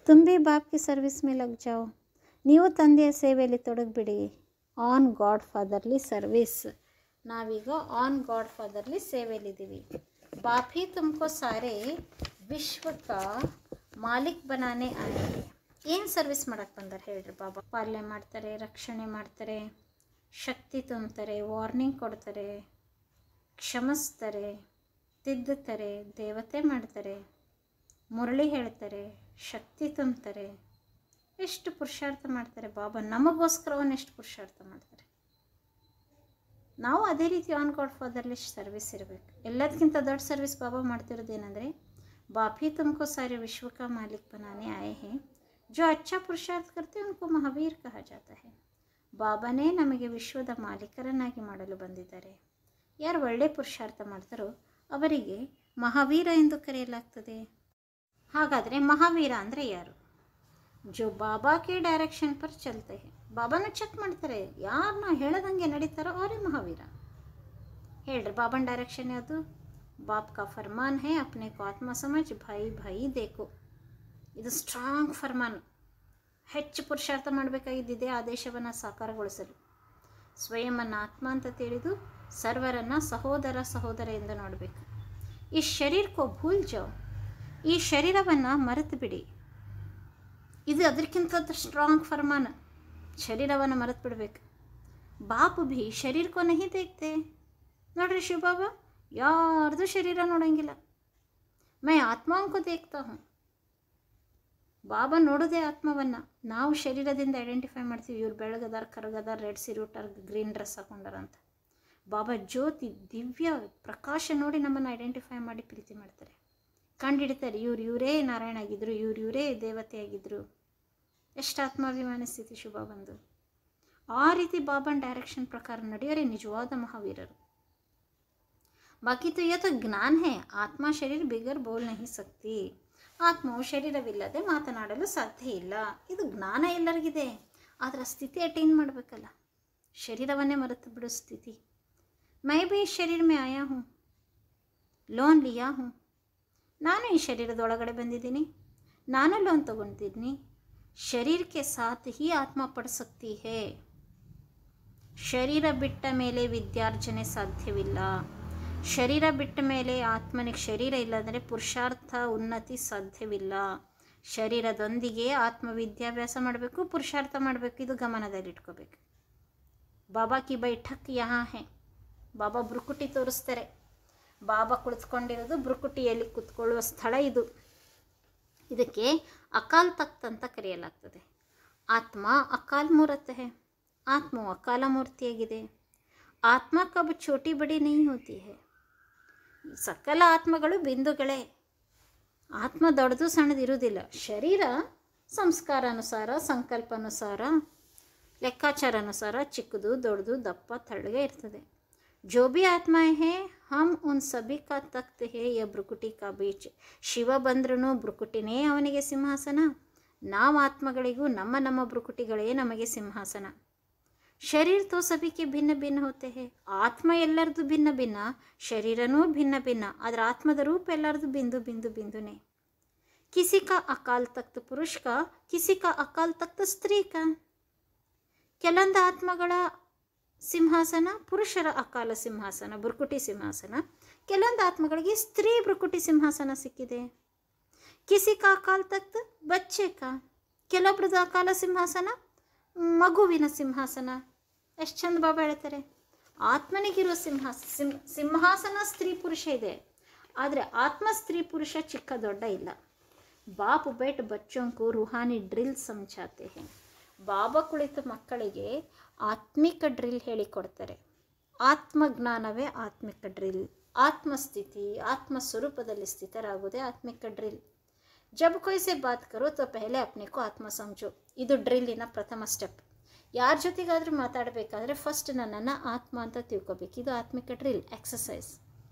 तुम भी बाप की सर्विस में लग जाओ. ನೀವು ತಂದೆಯ ಸೇವೆಯಲ್ಲಿ ತೊಡಗಿಬಿಡಿ. On godfatherly service. ನಾವೀಗ ಆನ್ ಗಾಡ್ ಫಾದರ್ಲಿ ಸೇವೆಯಲ್ಲಿದ್ದೀವಿ. बाप ही तुमको सारे विश्व का ಮಾಲಿಕ್ ಬನಾನೆ ಆನೆ. ಏನು ಸರ್ವಿಸ್ ಮಾಡಕ್ಕೆ ಬಂದಾರೆ ಹೇಳ್ರಿ ಬಾಬಾ? ಪಾಲನೆ ಮಾಡ್ತಾರೆ, ರಕ್ಷಣೆ ಮಾಡ್ತಾರೆ, ಶಕ್ತಿ ತುಂಬ್ತಾರೆ, ವಾರ್ನಿಂಗ್ ಕೊಡ್ತಾರೆ, ಕ್ಷಮಿಸ್ತಾರೆ, ತಿದ್ದುತ್ತಾರೆ, ದೇವತೆ ಮಾಡ್ತಾರೆ, ಮುರಳಿ ಹೇಳ್ತಾರೆ, ಶಕ್ತಿ ತುಂಬ್ತಾರೆ. ಎಷ್ಟು ಪುರುಷಾರ್ಥ ಮಾಡ್ತಾರೆ ಬಾಬಾ ನಮಗೋಸ್ಕರವನ್ನು, ಎಷ್ಟು ಪುರುಷಾರ್ಥ ಮಾಡ್ತಾರೆ. ನಾವು ಅದೇ ರೀತಿ ಆನ್ ಗಾಡ್ ಫಾದರ್ಲಿ ಸರ್ವಿಸ್ ಇರಬೇಕು. ಎಲ್ಲದಕ್ಕಿಂತ ದೊಡ್ಡ ಸರ್ವಿಸ್ ಬಾಬಾ ಮಾಡ್ತಿರೋದೇನೆಂದರೆ, बाप ही तुमको सारे विश्व का मालिक बनाने आए हैं. जो अच्छा पुरुषार्थ करते उनको महावीर कहा जाता है. ಬಾಬಾನೇ ನಮಗೆ ವಿಶ್ವದ ಮಾಲೀಕರನ್ನಾಗಿ ಮಾಡಲು ಬಂದಿದ್ದಾರೆ. ಯಾರು ಒಳ್ಳೆ ಪುರುಷಾರ್ಥ ಮಾಡ್ತಾರೋ ಅವರಿಗೆ ಮಹಾವೀರ ಎಂದು ಕರೆಯಲಾಗ್ತದೆ. ಹಾಗಾದರೆ ಮಹಾವೀರ ಅಂದರೆ ಯಾರು? ಜೋ ಬಾಬಾಕ್ಕೆ ಡೈರೆಕ್ಷನ್ ಪರ್ ಚಲ್ತೆ ಹೇ. ಬಾಬಾನ ಚೆಕ್ ಮಾಡ್ತಾರೆ, ಯಾರನ್ನ ಹೇಳದಂಗೆ ನಡೀತಾರೋ ಅವರೇ ಮಹಾವೀರ. ಹೇಳ್ರಿ ಬಾಬಾನ ಡೈರೆಕ್ಷನ್ ಯಾವುದು? बाप का फरमान है अपने को आत्मा समझ भाई भाई देखो. ಇದು ಸ್ಟ್ರಾಂಗ್ ಫರ್ಮಾನ್. ಹೆಚ್ಚು ಪುರುಷಾರ್ಥ ಮಾಡಬೇಕಾಗಿದ್ದಿದೆ ಆದೇಶವನ್ನು ಸಾಕಾರಗೊಳಿಸಲು. ಸ್ವಯಂವನ್ನು ಆತ್ಮ ಅಂತ ತಿಳಿದು ಸರ್ವರನ್ನು ಸಹೋದರ ಸಹೋದರ ಎಂದು ನೋಡಬೇಕು. ಈ ಶರೀರಕ್ಕೋ ಭೂಲ್ ಜಾವ್. ಈ ಶರೀರವನ್ನು ಮರೆತು ಬಿಡಿ. ಇದು ಅದಕ್ಕಿಂತ ಸ್ಟ್ರಾಂಗ್ ಫರ್ಮಾನ್. ಶರೀರವನ್ನು ಮರೆತು ಬಿಡಬೇಕು. ಬಾಪು ಭೀ ಶರೀರಕ್ಕೋ ನಹಿ ದೇಖ್ತೆ. ನೋಡ್ರಿ ಶಿವಬಾಬಾ ಯಾರ್ದು ಶರೀರ ನೋಡೋಂಗಿಲ್ಲ. ಮೈ ಆತ್ಮಾಂಕು ದೇಖ್ತಾ ಹೂँ. ಬಾಬಾ ನೋಡೋದೇ ಆತ್ಮವನ್ನು. ನಾವು ಶರೀರದಿಂದ ಐಡೆಂಟಿಫೈ ಮಾಡ್ತೀವಿ, ಇವ್ರು ಬೆಳಗದಾರ, ಕರಗದಾರ, ರೆಡ್ ಸಿರೂಟರ್, ಗ್ರೀನ್ ಡ್ರೆಸ್ ಹಾಕೊಂಡಾರ ಅಂತ. ಬಾಬಾ ಜ್ಯೋತಿ ದಿವ್ಯ ಪ್ರಕಾಶ ನೋಡಿ ನಮ್ಮನ್ನು ಐಡೆಂಟಿಫೈ ಮಾಡಿ ಪ್ರೀತಿ ಮಾಡ್ತಾರೆ, ಕಂಡುಹಿಡಿತಾರೆ. ಇವ್ರು ಇವರೇ ನಾರಾಯಣ ಆಗಿದ್ರು, ಇವ್ರು ಇವರೇ ದೇವತೆ ಆಗಿದ್ರು. ಎಷ್ಟು ಆತ್ಮಾಭಿಮಾನಿ ಸ್ಥಿತಿ ಶುಭ ಬಂದು. ಆ ರೀತಿ ಬಾಬಾನ ಡೈರೆಕ್ಷನ್ ಪ್ರಕಾರ ನಡೆಯೋರೆ ನಿಜವಾದ ಮಹಾವೀರರು. ಬಾಕಿ तो यह तो ज्ञान है. ಆತ್ಮ ಶರೀರ ಬಿಗರ್ ಬೋಲ್ ನಹಿ ಸಕ್ತಿ. ಆತ್ಮವು ಶರೀರವಿಲ್ಲದೆ ಮಾತನಾಡಲು ಸಾಧ್ಯ ಇಲ್ಲ. ಇದು ಜ್ಞಾನ ಎಲ್ಲರಿಗಿದೆ. ಅದರ ಸ್ಥಿತಿ ಅಟೈನ್ ಮಾಡಬೇಕಲ್ಲ. ಶರೀರವನ್ನೇ ಮರೆತು ಬಿಡೋ ಸ್ಥಿತಿ. ಮೈ ಭೀ ಶರೀರ ಮೇ ಆಯಾ ಹೂँ, ಲೋನ್ ಲಿಯಾ ಹೂँ. ನಾನು ಈ ಶರೀರದೊಳಗಡೆ ಬಂದಿದ್ದೀನಿ, ನಾನು ಲೋನ್ ತಗೊಂಡಿದ್ದೀನಿ. ಶರೀರಕ್ಕೆ ಸಾಥ್ ಹಿ ಆತ್ಮ ಪಡ್ ಸಕ್ತಿ ಹೇ. ಶರೀರ ಬಿಟ್ಟ ಮೇಲೆ ವಿದ್ಯಾರ್ಜನೆ ಸಾಧ್ಯವಿಲ್ಲ. ಶರೀರ ಬಿಟ್ಟ ಮೇಲೆ ಆತ್ಮನಿಗೆ ಶರೀರ ಇಲ್ಲಂದರೆ ಪುರುಷಾರ್ಥ ಉನ್ನತಿ ಸಾಧ್ಯವಿಲ್ಲ. ಶರೀರದೊಂದಿಗೆ ಆತ್ಮ ವಿದ್ಯಾಭ್ಯಾಸ ಮಾಡಬೇಕು, ಪುರುಷಾರ್ಥ ಮಾಡಬೇಕು. ಇದು ಗಮನದಲ್ಲಿಟ್ಕೋಬೇಕು. ಬಾಬಾ ಕಿ ಬೈಠಕ್ ಯಹಾ ಹೇ. ಬಾಬಾ ಬೃಕುಟಿ ತೋರಿಸ್ತಾರೆ. ಬಾಬಾ ಕುಳಿತುಕೊಂಡಿರೋದು ಬೃಕುಟಿಯಲ್ಲಿ ಕುತ್ಕೊಳ್ಳುವ ಸ್ಥಳ ಇದು. ಇದಕ್ಕೆ ಅಕಾಲ್ ತಖ್ತ್ ಅಂತ ಕರೆಯಲಾಗ್ತದೆ. ಆತ್ಮ ಅಕಾಲ್ ಮೂರತ್ ಹೇ. ಆತ್ಮವು ಅಕಾಲ ಮೂರ್ತಿಯಾಗಿದೆ. ಆತ್ಮ ಕಬ್ ಛೋಟಿ ಬಡಿ ನಹಿ ಹೋತಿ ಹೇ. ಸಕಲ ಆತ್ಮಗಳು ಬಿಂದುಗಳೇ. ಆತ್ಮ ದೊಡ್ಡದು ಸಣ್ಣದಿರುವುದಿಲ್ಲ. ಶರೀರ ಸಂಸ್ಕಾರಾನುಸಾರ, ಸಂಕಲ್ಪಾನುಸಾರ, ಲೆಕ್ಕಾಚಾರಾನುಸಾರ ಚಿಕ್ಕದು, ದೊಡ್ಡದು, ದಪ್ಪ, ತಳ್ಳಗೆ ಇರ್ತದೆ. ಜೋ ಬಿ ಆತ್ಮಾಯೇ ಹೇ ಹಮ್ ಉನ್ ಸಭಿ ಕಾ ತಖ್ತ್ ಹೇ ಯ ಬೃಕುಟಿ ಕಾ ಬೀಚ್. ಶಿವ ಬಂದ್ರೂ ಬೃಕುಟಿನೇ ಅವನಿಗೆ ಸಿಂಹಾಸನ. ನಾವು ಆತ್ಮಗಳಿಗೂ ನಮ್ಮ ನಮ್ಮ ಬೃಕುಟಿಗಳೇ ನಮಗೆ ಸಿಂಹಾಸನ. ಶರೀರ ತೋ ಸಭಿಕೆ ಭಿನ್ನ ಭಿನ್ನ ಹೋತೆ ಹೇ. ಆತ್ಮ ಎಲ್ಲರದು ಭಿನ್ನ ಭಿನ್ನ, ಶರೀರನೂ ಭಿನ್ನ ಭಿನ್ನ. ಅದರ ಆತ್ಮದ ರೂಪ ಎಲ್ಲರದು ಬಿಂದು ಬಿಂದು ಬಿಂದುನೇ. ಕಿಸಿ ಕಾ ಅಕಾಲ್ ತಖ್ತ್ ಪುರುಷ ಕಾ, ಕಿಸಿ ಕಾ ಅಕಾಲ್ ತಖ್ತ್ ಸ್ತ್ರೀ ಕಾ. ಕೆಲವೊಂದು ಆತ್ಮಗಳ ಸಿಂಹಾಸನ ಪುರುಷರ ಅಕಾಲ ಸಿಂಹಾಸನ, ಬೃಕುಟಿ ಸಿಂಹಾಸನ. ಕೆಲವೊಂದು ಆತ್ಮಗಳಿಗೆ ಸ್ತ್ರೀ ಬೃಕುಟಿ ಸಿಂಹಾಸನ ಸಿಕ್ಕಿದೆ. ಕಿಸಿ ಕಾ ಅಕಾಲ್ ತಖ್ತ್ ಬಚ್ಚೆ ಕಾ. ಕೆಲವೊಬ್ರದ್ದು ಅಕಾಲ ಸಿಂಹಾಸನ ಮಗುವಿನ ಸಿಂಹಾಸನ. ಎಷ್ಟು ಚಂದ ಬಾಬಾ ಹೇಳ್ತಾರೆ. ಆತ್ಮನಿಗಿರುವ ಸಿಂಹಾಸ ಸಿಂ ಸಿಂಹಾಸನ ಸ್ತ್ರೀ ಪುರುಷ ಇದೆ, ಆದರೆ ಆತ್ಮ ಸ್ತ್ರೀ ಪುರುಷ ಚಿಕ್ಕ ದೊಡ್ಡ ಇಲ್ಲ. ಬಾಪ್ ಬೇಟ್ ಬಚ್ಚೋಂಕು ರೂಹಾನಿ ಡ್ರಿಲ್ ಸಮझाते हैं. ಬಾಬಾ ಕುಳಿತು ಮಕ್ಕಳಿಗೆ ಆತ್ಮಿಕ ಡ್ರಿಲ್ ಹೇಳಿಕೊಡ್ತಾರೆ. ಆತ್ಮಜ್ಞಾನವೇ ಆತ್ಮಿಕ ಡ್ರಿಲ್. ಆತ್ಮಸ್ಥಿತಿ, ಆತ್ಮ ಸ್ವರೂಪದಲ್ಲಿ ಸ್ಥಿತರಾಗುವುದೇ ಆತ್ಮಿಕ ಡ್ರಿಲ್. ಜಬ್ ಕೊಯ್ ಸೆ ಬಾತ್ ಕರೋ ತೋ ಪೆಹಲೆ ಅಪ್ನೆ ಕೋ ಆತ್ಮ ಸಮझो. ಇದು ಡ್ರಿಲ್ಲಿನ ಪ್ರಥಮ ಸ್ಟೆಪ್. ಯಾರ ಜೊತೆಗಾದರೂ ಮಾತಾಡಬೇಕಾದ್ರೆ ಫಸ್ಟ್ ನನ್ನನ್ನು ಆತ್ಮ ಅಂತ ತಿಳ್ಕೊಬೇಕು. ಇದು ಆತ್ಮಿಕ ಡ್ರಿಲ್, ಎಕ್ಸಸೈಸ್.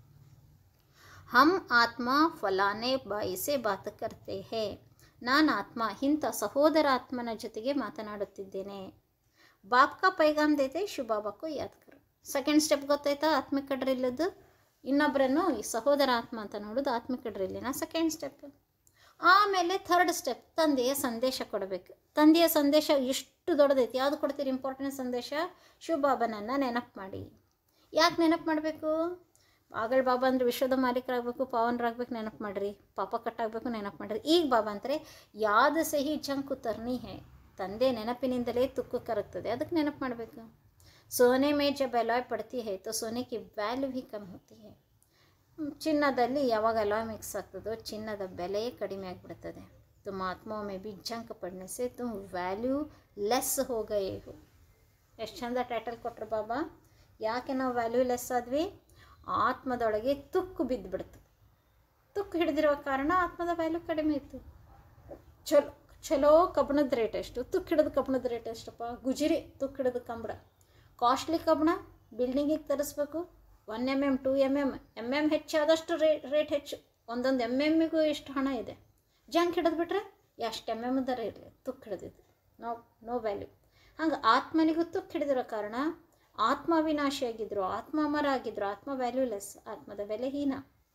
ಹಮ್ ಆತ್ಮ ಫಲಾನೆ ಬಾಯಿಸೆ ಬಾತ್ ಕರ್ತೆ ಹೇ. ನಾನು ಆತ್ಮ ಇಂಥ ಸಹೋದರ ಆತ್ಮನ ಜೊತೆಗೆ ಮಾತನಾಡುತ್ತಿದ್ದೇನೆ. ಬಾಪ್ ಕಾ ಪೈಗಾಮ್ ದೇತೆ ಶಿವಬಾಬಾಕ್ಕೂ ಯಾದ್ ಕರು. ಸೆಕೆಂಡ್ ಸ್ಟೆಪ್ ಗೊತ್ತಾಯ್ತಾ ಆತ್ಮಿಕ ಡ್ರಿಲ್ಲದ್ದು? ಇನ್ನೊಬ್ಬರನ್ನು ಈ ಸಹೋದರ ಆತ್ಮ ಅಂತ ನೋಡೋದು ಆತ್ಮಿಕ ಡ್ರಿಲ್ಲಿನ ಸೆಕೆಂಡ್ ಸ್ಟೆಪ್. ಆಮೇಲೆ ಥರ್ಡ್ ಸ್ಟೆಪ್ ತಂದೆಯ ಸಂದೇಶ ಕೊಡಬೇಕು. ತಂದೆಯ ಸಂದೇಶ ಎಷ್ಟು ದೊಡ್ಡದೈತಿ. ಯಾವುದು ಕೊಡ್ತೀರಿ ಇಂಪಾರ್ಟೆಂಟ್ ಸಂದೇಶ? ಶಿವಬಾಬನನ್ನು ನೆನಪು ಮಾಡಿ. ಯಾಕೆ ನೆನಪು ಮಾಡಬೇಕು? ಆಗಳ ಬಾಬಾ ಅಂದರೆ ವಿಶ್ವದ ಮಾಲೀಕರಾಗಬೇಕು, ಪಾವನರಾಗಬೇಕು, ನೆನಪು ಮಾಡಿರಿ. ಪಾಪ ಕಟ್ಟಾಗಬೇಕು, ನೆನಪು ಮಾಡಿರಿ. ಈಗ ಬಾಬಾ ಅಂತಾರೆ ಯಾದ ಸಹಿ ಜಂಕು ತರ್ನಿ ಹೇ, ತಂದೆ ನೆನಪಿನಿಂದಲೇ ತುಕ್ಕು ಕರಗ್ತದೆ, ಅದಕ್ಕೆ ನೆನಪು ಮಾಡಬೇಕು. ಸೋನೆ ಮೇ ಜಬ್ ಅಲಾಯ್ ಪಡ್ತಿ ಹೇ ತೋ ಸೋನೆ ಕಿ ವ್ಯಾಲ್ಯೂ ಭಿ ಕಮ್ಮಿ ಹೋತಿ ಹೇ. ಚಿನ್ನದಲ್ಲಿ ಯಾವಾಗ ಅಲಾಯ್ ಮಿಕ್ಸ್ ಆಗ್ತದೋ ಚಿನ್ನದ ಬೆಲೆ ಕಡಿಮೆ ಆಗಿಬಿಡ್ತದೆ. ತುಮ್ ಆತ್ಮ ಮೇ ಬಿ ಜಂಕ್ ಪಡ್ನೆ ಸೆ ತುಮ್ ವ್ಯಾಲ್ಯೂ ಲೆಸ್ ಹೋ ಗಯೇ ಹೋ. ಎಷ್ಟು ಚಂದ ಟೈಟಲ್ ಕೊಟ್ಟರು ಬಾಬಾ. ಯಾಕೆ ನಾವು ವ್ಯಾಲ್ಯೂ ಲೆಸ್ ಆದ್ವಿ? ಆತ್ಮದೊಳಗೆ ತುಕ್ಕು ಬಿದ್ದುಬಿಡ್ತು. ತುಕ್ಕು ಹಿಡಿದಿರುವ ಕಾರಣ ಆತ್ಮದ ವ್ಯಾಲ್ಯೂ ಕಡಿಮೆ ಇತ್ತು. ಚಲೋ ಚಲೋ ಕಬ್ಬಣದ ರೇಟ್ ಎಷ್ಟು? ತುಕ್ಕು ಹಿಡಿದು ಕಬ್ಬಣದ ರೇಟ್ ಎಷ್ಟಪ್ಪ? ಗುಜಿರಿ ತುಕ್ಕು ಹಿಡಿದು ಕಂಬಳ. ಕಾಸ್ಟ್ಲಿ ಕಬ್ಬಣ ಬಿಲ್ಡಿಂಗಿಗೆ ತರಿಸ್ಬೇಕು. One M M two M M M M ಹೆಚ್ಚಾದಷ್ಟು ರೇಟ್ ರೇಟ್ ಹೆಚ್ಚು. ಒಂದೊಂದು ಎಮ್ ಎಮ್ಮಿಗೂ ಎಷ್ಟು ಹಣ ಇದೆ. ಜಂಕ್ ಹಿಡಿದ್ಬಿಟ್ರೆ ಎಷ್ಟು ಎಮ್ ಎಮ್ ದರ ಇರಲಿ, ತುಕ್ಕು ಹಿಡಿದಿದ್ದು ನೋ ನೋ ವ್ಯಾಲ್ಯೂ. ಹಂಗೆ ಆತ್ಮನಿಗೂ ತುಕ್ಕು ಹಿಡಿದಿರೋ ಕಾರಣ ಆತ್ಮ ಅವಿನಾಶಿಯಾಗಿದ್ದರು, ಆತ್ಮ ಅಮರ ಆಗಿದ್ರು, ಆತ್ಮ ವ್ಯಾಲ್ಯೂಲೆಸ್, ಆತ್ಮದ ಬೆಲೆ ಹೀನ.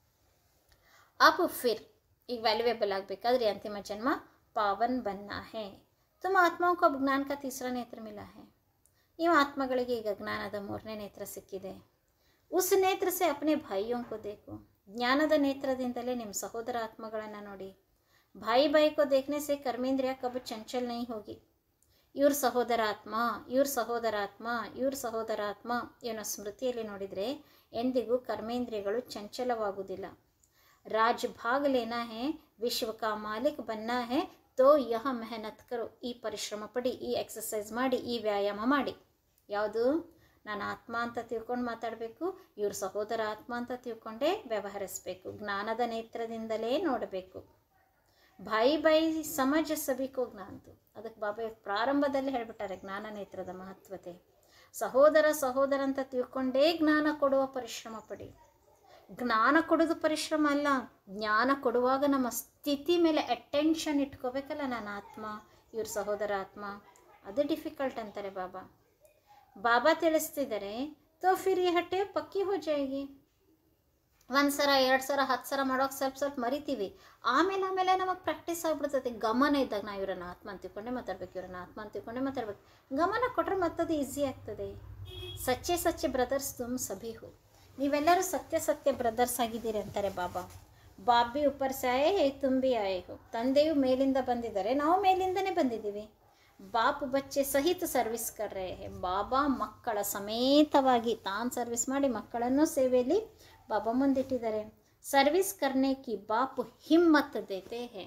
ಅಪ್ ಫಿರ್ ಈಗ ವ್ಯಾಲ್ಯೂಯೇಬಲ್ ಆಗಬೇಕಾದ್ರೆ ಅಂತಿಮ ಜನ್ಮ ಪಾವನ್ ಬನ್ನ ಹೇ. ತುಮ ಆತ್ಮಾओं को अब ज्ञान का तीसरा नेत्र मिला है. ನೀವು ಆತ್ಮಗಳಿಗೆ ಈಗ ಜ್ಞಾನದ ಮೂರನೇ ನೇತ್ರ ಸಿಕ್ಕಿದೆ. ಉಸ್ ನೇತ್ರ ಸೆ ಅಪ್ನೆ ಭಾಯಿಯೋं को देखो. ಜ್ಞಾನದ ನೇತ್ರದಿಂದಲೇ ನಿಮ್ಮ ಸಹೋದರ ಆತ್ಮಗಳನ್ನು ನೋಡಿ. ಭಾಯಿ ಭಾಯಿ ಕೋ ದೇಖ್ನೆ ಸೆ ಕರ್ಮೇಂದ್ರಿಯ ಕಬ್ ಚಂಚಲ್ ನಹೀ ಹೋಗಿ. ಇವ್ರ ಸಹೋದರಾತ್ಮ, ಇವ್ರ ಸಹೋದರಾತ್ಮ, ಇವ್ರ ಸಹೋದರಾತ್ಮ ಏನೋ ಸ್ಮೃತಿಯಲ್ಲಿ ನೋಡಿದರೆ ಎಂದಿಗೂ ಕರ್ಮೇಂದ್ರಿಯಗಳು ಚಂಚಲವಾಗುವುದಿಲ್ಲ. ರಾಜ್ ಭಾಗ ಲೇನಾ ಹೇ, ವಿಶ್ವ ಕಾ ಮಾಲಿಕ್ ಬನ್ನಾ ಹೇ, ತೋ ಯಹ ಮೆಹನತ್ ಕರೋ. ಈ ಪರಿಶ್ರಮ ಪಡಿ, ಈ ಎಕ್ಸಸೈಸ್ ಮಾಡಿ, ಈ ವ್ಯಾಯಾಮ ಮಾಡಿ. ಯಾವುದು? ನಾನು ಆತ್ಮ ಅಂತ ತಿಳ್ಕೊಂಡು ಮಾತಾಡಬೇಕು, ಇವ್ರ ಸಹೋದರ ಆತ್ಮ ಅಂತ ತಿಳ್ಕೊಂಡೇ ವ್ಯವಹರಿಸಬೇಕು. ಜ್ಞಾನದ ನೇತ್ರದಿಂದಲೇ ನೋಡಬೇಕು. ಬಾಯಿ ಬಾಯಿ ಸಮಾಜ ಸಭಿಕೋ ಜ್ಞಾನತು. ಅದಕ್ಕೆ ಬಾಬಾ ಪ್ರಾರಂಭದಲ್ಲಿ ಹೇಳ್ಬಿಟ್ಟಾರೆ ಜ್ಞಾನ ನೇತ್ರದ ಮಹತ್ವತೆ. ಸಹೋದರ ಸಹೋದರ ಅಂತ ತಿಳ್ಕೊಂಡೇ ಜ್ಞಾನ ಕೊಡುವ ಪರಿಶ್ರಮ ಪಡಿ. ಜ್ಞಾನ ಕೊಡೋದು ಪರಿಶ್ರಮ ಅಲ್ಲ. ಜ್ಞಾನ ಕೊಡುವಾಗ ನಮ್ಮ ಸ್ಥಿತಿ ಮೇಲೆ ಅಟೆನ್ಷನ್ ಇಟ್ಕೋಬೇಕಲ್ಲ. ನಾನು ಆತ್ಮ, ಇವ್ರ ಸಹೋದರ ಆತ್ಮ, ಅದು ಡಿಫಿಕಲ್ಟ್ ಅಂತಾರೆ ಬಾಬಾ. ಬಾಬಾ ತಿಳಿಸ್ತಿದ್ದಾರೆ ತೋ ಫಿರ್ ಯಹ ಟೇವ್ ಪಕ್ಕಿ ಹೋ ಜಾಯೇಗಿ. ಒಂದು ಸಲ ಎರಡು ಸಲ ಹತ್ತು ಸಲ ಮಾಡೋಕೆ ಸ್ವಲ್ಪ ಸ್ವಲ್ಪ ಮರಿತೀವಿ. ಆಮೇಲೆ ಆಮೇಲೆ ನಮಗೆ ಪ್ರಾಕ್ಟೀಸ್ ಆಗ್ಬಿಡ್ತೈತೆ. ಗಮನ ಇದ್ದಾಗ ನಾವು ಇವ್ರನ್ನ ಆತ್ಮ ಅಂತ ತಿಳ್ಕೊಂಡೆ ಮಾತಾಡ್ಬೇಕು, ಇವ್ರನ್ನ ಆತ್ಮ ಅಂತ ತಿಳ್ಕೊಂಡೆ ಮಾತಾಡ್ಬೇಕು. ಗಮನ ಕೊಟ್ಟರೆ ಮತ್ತದು ಈಸಿ ಆಗ್ತದೆ. ಸಚ್ಚೆ ಸಚ್ಚೆ ಬ್ರದರ್ಸ್ ತುಮ್ ಸಭಿ ಹೋ. ನೀವೆಲ್ಲರೂ ಸತ್ಯ ಸತ್ಯ ಬ್ರದರ್ಸ್ ಆಗಿದ್ದೀರಿ ಅಂತಾರೆ ಬಾಬಾ. ಬಾಬಿ ಉಪ್ಪರ್ ಸೆ ಆಯೇ ಹೇ, ತುಮ್ ಭಿ ಆಯೇ ಹೋ. ತಂದೆಯು ಮೇಲಿಂದ ಬಂದಿದ್ದಾರೆ, ನಾವು ಮೇಲಿಂದನೇ ಬಂದಿದ್ದೀವಿ. ಬಾಪ್ ಬಚ್ಚೆ ಸಹಿತ ಸರ್ವಿಸ್ ಕರ್ ರಹೇ ಹೇ. ಬಾಬಾ ಮಕ್ಕಳ ಸಮೇತವಾಗಿ ತಾನು ಸರ್ವಿಸ್ ಮಾಡಿ ಮಕ್ಕಳನ್ನು ಸೇವೆಯಲ್ಲಿ ಬಾಬಾ ಮುಂದಿಟ್ಟಿದ್ದಾರೆ. ಸರ್ವಿಸ್ ಕರ್ನೆ ಕಿ ಬಾಪ್ ಹಿಮ್ಮತ್ ದೇತೆ ಹೇ.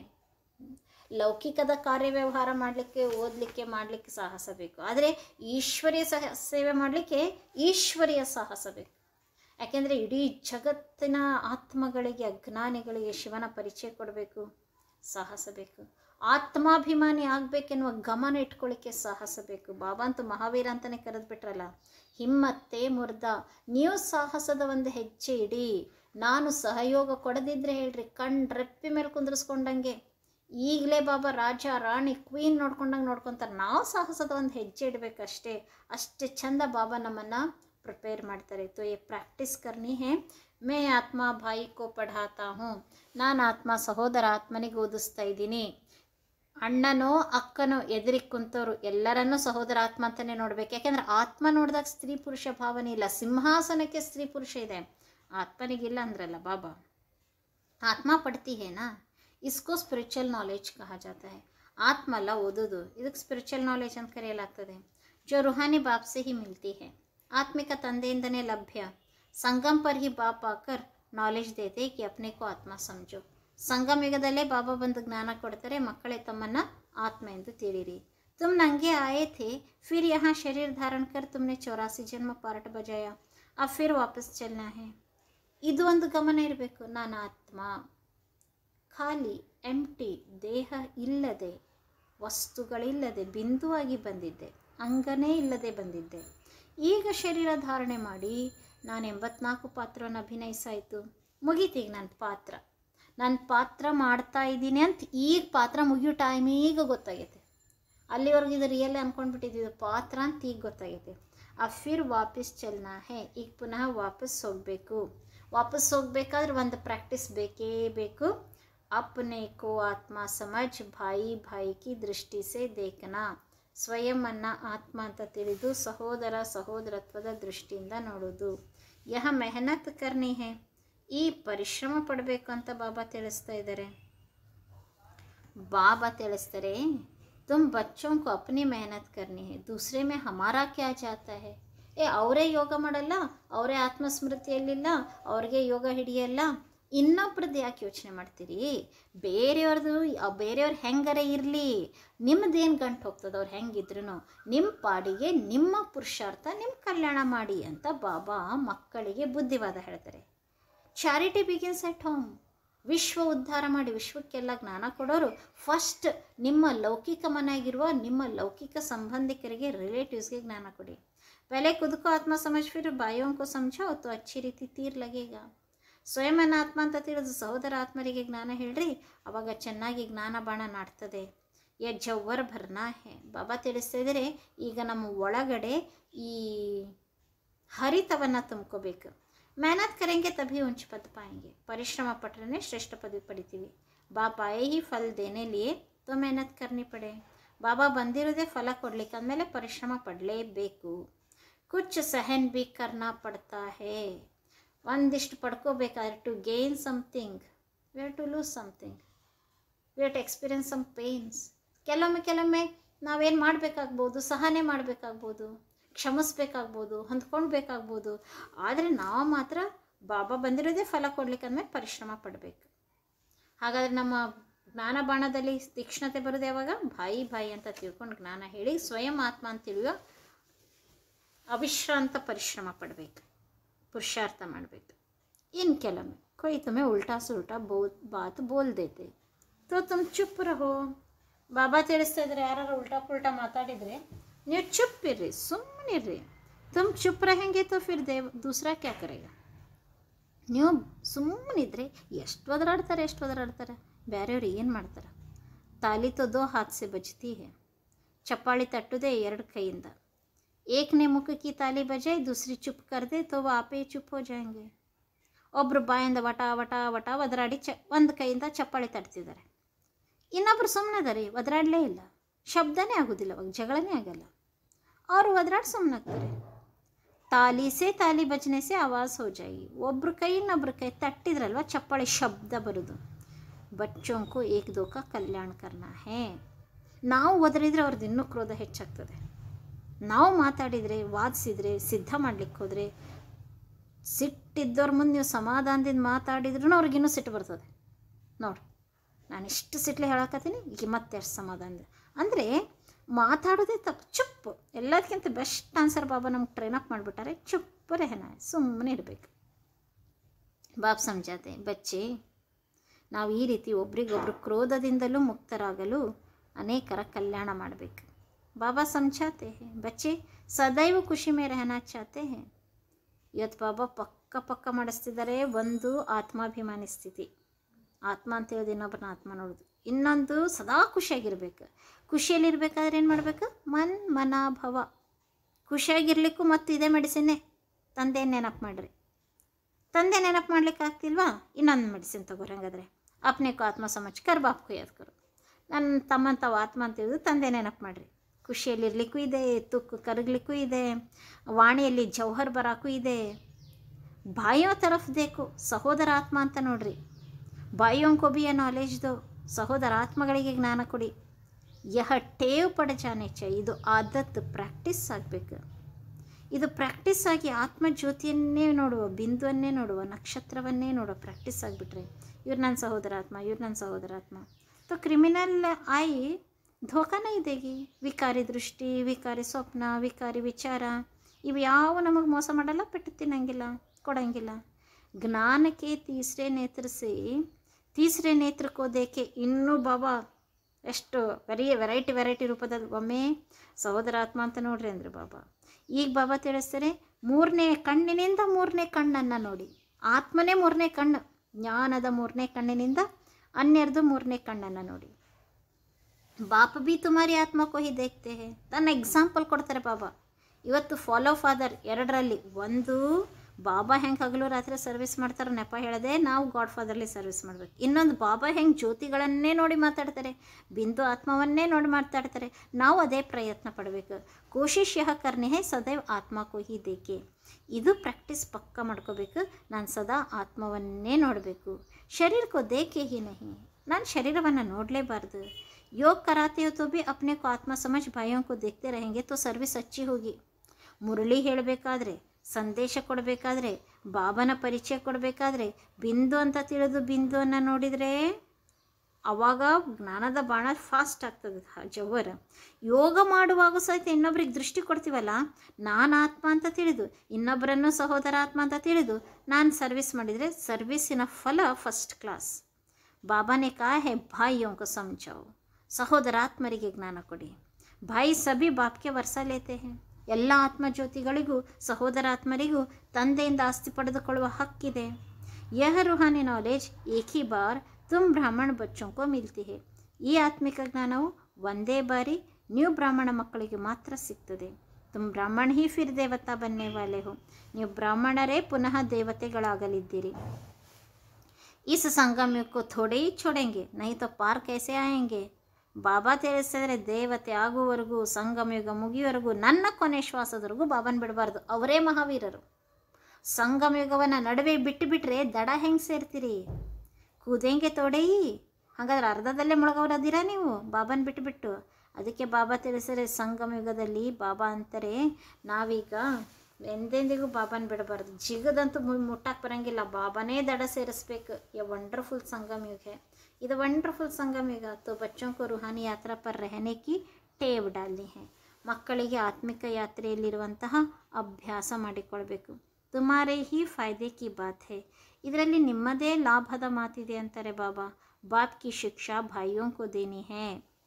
ಲೌಕಿಕದ ಕಾರ್ಯವ್ಯವಹಾರ ಮಾಡಲಿಕ್ಕೆ, ಓದಲಿಕ್ಕೆ, ಮಾಡಲಿಕ್ಕೆ ಸಾಹಸ ಬೇಕು. ಆದರೆ ಈಶ್ವರಿಯ ಸಹ ಸೇವೆ ಮಾಡಲಿಕ್ಕೆ ಈಶ್ವರಿಯ ಸಾಹಸ ಬೇಕು. ಯಾಕೆಂದರೆ ಇಡೀ ಜಗತ್ತಿನ ಆತ್ಮಗಳಿಗೆ, ಅಜ್ಞಾನಿಗಳಿಗೆ ಶಿವನ ಪರಿಚಯ ಕೊಡಬೇಕು, ಸಾಹಸ ಬೇಕು. ಆತ್ಮಾಭಿಮಾನಿ ಆಗಬೇಕೆನ್ನುವ ಗಮನ ಇಟ್ಕೊಳ್ಳಿಕ್ಕೆ ಸಾಹಸ ಬೇಕು. ಬಾಬಾ ಅಂತೂ ಮಹಾವೀರ ಅಂತಲೇ ಕರೆದ್ಬಿಟ್ರಲ್ಲ. ಹಿಮ್ಮತ್ತೆ ಮುರ್ದ. ನೀವು ಸಾಹಸದ ಒಂದು ಹೆಜ್ಜೆ ಇಡಿ. ನಾನು ಸಹಯೋಗ ಕೊಡದಿದ್ದರೆ ಹೇಳ್ರಿ, ಕಣ್ಣು ರೆಪ್ಪಿ ಮೇಲೆ ಕುಂದ್ರಿಸ್ಕೊಂಡಂಗೆ. ಈಗಲೇ ಬಾಬಾ ರಾಜ ರಾಣಿ ಕ್ವೀನ್ ನೋಡ್ಕೊಂಡಂಗೆ ನೋಡ್ಕೊತಾರೆ. ನಾವು ಸಾಹಸದ ಒಂದು ಹೆಜ್ಜೆ ಇಡಬೇಕಷ್ಟೇ. ಅಷ್ಟೇ ಚಂದ ಬಾಬಾ ನಮ್ಮನ್ನು ಪ್ರಿಪೇರ್ ಮಾಡ್ತಾರೆ. ತೋ ಯೇ ಪ್ರಾಕ್ಟೀಸ್ ಕರ್ನಿ ಹೇ. ಮೇ ಆತ್ಮ ಭಾಯಿ ಕೋ ಪಢಾತಾ ಹೂँ. ನಾನು ಆತ್ಮ ಸಹೋದರ ಆತ್ಮನಿಗೆ ಓದಿಸ್ತಾ ಇದ್ದೀನಿ. ಅಣ್ಣನೋ ಅಕ್ಕನೋ ಎದುರಿಗೆ ಕುಂತವರು ಎಲ್ಲರನ್ನೂ ಸಹೋದರ ಆತ್ಮ ಅಂತಲೇ ನೋಡ್ಬೇಕು. ಯಾಕೆಂದರೆ ಆತ್ಮ ನೋಡಿದಾಗ ಸ್ತ್ರೀ ಪುರುಷ ಭಾವನೆ ಇಲ್ಲ. ಸಿಂಹಾಸನಕ್ಕೆ ಸ್ತ್ರೀ ಪುರುಷ ಇದೆ, ಆತ್ಮನಿಗಿಲ್ಲ ಅಂದ್ರಲ್ಲ ಬಾಬಾ. ಆತ್ಮ ಪಡ್ತಿ ಹೇನಾ, ಇಸ್ಕೋ ಸ್ಪಿರಿಚುವಲ್ ನಾಲೆಜ್ ಕಹಾ ಜಾತಾ ಹೈ. ಆತ್ಮ ಅಲ್ಲ ಓದೋದು, ಇದಕ್ಕೆ ಸ್ಪಿರಿಚುವಲ್ ನಾಲೆಜ್ ಅಂತ ಕರೆಯಲಾಗ್ತದೆ. ಜೋ ರೂಹಾನಿ ಬಾಪ್ ಸೆ ಹಿ ಮಿಲ್ತಿ ಹೈ. ಆತ್ಮಿಕ ತಂದೆಯಿಂದನೇ ಲಭ್ಯ. ಸಂಗಮ್ ಪರ್ ಹಿ ಬಾಪ್ ಆಕರ್ ನಾಲೆಜ್ ದೇತೆ ಕಿ ಅಪ್ನೆ ಕೋ ಆತ್ಮ ಸಮಜೋ. ಸಂಗಮ ಯುಗದಲ್ಲೇ ಬಾಬಾ ಬಂದು ಜ್ಞಾನ ಕೊಡ್ತಾರೆ, ಮಕ್ಕಳೇ ತಮ್ಮನ್ನು ಆತ್ಮ ಎಂದು ತಿಳಿರಿ. ತುಮ್ ನಂಗೆ ಆಯೇ ಥೇ, ಫಿರ್ ಯಹಾ ಶರೀರ ಧಾರಣ ಕರ್ ತುಮ್ನೆ ಚೌರಾಸಿ ಜನ್ಮ ಪಾರ್ಟ್ ಬಜಾಯ, ಆ ಫಿರ್ ವಾಪಸ್ ಚಲ್ನಾ ಹೇ. ಇದು ಒಂದು ಗಮನ ಇರಬೇಕು. ನಾನು ಆತ್ಮ, ಖಾಲಿ ಎಂಟಿ, ದೇಹ ಇಲ್ಲದೆ, ವಸ್ತುಗಳಿಲ್ಲದೆ ಬಿಂದುವಾಗಿ ಬಂದಿದ್ದೆ, ಅಂಗನೇ ಇಲ್ಲದೆ ಬಂದಿದ್ದೆ. ಈಗ ಶರೀರ ಧಾರಣೆ ಮಾಡಿ ನಾನು ಎಂಬತ್ನಾಲ್ಕು ಪಾತ್ರವನ್ನು ಅಭಿನಯಿಸಾಯಿತು, ಮುಗೀತೀಗ ನನ್ನ ಪಾತ್ರ. ನನ್ನ ಪಾತ್ರ ಮಾಡ್ತಾ ಇದ್ದೀನಿ ಅಂತ ಈಗ ಪಾತ್ರ ಮುಗಿಯೋ ಟೈಮಿಗೆ ಗೊತ್ತಾಗೈತೆ. ಅಲ್ಲಿವರೆಗೂ ಇದು ರಿಯಲ್ ಅಂದ್ಕೊಂಡ್ಬಿಟ್ಟಿದ್ದೀವಿ, ಪಾತ್ರ ಅಂತ ಈಗ ಗೊತ್ತಾಗೈತೆ. ಆ ಫಿರ್ ವಾಪಸ್ ಚಲ್ನಾ ಹೇ. ಈಗ ಪುನಃ ವಾಪಸ್ ಹೋಗಬೇಕು. ವಾಪಸ್ ಹೋಗ್ಬೇಕಾದ್ರೆ ಒಂದು ಪ್ರಾಕ್ಟೀಸ್ ಬೇಕೇ ಬೇಕು. अपने को आत्मा समझ भाई भाई की दೃಷ್ಟಿ से देखना. ಸ್ವಯಂ ಅನ್ನ ಆತ್ಮ ಅಂತ ತಿಳಿದು ಸಹೋದರ ಸಹೋದರತ್ವದ ದೃಷ್ಟಿಯಿಂದ ನೋಡೋದು. ಯಹ ಮೆಹನತ್ ಕರ್ನಿ ಹೇ, ಈ ಪರಿಶ್ರಮ ಪಡಬೇಕು ಅಂತ ಬಾಬಾ ತಿಳಿಸ್ತಾ ಇದ್ದಾರೆ. ಬಾಬಾ ತಿಳಿಸ್ತಾರೆ, ತುಮ್ ಬಚ್ಚೋं को अपनी मेहनत करनी है, दूसरे में हमारा क्या जाता है. ಏ ಅವರೇ ಯೋಗ ಮಾಡಲ್ಲ, ಅವರೇ ಆತ್ಮಸ್ಮೃತಿಯಲ್ಲಿಲ್ಲ, ಅವ್ರಿಗೆ ಯೋಗ ಹಿಡಿಯಲ್ಲ, ಇನ್ನೊಬ್ರದ್ದು ಯಾಕೆ ಯೋಚನೆ ಮಾಡ್ತೀರಿ? ಬೇರೆಯವ್ರದ್ದು ಬೇರೆಯವ್ರು ಹೆಂಗಾರ ಇರಲಿ, ನಿಮ್ಮದೇನು ಗಂಟು ಹೋಗ್ತದೆ, ಅವ್ರು ಹೆಂಗಿದ್ರು ನಿಮ್ಮ ಪಾಡಿಗೆ ನಿಮ್ಮ ಪುರುಷಾರ್ಥ ನಿಮ್ಮ ಕಲ್ಯಾಣ ಮಾಡಿ ಅಂತ ಬಾಬಾ ಮಕ್ಕಳಿಗೆ ಬುದ್ಧಿವಾದ ಹೇಳ್ತಾರೆ. Charity begins at home. ವಿಶ್ವ ಉದ್ಧಾರ ಮಾಡಿ ವಿಶ್ವಕ್ಕೆಲ್ಲ ಜ್ಞಾನ ಕೊಡೋರು ಫಸ್ಟ್ ನಿಮ್ಮ ಲೌಕಿಕ ಮನೆಯಾಗಿರುವ ನಿಮ್ಮ ಲೌಕಿಕ ಸಂಬಂಧಿಕರಿಗೆ ರಿಲೇಟಿವ್ಸ್ಗೆ ಜ್ಞಾನ ಕೊಡಿ. पहले खुद को आत्मा समझ फिर भाइयों को समझो तो अच्छी ರೀತಿ ತೀರ್ लगेगा. ಸ್ವಯಂ ಆತ್ಮ ಅಂತ ತಿಳಿದು ಸಹೋದರ ಆತ್ಮರಿಗೆ ಜ್ಞಾನ ಹೇಳ್ರಿ, ಅವಾಗ ಚೆನ್ನಾಗಿ ಜ್ಞಾನ ಬಾಣ ನಾಡ್ತದೆ. ಯ ಜವ್ವರ್ ಭರ್ನಾ ಹೇ, ಬಾಬಾ ತಿಳಿಸ್ತಾ ಇದ್ದಾರೆ, ಈಗ ನಮ್ಮ ಒಳಗಡೆ ಈ ಹರಿತವನ್ನು ತುಂಬ್ಕೋಬೇಕು. ಮೆಹನತ್ ಕರೆಂಗೆ ತಭಿ ಉಂಚ ಪದ ಪಾಯಂಗೆ, ಪರಿಶ್ರಮ ಪಟ್ರೆ ಶ್ರೇಷ್ಠ ಪದವಿ ಪಡಿತೀವಿ. ಬಾಪ್ ಆಯೇ ಹಿ ಫಲ್ ದೇನೆ ಲಿಯೇ ತೋ ಮೆಹನತ್ ಕರ್ನಿ ಪಡೆ. ಬಾಬಾ ಬಂದಿರೋದೇ ಫಲ ಕೊಡ್ಲಿಕ್ಕೆ, ಅಂದಮೇಲೆ ಪರಿಶ್ರಮ ಪಡಲೇಬೇಕು. ಕುಚ್ ಸಹನ್ ಬಿ ಕರ್ನಾ ಪಡ್ತಾ ಹೇ, ಒಂದಿಷ್ಟು ಪಡ್ಕೋಬೇಕಾದ್ರೆ to gain something we have to lose something, we have to experience some pains. ಕೆಲವೊಮ್ಮೆ ಕೆಲವೊಮ್ಮೆ ನಾವೇನು ಮಾಡಬೇಕಾಗ್ಬೋದು, ಸಹನೆ ಮಾಡಬೇಕಾಗ್ಬೋದು, ಕ್ಷಮಿಸ್ಬೇಕಾಗ್ಬೋದು, ಹೊಂದ್ಕೊಳ್ಬೇಕಾಗ್ಬೋದು. ಆದರೆ ನಾವು ಮಾತ್ರ ಬಾಬಾ ಬಂದಿರೋದೇ ಫಲ ಕೊಡ್ಲಿಕ್ಕೆ ಅಂದಮೇಲೆ ಪರಿಶ್ರಮ ಪಡಬೇಕು. ಹಾಗಾದರೆ ನಮ್ಮ ಜ್ಞಾನ ಬಾಣದಲ್ಲಿ ತೀಕ್ಷ್ಣತೆ ಬರೋದು ಯಾವಾಗ? ಬಾಯಿ ಬಾಯಿ ಅಂತ ತಿಳ್ಕೊಂಡು ಜ್ಞಾನ ಹೇಳಿ ಸ್ವಯಂ ಆತ್ಮ ಅಂತ ತಿಳಿಯೋ ಅವಿಶ್ರಾಂತ ಪರಿಶ್ರಮ ಪಡಬೇಕು, ಪುರುಷಾರ್ಥ ಮಾಡಬೇಕು. ಇನ್ನು ಕೆಲವೊಮ್ಮೆ ಕೊಯ್ ತುಮೆ ಉಲ್ಟಾ ಸುಲ್ಟಾ ಬೋ ಬಾತ್ ಬೋಲ್ ದೇತೆ ತೋ ತುಮ್ ಚುಪ್ ರಹೋ. ಬಾಬಾ ತಿಳಿಸ್ತಾ ಇದ್ರೆ ಯಾರು ಉಲ್ಟಾ ಪುಲ್ಟಾ ಮಾತಾಡಿದರೆ ನೀವು ಚುಪ್ ಇರ್ರಿ, ಸುಮ್ಮನಿರ್ರಿ. ತುಮ್ ಚುಪ್ रहेंगे तो फिर ದೇವ್ ದೂಸರಾ ಕ್ಯಾ ಕರೆಗ. ನೀವು ಸುಮ್ಮನಿದ್ರೆ ಎಷ್ಟು ಒದರಾಡ್ತಾರೆ ಎಷ್ಟು ಒದರಾಡ್ತಾರೆ, ಬೇರೆಯವ್ರು ಏನು ಮಾಡ್ತಾರೆ? ತಾಲಿ ತೋ ದೋ ಹಾತ್ ಸೆ ಬಜ್ತಿ ಹೇ, ಚಪ್ಪಾಳಿ ತಟ್ಟುದೇ ಎರಡು ಕೈಯಿಂದ. ಏಕನೇ ಮುಖಕ್ಕೆ ತಾಲಿ ಬಜಾಯ್ ದೂಸರಿ ಚುಪ್ ಕರ್ದೆ ತೋ ವಾಪೇ ಚುಪ್ ಹೋ ಜಾಯಂಗೆ. ಒಬ್ಬರು ಬಾಯಿಂದ ವಟ ವಟ ವಟ ಒದರಾಡಿ ಚ ಒಂದು ಕೈಯಿಂದ ಚಪ್ಪಾಳಿ ತಟ್ತಿದ್ದಾರೆ, ಇನ್ನೊಬ್ರು ಸುಮ್ಮನೆದಾರೆ, ಒದರಾಡಲೇ ಇಲ್ಲ, ಶಬ್ದನೇ ಆಗೋದಿಲ್ಲ, ಅವಾಗ ಜಗಳನೇ ಆಗಲ್ಲ, ಅವರು ಒದರಾಡಿ ಸುಮ್ಮನಾಗ್ತಾರೆ. ತಾಲಿ ಸೇ ತಾಲಿ ಬಜನೆ ಸೇ ಆವಾಜ್ ಹೋ ಜಾಯಿ. ಒಬ್ರು ಕೈ ಇನ್ನೊಬ್ರು ಕೈ ತಟ್ಟಿದ್ರಲ್ವ ಚಪ್ಪಾಳಿ ಶಬ್ದ ಬರೋದು. ಬಚ್ಚೋं को एक दो का ಕಲ್ಯಾಣ करना है. ನಾವು ಒದರಿದ್ರೆ ಅವ್ರದ್ದು ಇನ್ನೂ ಕ್ರೋಧ ಹೆಚ್ಚಾಗ್ತದೆ. ನಾವು ಮಾತಾಡಿದರೆ ವಾದಿಸಿದರೆ ಸಿದ್ಧ ಮಾಡ್ಲಿಕ್ಕೆ ಹೋದರೆ ಸಿಟ್ಟಿದ್ದವ್ರ ಮುಂದೆ ನೀವು ಸಮಾಧಾನದಿಂದ ಮಾತಾಡಿದ್ರೂ ಅವ್ರಿಗಿನ್ನೂ ಸಿಟ್ಟು ಬರ್ತದೆ. ನೋಡ್ರಿ, ನಾನು ಇಷ್ಟು ಸಿಟ್ಲೆ ಹೇಳಕತ್ತೀನಿ, ಈಗ ಮತ್ತೆ ಎಷ್ಟು ಸಮಾಧಾನದ ಅಂದರೆ ಮಾತಾಡೋದೇ ತಪ್ಪು. ಚುಪ್, ಎಲ್ಲದಕ್ಕಿಂತ ಬೆಸ್ಟ್ ಆನ್ಸರ್ ಬಾಬಾ ನಮ್ಗೆ ಟ್ರೈನ್ ಅಪ್ ಮಾಡಿಬಿಟ್ಟಾರೆ. ಚುಪ್ ರೆಹನ, ಸುಮ್ಮನೆ ಇರಬೇಕು. ಬಾಬ್ ಸಮಜಾತೆ ಬಚ್ಚೆ, ನಾವು ಈ ರೀತಿ ಒಬ್ರಿಗೊಬ್ರು ಕ್ರೋಧದಿಂದಲೂ ಮುಕ್ತರಾಗಲು ಅನೇಕರ ಕಲ್ಯಾಣ ಮಾಡಬೇಕು. ಬಾಬಾ ಸಮझाते हैं बच्चे सदैव ಖುಷಿ में रहना चाहते हैं. ಇವತ್ತು ಬಾಬಾ ಪಕ್ಕ ಪಕ್ಕ ಮಾಡಿಸ್ತಿದ್ದಾರೆ. ಒಂದು ಆತ್ಮಾಭಿಮಾನಿ ಸ್ಥಿತಿ, ಆತ್ಮ ಅಂತ ಹೇಳೋದು ಇನ್ನೊಬ್ಬರನ್ನ ಆತ್ಮ ನೋಡೋದು. ಇನ್ನೊಂದು ಸದಾ ಖುಷಿಯಾಗಿರ್ಬೇಕು. ಖುಷಿಯಲ್ಲಿರ್ಬೇಕಾದ್ರೆ ಏನು ಮಾಡಬೇಕು? ಮನ್ ಮನಾಭವ. ಖುಷಿಯಾಗಿರ್ಲಿಕ್ಕೂ ಮತ್ತು ಇದೇ ಮೆಡಿಸಿನ್ನೇ. ತಂದೆ ನೆನಪು ಮಾಡಿರಿ. ತಂದೆ ನೆನಪು ಮಾಡ್ಲಿಕ್ಕೆ ಆಗ್ತಿಲ್ವಾ? ಇನ್ನೊಂದು ಮೆಡಿಸಿನ್ ತಗೋರಿ. ಹಂಗಾದ್ರೆ ಅಪ್ನೇಕು ಆತ್ಮ ಸಮಜ್ ಕರ್ ಬಾಪ್ಕು ಯಾದ್ ಕರು. ನನ್ನ ತಮ್ಮನ ತಾವು ಆತ್ಮ ಅಂತ ಹೇಳಿದ್ರು ತಂದೆ ನೆನಪು ಮಾಡಿರಿ. ಖುಷಿಯಲ್ಲಿರ್ಲಿಕ್ಕೂ ಇದೆ, ತುಕ್ಕು ಕರಗಲಿಕ್ಕೂ ಇದೆ, ವಾಣಿಯಲ್ಲಿ ಜೌಹರ್ ಬರಾಕು ಇದೆ. ಬಾಯೋ ತರಫ್ ದೇಕು, ಸಹೋದರ ಆತ್ಮ ಅಂತ ನೋಡ್ರಿ. ಬಾಯೋಂ ಕೋ ಬಿ ನಾಲೆಜ್ ದೋ, ಸಹೋದರ ಆತ್ಮಗಳಿಗೆ ಜ್ಞಾನ ಕೊಡಿ. ಯಹ ಟೇವ್ ಪಡಜಾನೆ ಚ, ಇದು ಆದತ್ ಪ್ರಾಕ್ಟೀಸ್ ಆಗಬೇಕು. ಇದು ಪ್ರಾಕ್ಟೀಸ್ ಆಗಿ ಆತ್ಮಜ್ಯೋತಿಯನ್ನೇ ನೋಡುವ, ಬಿಂದುವನ್ನೇ ನೋಡುವ, ನಕ್ಷತ್ರವನ್ನೇ ನೋಡುವ ಪ್ರಾಕ್ಟೀಸ್ ಆಗಿಬಿಟ್ರೆ, ಇವ್ರು ನನ್ನ ಸಹೋದರಾತ್ಮ, ಇವ್ರು ನನ್ನ ಸಹೋದರಾತ್ಮ तो ಕ್ರಿಮಿನಲ್ ಆಯಿ ಧೋಖಾ ನೈ ದೇಗಿ. ವಿಕಾರಿ ದೃಷ್ಟಿ, ವಿಕಾರಿ ಸ್ವಪ್ನ, ವಿಕಾರಿ ವಿಚಾರ ಇವು ಯಾವ ನಮಗೆ ಮೋಸ ಮಾಡಲ್ಲ, ಪೆಟ್ಟು ತಿನ್ನಂಗಿಲ್ಲ, ಕೊಡಂಗಿಲ್ಲ. ಜ್ಞಾನಕ್ಕೆ ತೀಸರೆ ನೇತ್ರ ಸೇ ತೀಸರೆ ನೇತ್ರಕ್ಕೋ ದೇಕೆ. ಇನ್ನೂ ಬಾಬಾ ಎಷ್ಟು ವೆರಿ ವೆರೈಟಿ ವೆರೈಟಿ ರೂಪದಲ್ಲಿ ಒಮ್ಮೆ ಸಹೋದರಾತ್ಮ ಅಂತ ನೋಡ್ರಿ ಅಂದ್ರೆ ಬಾಬಾ. ಈಗ ಬಾಬಾ ತಿಳಿಸ್ತಾರೆ, ಮೂರನೇ ಕಣ್ಣಿನಿಂದ ಮೂರನೇ ಕಣ್ಣನ್ನು ನೋಡಿ. ಆತ್ಮನೇ ಮೂರನೇ ಕಣ್ಣು, ಜ್ಞಾನದ ಮೂರನೇ ಕಣ್ಣಿನಿಂದ ಅನ್ಯರ್ದು ಮೂರನೇ ಕಣ್ಣನ್ನು ನೋಡಿ. ಬಾಪ ಬಿ ತುಮಾರಿ ಆತ್ಮಕ್ಕೋ ಹಿ ದೇಖ್ತೆ ಹೇ. ತನ್ನ ಎಕ್ಸಾಂಪಲ್ ಕೊಡ್ತಾರೆ ಬಾಬಾ. ಇವತ್ತು ಫಾಲೋ ಫಾದರ್ ಎರಡರಲ್ಲಿ, ಒಂದು ಬಾಬಾ ಹೆಂಗೆ ಹಗಲು ರಾತ್ರಿ ಸರ್ವಿಸ್ ಮಾಡ್ತಾರೆ ನೆಪ ಹೇಳದೆ ನಾವು ಗಾಡ್ ಫಾದರ್ಲಿ ಸರ್ವಿಸ್ ಮಾಡಬೇಕು. ಇನ್ನೊಂದು ಬಾಬಾ ಹೆಂಗೆ ಜ್ಯೋತಿಗಳನ್ನೇ ನೋಡಿ ಮಾತಾಡ್ತಾರೆ, ಬಿಂದು ಆತ್ಮವನ್ನೇ ನೋಡಿ ಮಾತಾಡ್ತಾರೆ, ನಾವು ಅದೇ ಪ್ರಯತ್ನ ಪಡಬೇಕು. ಕೋಶಿಶ್ ಯಹ ಕರ್ನಿ ಹೈ ಸದೈವ್ ಆತ್ಮ ಕೋ ಹಿ ದೇಕೆ. ಇದು ಪ್ರಾಕ್ಟೀಸ್ ಪಕ್ಕ ಮಾಡ್ಕೋಬೇಕು. ನಾನು ಸದಾ ಆತ್ಮವನ್ನೇ ನೋಡಬೇಕು. ಶರೀರ ಕೋ ದೇಕೆ ಹಿ ನಹಿ, ನಾನು ಶರೀರವನ್ನು ನೋಡಲೇಬಾರ್ದು. योग कराते हो तो भी अपने को आत्मा समझ भाइयों को देखते रहेंगे तो सर्विस अच्छी होगी. ಮುರಳಿ ಹೇಳಬೇಕಾದ್ರೆ, ಸಂದೇಶ ಕೊಡಬೇಕಾದ್ರೆ, ಬಾಬನ ಪರಿಚಯ ಕೊಡಬೇಕಾದ್ರೆ ಬಿಂದು ಅಂತ ತಿಳಿದು ಬಿಂದುವನ್ನು ನೋಡಿದರೆ ಆವಾಗ ಜ್ಞಾನದ ಬಾಣ ಫಾಸ್ಟ್ ಆಗ್ತದೆ ಜವರ. ಯೋಗ ಮಾಡುವಾಗ ಸಹಿತ ಇನ್ನೊಬ್ರಿಗೆ ದೃಷ್ಟಿ ಕೊಡ್ತೀವಲ್ಲ, ನಾನು ಆತ್ಮ ಅಂತ ತಿಳಿದು ಇನ್ನೊಬ್ಬರನ್ನು ಸಹೋದರ ಆತ್ಮ ಅಂತ ತಿಳಿದು ನಾನು ಸರ್ವಿಸ್ ಮಾಡಿದರೆ ಸರ್ವಿಸಿನ ಫಲ ಫಸ್ಟ್ ಕ್ಲಾಸ್. ಬಾಬಾನೇ ಕಾ ಹೇ ಭಾಯಿಯೋ ಸಮझाओ, ಸಹೋದರಾತ್ಮರಿಗೆ ಜ್ಞಾನ ಕೊಡಿ. ಭಾಯಿ ಸಭಿ ಬಾಪ್ಗೆ ವರ್ಷ ಲೇತೆ ಹೇ. ಎಲ್ಲ ಆತ್ಮಜ್ಯೋತಿಗಳಿಗೂ ಸಹೋದರಾತ್ಮರಿಗೂ ತಂದೆಯಿಂದ ಆಸ್ತಿ ಪಡೆದುಕೊಳ್ಳುವ ಹಕ್ಕಿದೆ. ಯಹ ರುಹಾನಿ ನಾಲೆಜ್ ಏಕ್ ಹಿ ಬಾರ್ ತುಮ್ ಬ್ರಾಹ್ಮಣ ಬಚ್ಚೋಂ ಕೋ ಮಿಲ್ತಿ ಹೇ. ಈ ಆತ್ಮಿಕ ಜ್ಞಾನವು ಒಂದೇ ಬಾರಿ ನೀವು ಬ್ರಾಹ್ಮಣ ಮಕ್ಕಳಿಗೆ ಮಾತ್ರ ಸಿಗ್ತದೆ. ತುಮ್ ಬ್ರಾಹ್ಮಣ ಹಿ ಫಿರ್ ದೇವತಾ ಬನ್ನೇ ವಾಲೆ ಹೋ. ನೀವು ಬ್ರಾಹ್ಮಣರೇ ಪುನಃ ದೇವತೆಗಳಾಗಲಿದ್ದೀರಿ. ಇಸ್ ಸಂಗಮಕ್ಕೂ ಥೋಡೆ ಹಿ ಛೋಡೆಂಗೆ ನಹಿ ತೋ ಪಾರ್ ಕೈಸೆ ಆಯೆಂಗೆ. ಬಾಬಾ ತಿಳಿಸಿದರೆ ದೇವತೆ ಆಗುವವರೆಗೂ, ಸಂಗಮಯುಗ ಮುಗಿಯುವವರೆಗೂ, ನನ್ನ ಕೊನೆ ಶ್ವಾಸದವರೆಗೂ ಬಾಬಾನ ಬಿಡಬಾರ್ದು. ಅವರೇ ಮಹಾವೀರರು. ಸಂಗಮಯುಗವನ್ನು ನಡುವೆ ಬಿಟ್ಟು ಬಿಟ್ಟರೆ ದಡ ಹೆಂಗೆ ಸೇರ್ತೀರಿ? ಕೂದೆಂಗೆ ತೋಡೆಯಿ. ಹಾಗಾದ್ರೆ ಅರ್ಧದಲ್ಲೇ ಮುಳುಗವರದಿರಾ ನೀವು ಬಾಬಾನ ಬಿಟ್ಟು ಬಿಟ್ಟು. ಅದಕ್ಕೆ ಬಾಬಾ ತಿಳಿಸಿದರೆ ಸಂಗಮಯುಗದಲ್ಲಿ ಬಾಬಾ ಅಂತಾರೆ, ನಾವೀಗ ಎಂದೆಂದಿಗೂ ಬಾಬಾನ ಬಿಡಬಾರ್ದು. ಜಿಗದಂತೂ ಮುಟ್ಟಕ್ಕೆ ಬರೋಂಗಿಲ್ಲ, ಬಾಬಾನೇ ದಡ ಸೇರಿಸ್ಬೇಕು. ಯ ವಂಡರ್ಫುಲ್ ಸಂಗಮಯುಗ है. ಇದು ವಂಡರ್ಫುಲ್ ಸಂಗಮಯುಗ. तो बच्चों को रूहानी यात्रा पर रहने की टेव डालनी है. ಮಕ್ಕಳಿಗೆ ಆತ್ಮಿಕ ಯಾತ್ರೆಯಲ್ಲಿರುವಂತಹ ಅಭ್ಯಾಸ ಮಾಡಿಕೊಳ್ಬೇಕು. ತುಮಾರೇ ಹಿ ಫಾಯ್ದೆ ಕಿ ಬಾತ್ ಹೇ. ಇದರಲ್ಲಿ ನಿಮ್ಮದೇ ಲಾಭದ ಮಾತಿದೆ ಅಂತಾರೆ ಬಾಬಾ. ಬಾಪ್ ಕಿ ಶಿಕ್ಷಾ ಭಾಯಿಯೋ ಕೋ ದೇನಿ ಹೇ.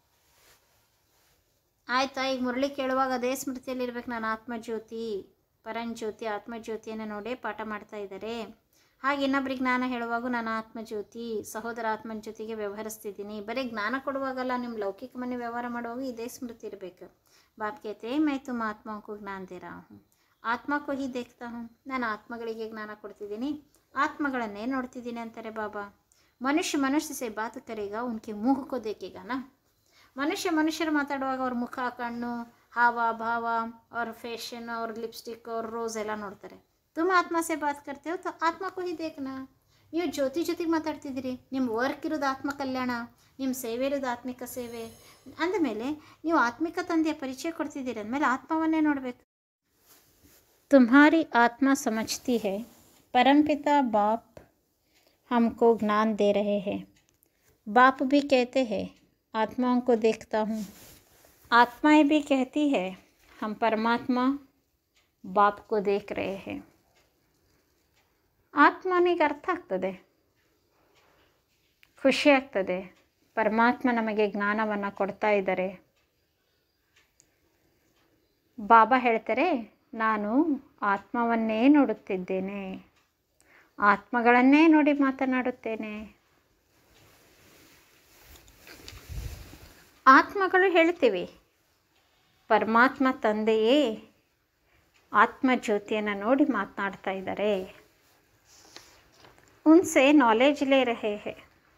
ಆಯ್ತಾ, ಈಗ ಮುರಳಿ ಕೇಳುವಾಗ ಅದೇ ಸ್ಮೃತಿಯಲ್ಲಿರ್ಬೇಕು. ನಾನು ಆತ್ಮಜ್ಯೋತಿ, ಪರಂಜ್ಯೋತಿ, ಆತ್ಮಜ್ಯೋತಿಯನ್ನು ನೋಡೇ ಪಾಠ ಮಾಡ್ತಾ ಇದ್ದಾರೆ. ಹಾಗೆ ಇನ್ನೊಬ್ರಿಗೆ ಜ್ಞಾನ ಹೇಳುವಾಗ ನಾನು ಆತ್ಮಜ್ಯೋತಿ, ಸಹೋದರ ಆತ್ಮನ ಜೊತೆಗೆ ವ್ಯವಹರಿಸ್ತಿದ್ದೀನಿ. ಬರೀ ಜ್ಞಾನ ಕೊಡುವಾಗಲ್ಲ, ನಿಮ್ಮ ಲೌಕಿಕ ಮನೆ ವ್ಯವಹಾರ ಮಾಡುವಾಗ ಇದೇ ಸ್ಮೃತಿ ಇರಬೇಕು. ಬಾಪ್ ಕೇತೆ ಮೈ ತುಮ್ ಆತ್ಮಕ್ಕೂ ಜ್ಞಾನ ದೇ ರಹಾ ಹೂಂ, ಆತ್ಮಕ್ಕೂ ಹಿ ದೇಖ್ತಾ ಹೂಂ. ನಾನು ಆತ್ಮಗಳಿಗೆ ಜ್ಞಾನ ಕೊಡ್ತಿದ್ದೀನಿ, ಆತ್ಮಗಳನ್ನೇ ನೋಡ್ತಿದ್ದೀನಿ ಅಂತಾರೆ ಬಾಬಾ. ಮನುಷ್ಯ ಮನುಷ್ಯ ಸೇ ಬಾತ್ ಕರೆಗ ಉನ್ಕೆ ಮುಖಕ್ಕೋ ದೇಖೇಗಾನ. ಮನುಷ್ಯ ಮನುಷ್ಯರು ಮಾತಾಡುವಾಗ ಅವ್ರ ಮುಖ, ಕಣ್ಣು, ಹಾವ ಭಾವ, ಅವ್ರ ಫ್ಯಾಷನ್, ಅವ್ರ ಲಿಪ್ಸ್ಟಿಕ್, ಅವ್ರ ರೋಸ್ ಎಲ್ಲ ನೋಡ್ತಾರೆ. ತುಮ್ ಆತ್ಮ ಸೇ ಬಾತ್ ಕರ್ತೆ ಹೋ ತೋ ಆತ್ಮ ಕೋ ಹಿ ದೇಖ್ನಾ. ನೀವು ಜ್ಯೋತಿ ಜೊತೆಗೆ ಮಾತಾಡ್ತಿದ್ದೀರಿ. ನಿಮ್ಮ ವರ್ಕ್ ಇರೋದು ಆತ್ಮ ಕಲ್ಯಾಣ, ನಿಮ್ಮ ಸೇವೆ ಇರೋದು ಆತ್ಮಿಕ ಸೇವೆ ಅಂದಮೇಲೆ ನೀವು ಆತ್ಮಿಕ ತಂದೆಯ ಪರಿಚಯ ಕೊಡ್ತಿದ್ದೀರಿ ಅಂದಮೇಲೆ ಆತ್ಮವನ್ನೇ ನೋಡಬೇಕು. ತುಮ್ಹಾರಿ ಆತ್ಮ ಸಮಜ್ತಿ ಹೈ परमपिता बाप हमको ज्ञान दे रहे हैं. बाप भी कहते हैं आत्माओं को देखता हूँ. आत्माएं भी कहती है हम परमात्मा बाप को देख रहे हैं. ಆತ್ಮನಿಗೆ ಅರ್ಥ ಆಗ್ತದೆ, ಖುಷಿ ಆಗ್ತದೆ. ಪರಮಾತ್ಮ ನಮಗೆ ಜ್ಞಾನವನ್ನು ಕೊಡ್ತಾ ಇದ್ದಾರೆ. ಬಾಬಾ ಹೇಳ್ತಾರೆ, ನಾನು ಆತ್ಮವನ್ನೇ ನೋಡುತ್ತಿದ್ದೇನೆ, ಆತ್ಮಗಳನ್ನೇ ನೋಡಿ ಮಾತನಾಡುತ್ತೇನೆ. ಆತ್ಮಗಳು ಹೇಳ್ತೀವಿ, ಪರಮಾತ್ಮ ತಂದೆಯೇ ಆತ್ಮಜ್ಯೋತಿಯನ್ನು ನೋಡಿ ಮಾತನಾಡ್ತಾ ಇದ್ದಾರೆ. ಉನ್ಸೆ ನಾಲೆಜ್ ಲೇ ರಹೇ ಹೇ.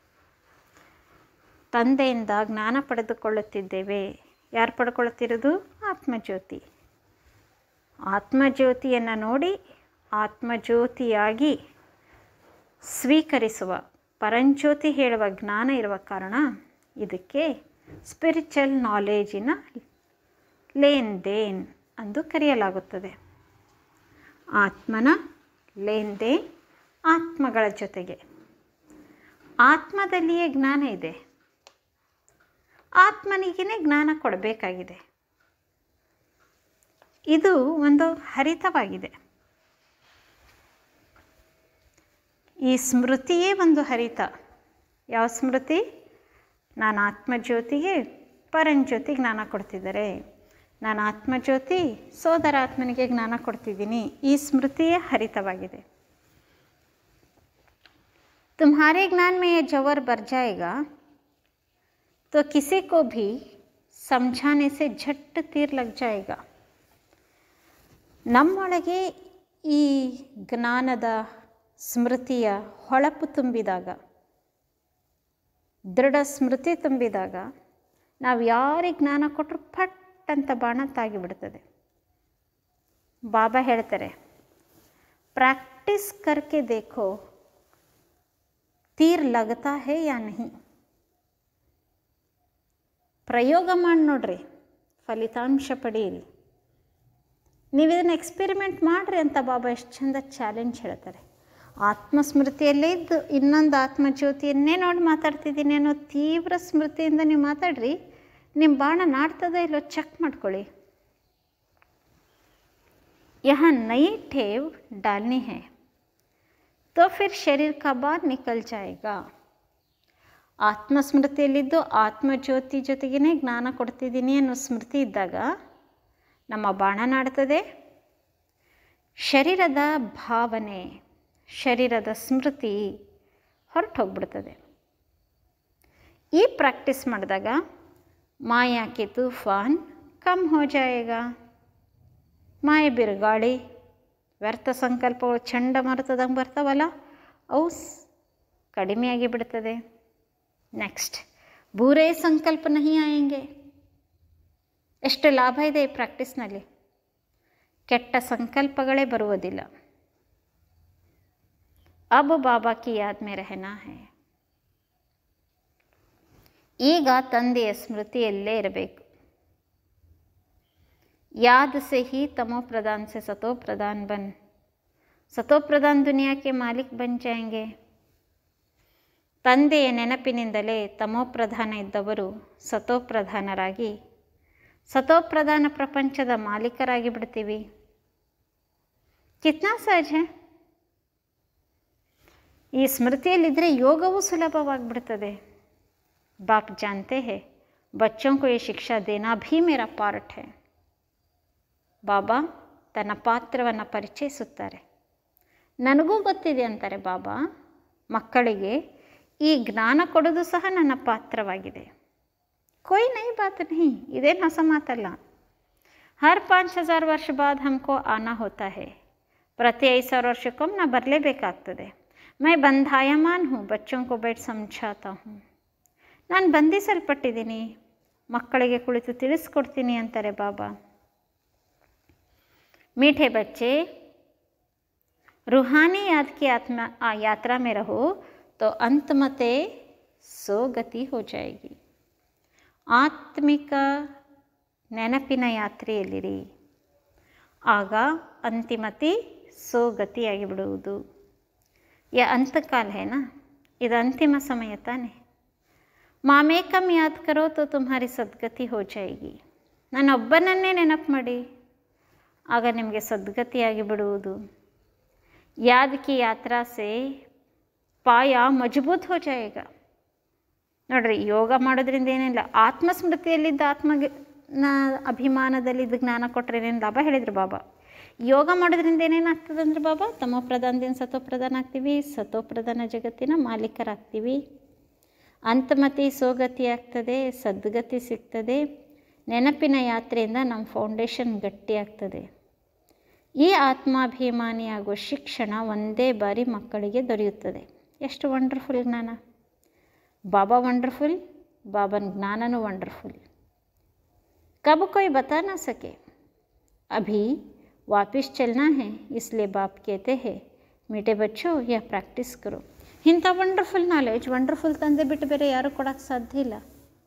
ತಂದೆಯಿಂದ ಜ್ಞಾನ ಪಡೆದುಕೊಳ್ಳುತ್ತಿದ್ದೇವೆ. ಯಾರು ಪಡ್ಕೊಳ್ತಿರೋದು? ಆತ್ಮಜ್ಯೋತಿ. ಆತ್ಮಜ್ಯೋತಿಯನ್ನು ನೋಡಿ ಆತ್ಮಜ್ಯೋತಿಯಾಗಿ ಸ್ವೀಕರಿಸುವ ಪರಂಜ್ಯೋತಿ ಹೇಳುವ ಜ್ಞಾನ ಇರುವ ಕಾರಣ ಇದಕ್ಕೆ ಸ್ಪಿರಿಚುವಲ್ ನಾಲೇಜಿನ ಲೇನ್ ದೇನ್ ಎಂದು ಕರೆಯಲಾಗುತ್ತದೆ. ಆತ್ಮನ ಲೇನ್ ದೇನ್ ಆತ್ಮಗಳ ಜೊತೆಗೆ. ಆತ್ಮದಲ್ಲಿಯೇ ಜ್ಞಾನ ಇದೆ, ಆತ್ಮನಿಗೇ ಜ್ಞಾನ ಕೊಡಬೇಕಾಗಿದೆ. ಇದು ಒಂದು ಹರಿತವಾಗಿದೆ. ಈ ಸ್ಮೃತಿಯೇ ಒಂದು ಹರಿತ. ಯಾವ ಸ್ಮೃತಿ? ನಾನು ಆತ್ಮಜ್ಯೋತಿಗೆ ಪರಂಜ್ಯೋತಿ ಜ್ಞಾನ ಕೊಡ್ತಿದ್ದಾರೆ, ನಾನು ಆತ್ಮಜ್ಯೋತಿ ಸೋದರ ಆತ್ಮನಿಗೆ ಜ್ಞಾನ ಕೊಡ್ತಿದ್ದೀನಿ. ಈ ಸ್ಮೃತಿಯೇ ಹರಿತವಾಗಿದೆ. तुम्हारे ज्ञान में ये जवर भर जाएगा तो किसी को भी समझाने से झट तीर लग जाएगा. ನಮ್ಮೊಳಗೆ ಈ ಜ್ಞಾನದ ಸ್ಮೃತಿಯ ಹೊಳಪು ತುಂಬಿದಾಗ, ದೃಢ ಸ್ಮೃತಿ ತುಂಬಿದಾಗ ನಾವು ಯಾರಿಗೆ ಜ್ಞಾನ ಕೊಟ್ಟರು ಪಟ್ ಅಂತ ಬಾಣ ತಾಗಿಬಿಡ್ತದೆ. ಬಾಬಾ ಹೇಳ್ತಾರೆ, ಪ್ರಾಕ್ಟೀಸ್ ಕರ್ಕೆ ದೇಖೋ ತೀರ್ ಲಗತಾ ಹೇ ಯಾ ನಹಿ. ಪ್ರಯೋಗ ಮಾಡಿ ನೋಡ್ರಿ, ಫಲಿತಾಂಶ ಪಡೀರಿ. ನೀವು ಇದನ್ನು ಎಕ್ಸ್ಪೆರಿಮೆಂಟ್ ಮಾಡಿರಿ ಅಂತ ಬಾಬಾ ಎಷ್ಟು ಚಂದ ಚಾಲೆಂಜ್ ಹೇಳ್ತಾರೆ. ಆತ್ಮಸ್ಮೃತಿಯಲ್ಲೇ ಇದ್ದು ಇನ್ನೊಂದು ಆತ್ಮಜ್ಯೋತಿಯನ್ನೇ ನೋಡಿ ಮಾತಾಡ್ತಿದ್ದೀನಿ ಅನ್ನೋ ತೀವ್ರ ಸ್ಮೃತಿಯಿಂದ ನೀವು ಮಾತಾಡ್ರಿ, ನಿಮ್ಮ ಬಾಣ ನಾಡ್ತದೆ ಇಲ್ಲೋ ಚೆಕ್ ಮಾಡ್ಕೊಳ್ಳಿ. यहाँ नई ठेव डालनी है तो फिर शरीर का बाहर निकल जाएगा. ಆತ್ಮಸ್ಮೃತಿಯಲ್ಲಿದ್ದು ಆತ್ಮಜ್ಯೋತಿ ಜೊತೆಗೇ ಜ್ಞಾನ ಕೊಡ್ತಿದ್ದೀನಿ ಅನ್ನೋ ಸ್ಮೃತಿ ಇದ್ದಾಗ ನಮ್ಮ ಬಾಣ ನಾಡ್ತದೆ. ಶರೀರದ ಭಾವನೆ, ಶರೀರದ ಸ್ಮೃತಿ ಹೊರಟು ಹೋಗ್ಬಿಡ್ತದೆ. ಈ ಪ್ರಾಕ್ಟೀಸ್ ಮಾಡಿದಾಗ ಮಾಯಾ ಕೆ ತೂಫಾನ್ ಕಮ್ ಹೋ ಜಾಯೇಗಾ. ಮಾಯೆ ಬಿರುಗಾಳಿ, ವ್ಯರ್ಥ ಸಂಕಲ್ಪಗಳು ಚಂಡಮಾರುತದಂಗೆ ಬರ್ತಾವಲ್ಲ, ಅವು ಕಡಿಮೆಯಾಗಿ ಬಿಡ್ತದೆ. ನೆಕ್ಸ್ಟ್, ಬೂರೇ ಸಂಕಲ್ಪ ನಹಿ ಆಯಂಗೆ. ಎಷ್ಟು ಲಾಭ ಇದೆ ಈ ಪ್ರಾಕ್ಟೀಸ್ನಲ್ಲಿ. ಕೆಟ್ಟ ಸಂಕಲ್ಪಗಳೇ ಬರುವುದಿಲ್ಲ. ಅಬ್ ಬಾಬಾ ಕಿ ಯಾದ್ ಮೇ ರಹನಾ ಹೈ. ಈಗ ತಂದೆಯ ಸ್ಮೃತಿಯಲ್ಲೇ ಇರಬೇಕು. याद से ही तमो प्रधान से सतो प्रधान बन सतो प्रधान दुनिया के मालिक बन जाएंगे. ತಂದೆಯ ನೆನಪಿನಿಂದಲೇ ತಮೋಪ್ರಧಾನ ಇದ್ದವರು ಸತೋಪ್ರಧಾನರಾಗಿ ಸತೋಪ್ರಧಾನ ಪ್ರಪಂಚದ ಮಾಲೀಕರಾಗಿ ಬಿಡ್ತೀವಿ. ಕಿತ್ನಾ ಸಹಜ. ಈ ಸ್ಮೃತಿಯಲ್ಲಿದ್ದರೆ ಯೋಗವೂ ಸುಲಭವಾಗಿಬಿಡ್ತದೆ. ಬಾಪ್ ಜಾನ್ತೆ ಹೇ ಬಚ್ಚೋं को ये शिक्षा देना भी मेरा पार्ट है. ಬಾಬಾ ತನ್ನ ಪಾತ್ರವನ್ನು ಪರಿಚಯಿಸುತ್ತಾರೆ. ನನಗೂ ಗೊತ್ತಿದೆ ಅಂತಾರೆ ಬಾಬಾ. ಮಕ್ಕಳಿಗೆ ಈ ಜ್ಞಾನ ಕೊಡೋದು ಸಹ ನನ್ನ ಪಾತ್ರವಾಗಿದೆ. ಕೊಯ್ ನೈ ಬಾತ್ ನಹಿ, ಇದೇನು ಹೊಸ ಮಾತಲ್ಲ. ಹರ್ ಪಾಂಚ್ ಹಜಾರ್ ವರ್ಷ ಬಾದ್ ಹಮ್ಕೋ ಆನಾ ಹೋತಾ ಹೇ. ಪ್ರತಿ ಐದು ಸಾವಿರ ವರ್ಷಕ್ಕೊಮ್ಮೆ ನಾ ಬರಲೇಬೇಕಾಗ್ತದೆ. ಮೈ ಬಂಧಾಯಮಾನ್ ಹೂँ, ಬಚ್ಚೋं को बैठ समझाता हूँ. ನಾನು ಬಂಧಿಸಲ್ಪಟ್ಟಿದ್ದೀನಿ, ಮಕ್ಕಳಿಗೆ ಕುಳಿತು ತಿಳಿಸ್ಕೊಡ್ತೀನಿ ಅಂತಾರೆ ಬಾಬಾ. मीठे बच्चे, रूहानी याद की आत्मा यात्रा में रहो तो अंतमते सो गति हो जाएगी. ಆತ್ಮಿಕ ನೆನಪಿನ ಯಾತ್ರೆಯಲ್ಲಿರಿ, ಆಗ ಅಂತಿಮತಿ ಸೋಗತಿಯಾಗಿ ಬಿಡುವುದು. ಯ ಅಂತಕಾಲ ಹೇನಾ, ಇದು ಅಂತಿಮ ಸಮಯ ತಾನೆ. ಮಾಮೇಕಂ ಯಾದ್ ಕರೋ ತೋ ತುಮ್ಹಾರಿ ಸದ್ಗತಿ ಹೋ ಜಾಯೇಗಿ. ನಾನೊಬ್ಬನನ್ನೇ ನೆನಪು ಮಾಡಿ, ಆಗ ನಿಮಗೆ ಸದ್ಗತಿಯಾಗಿ ಬಿಡುವುದು. ಯಾದ್ ಕಿ ಯಾತ್ರಾ ಸೇ ಪಾಯ ಮಜಬೂತ್ ಹೋ ಜಾಯೇಗಾ. ನೋಡ್ರಿ, ಯೋಗ ಮಾಡೋದ್ರಿಂದ ಏನಿಲ್ಲ, ಆತ್ಮಸ್ಮೃತಿಯಲ್ಲಿದ್ದ ಆತ್ಮನ ಅಭಿಮಾನದಲ್ಲಿದ್ದ ಜ್ಞಾನ ಕೊಟ್ಟರೆ ಏನೇನು ಲಾಭ ಹೇಳಿದ್ರು ಬಾಬಾ. ಯೋಗ ಮಾಡೋದ್ರಿಂದ ಏನೇನಾಗ್ತದೆ ಅಂದ್ರೆ ಬಾಬಾ, ತಮೋಪ್ರಧಾನದಿಂದ ಸತೋಪ್ರಧಾನ ಆಗ್ತೀವಿ, ಸತೋಪ್ರಧಾನ ಜಗತ್ತಿನ ಮಾಲೀಕರಾಗ್ತೀವಿ. ಅಂತಮತಿ ಸೋಗತಿ ಆಗ್ತದೆ, ಸದ್ಗತಿ ಸಿಗ್ತದೆ. ನೆನಪಿನ ಯಾತ್ರೆಯಿಂದ ನಮ್ಮ ಫೌಂಡೇಶನ್ ಗಟ್ಟಿಯಾಗ್ತದೆ. ಈ ಆತ್ಮಾಭಿಮಾನಿಯಾಗುವ ಶಿಕ್ಷಣ ಒಂದೇ ಬಾರಿ ಮಕ್ಕಳಿಗೆ ದೊರೆಯುತ್ತದೆ. ಎಷ್ಟು ವಂಡರ್ಫುಲ್ ಜ್ಞಾನ. ಬಾಬಾ ವಂಡರ್ಫುಲ್, ಬಾಬನ ಜ್ಞಾನನೂ ವಂಡರ್ಫುಲ್. ಕಬ್ ಕೊಯ್ ಬತಾ ನಾ ಸಕೆ, ಅಭಿ ವಾಪಿಸ್ ಚಲ್ನಾ ಹೈ, ಇಸ್ಲಿಯೇ ಬಾಪ್ ಕೇತೆ ಹೈ ಮೀಟೆ ಬಚ್ಚೋ ಯಾ ಪ್ರಾಕ್ಟೀಸ್ ಕರೋ. ಇಂಥ ವಂಡರ್ಫುಲ್ ನಾಲೆಜ್, ವಂಡರ್ಫುಲ್ ತಂದೆ ಬಿಟ್ಟು ಬೇರೆ ಯಾರೂ ಕೊಡೋಕ್ಕೆ ಸಾಧ್ಯ ಇಲ್ಲ.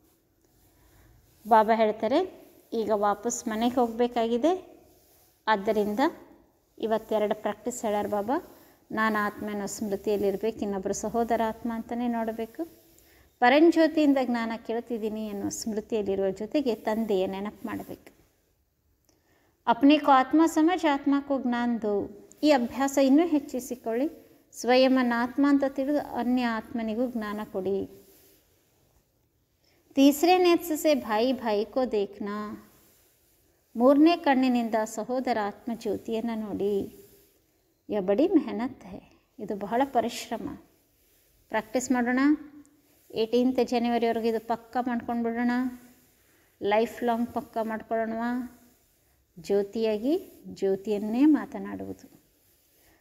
ಬಾಬಾ ಹೇಳ್ತಾರೆ, ಈಗ ವಾಪಸ್ ಮನೆಗೆ ಹೋಗಬೇಕಾಗಿದೆ. ಆದ್ದರಿಂದ ಇವತ್ತೆರಡು ಪ್ರಾಕ್ಟೀಸ್ ಹೇಳ್ಯಾರ ಬಾಬಾ. ನಾನು ಆತ್ಮನ ಸ್ಮೃತಿಯಲ್ಲಿರಬೇಕು, ಇನ್ನೊಬ್ಬರು ಸಹೋದರ ಆತ್ಮ ಅಂತಲೇ ನೋಡಬೇಕು. ಪರಂಜ್ಯೋತಿಯಿಂದ ಜ್ಞಾನ ಕೇಳ್ತಿದ್ದೀನಿ ಅನ್ನೋ ಸ್ಮೃತಿಯಲ್ಲಿರುವ ಜೊತೆಗೆ ತಂದೆಯ ನೆನಪು ಮಾಡಬೇಕು. ಅಪ್ನೆ ಕೋ ಆತ್ಮ ಸಮಜ್ ಆತ್ಮ ಕೋ ಜ್ಞಾನ ದೋ. ಈ ಅಭ್ಯಾಸ ಇನ್ನೂ ಹೆಚ್ಚಿಸಿಕೊಳ್ಳಿ. ಸ್ವಯಂನ ಆತ್ಮ ಅಂತ ತಿಳಿದು ಅನ್ಯ ಆತ್ಮನಿಗೂ ಜ್ಞಾನ ಕೊಡಿ. ತೀಸರೆ ನೇತ್ರ ಸೆ ಭಾಯಿ ಭಾಯಿ ಕೋ ದೇಖ್ನಾ. ಮೂರನೇ ಕಣ್ಣಿನಿಂದ ಸಹೋದರ ಆತ್ಮಜ್ಯೋತಿಯನ್ನು ನೋಡಿ. ಯ ಬಡಿ ಮೆಹನತ್ ಹೈ, ಇದು ಬಹಳ ಪರಿಶ್ರಮ. ಪ್ರಾಕ್ಟೀಸ್ ಮಾಡೋಣ. ಏಯ್ಟೀನ್ತ್ ಜನವರಿವರೆಗೆ ಇದು ಪಕ್ಕ ಮಾಡ್ಕೊಂಡು ಬಿಡೋಣ. ಲೈಫ್ ಲಾಂಗ್ ಪಕ್ಕ ಮಾಡ್ಕೊಳ್ಳೋಣ. ಜ್ಯೋತಿಯಾಗಿ ಜ್ಯೋತಿಯನ್ನೇ ಮಾತನಾಡುವುದು.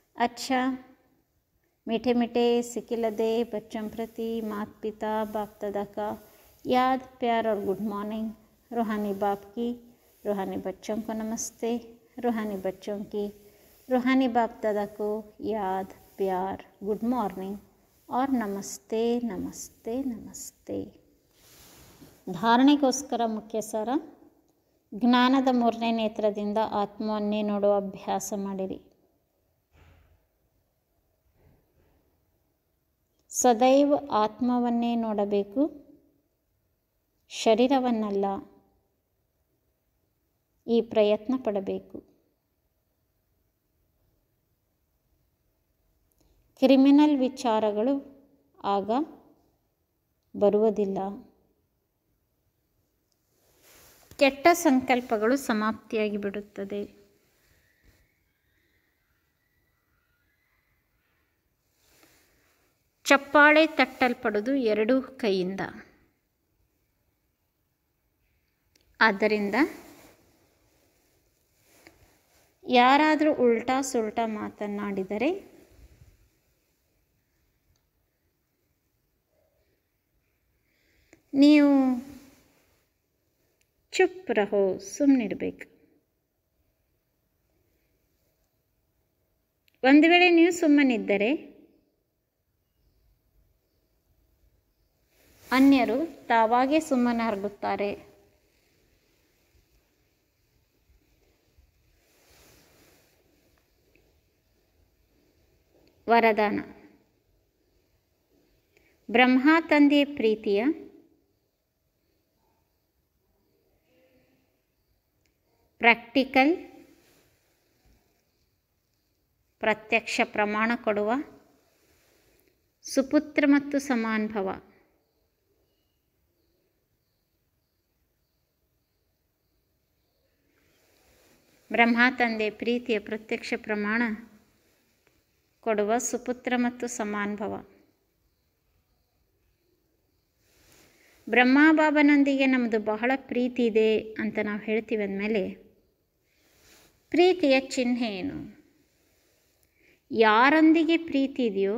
अच्छा मीठे मीठे सिकिलदे बच्चों प्रति माता पिता बाप दादा का याद प्यार और गुड मॉर्निंग। रूहानी बाप की रूहानी बच्चों को नमस्ते, रूहानी बच्चों की रूहानी बाप दादा को याद प्यार गुड मॉर्निंग और नमस्ते नमस्ते नमस्ते। ಧಾರಣೆಗೋಸ್ಕರ ಮುಖ್ಯ ಸಾರ, ಜ್ಞಾನದ ಮೂರನೇ ನೇತ್ರದಿಂದ ಆತ್ಮವನ್ನೇ ನೋಡುವ ಅಭ್ಯಾಸ ಮಾಡಿರಿ. ಸದೈವ ಆತ್ಮವನ್ನೇ ನೋಡಬೇಕು, ಶರೀರವನ್ನಲ್ಲ. ಈ ಪ್ರಯತ್ನ ಪಡಬೇಕು. ಕ್ರಿಮಿನಲ್ ವಿಚಾರಗಳು ಆಗ ಬರುವುದಿಲ್ಲ. ಕೆಟ್ಟ ಸಂಕಲ್ಪಗಳು ಸಮಾಪ್ತಿಯಾಗಿ ಬಿಡುತ್ತದೆ. ಚಪ್ಪಾಳೆ ತಟ್ಟಲ್ಪಡುವುದು ಎರಡೂ ಕೈಯಿಂದ. ಆದ್ದರಿಂದ ಯಾರಾದರೂ ಉಲ್ಟಾ ಸುಲ್ಟಾ ಮಾತನಾಡಿದರೆ ನೀವು ಚುಪ್ ರಹೋ, ಸುಮ್ಮನಿರಬೇಕು. ಒಂದು ವೇಳೆ ನೀವು ಸುಮ್ಮನಿದ್ದರೆ ಅನ್ಯರು ತಾವಾಗೇ ಸುಮ್ಮನಾಗುತ್ತಾರೆ. ವರದಾನ. ಬ್ರಹ್ಮ ತಂದೆಯ ಪ್ರೀತಿಯ ಪ್ರಾಕ್ಟಿಕಲ್ ಪ್ರತ್ಯಕ್ಷ ಪ್ರಮಾಣ ಕೊಡುವ ಸುಪುತ್ರ ಮತ್ತು ಸಮಾನುಭವ. ಬ್ರಹ್ಮ ತಂದೆ ಪ್ರೀತಿಯ ಪ್ರತ್ಯಕ್ಷ ಪ್ರಮಾಣ ಕೊಡುವ ಸುಪುತ್ರ ಮತ್ತು ಸಮಾನುಭವ. ಬ್ರಹ್ಮ ಬಾಬನೊಂದಿಗೆ ನಮ್ಮದು ಬಹಳ ಪ್ರೀತಿ ಇದೆ ಅಂತ ನಾವು ಹೇಳ್ತೀವಿ ಅಂದಮೇಲೆ ಪ್ರೀತಿಯ ಚಿಹ್ನೆ ಏನು? ಯಾರೊಂದಿಗೆ ಪ್ರೀತಿ ಇದೆಯೋ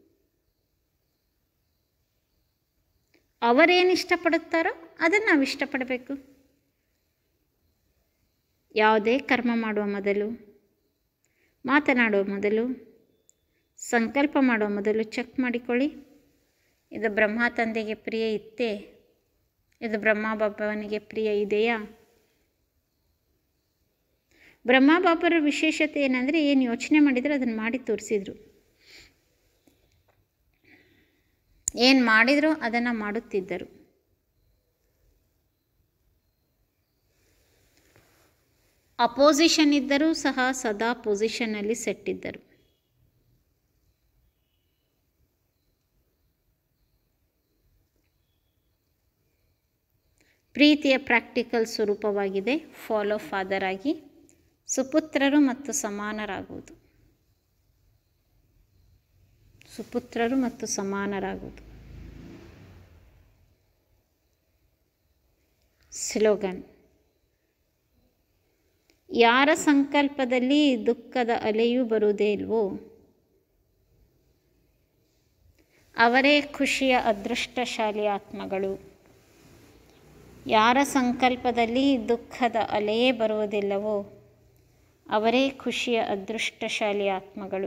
ಅವರೇನು ಇಷ್ಟಪಡುತ್ತಾರೋ ಅದನ್ನು ನಾವು ಇಷ್ಟಪಡಬೇಕು. ಯಾವುದೇ ಕರ್ಮ ಮಾಡುವ ಮೊದಲು, ಮಾತನಾಡುವ ಮೊದಲು, ಸಂಕಲ್ಪ ಮಾಡುವ ಮೊದಲು ಚೆಕ್ ಮಾಡಿಕೊಳ್ಳಿ, ಇದು ಬ್ರಹ್ಮ ತಂದೆಗೆ ಪ್ರಿಯ ಇತ್ತೇ, ಇದು ಬ್ರಹ್ಮ ಬಾಬನಿಗೆ ಪ್ರಿಯ ಇದೆಯಾ? ಬ್ರಹ್ಮ ಬಾಬರ ವಿಶೇಷತೆ ಏನಂದರೆ, ಏನು ಯೋಚನೆ ಮಾಡಿದ್ರು ಅದನ್ನು ಮಾಡಿ ತೋರಿಸಿದ್ರು, ಏನು ಮಾಡಿದ್ರು ಅದನ್ನು ಮಾಡುತ್ತಿದ್ದರು. ಅಪೋಸಿಷನ್ ಇದ್ದರೂ ಸಹ ಸದಾ ಪೊಸಿಷನ್ನಲ್ಲಿ ಸೆಟ್ ಇದ್ದರು. ಪ್ರೀತಿಯ ಪ್ರಾಕ್ಟಿಕಲ್ ಸ್ವರೂಪವಾಗಿದೆ ಫಾಲೋ ಫಾದರ್ ಆಗಿ ಸುಪುತ್ರರು ಮತ್ತು ಸಮಾನರಾಗುವುದು. ಸುಪುತ್ರರು ಮತ್ತು ಸಮಾನರಾಗುವುದು. ಸ್ಲೋಗನ್. ಯಾರ ಸಂಕಲ್ಪದಲ್ಲಿ ದುಃಖದ ಅಲೆಯೂ ಬರುವುದೇ ಇಲ್ವೋ ಅವರೇ ಖುಷಿಯ ಅದೃಷ್ಟಶಾಲಿ ಆತ್ಮಗಳು. ಯಾರ ಸಂಕಲ್ಪದಲ್ಲಿ ದುಃಖದ ಅಲೆಯೇ ಬರುವುದಿಲ್ಲವೋ ಅವರೇ ಖುಷಿಯ ಅದೃಷ್ಟಶಾಲಿ ಆತ್ಮಗಳು.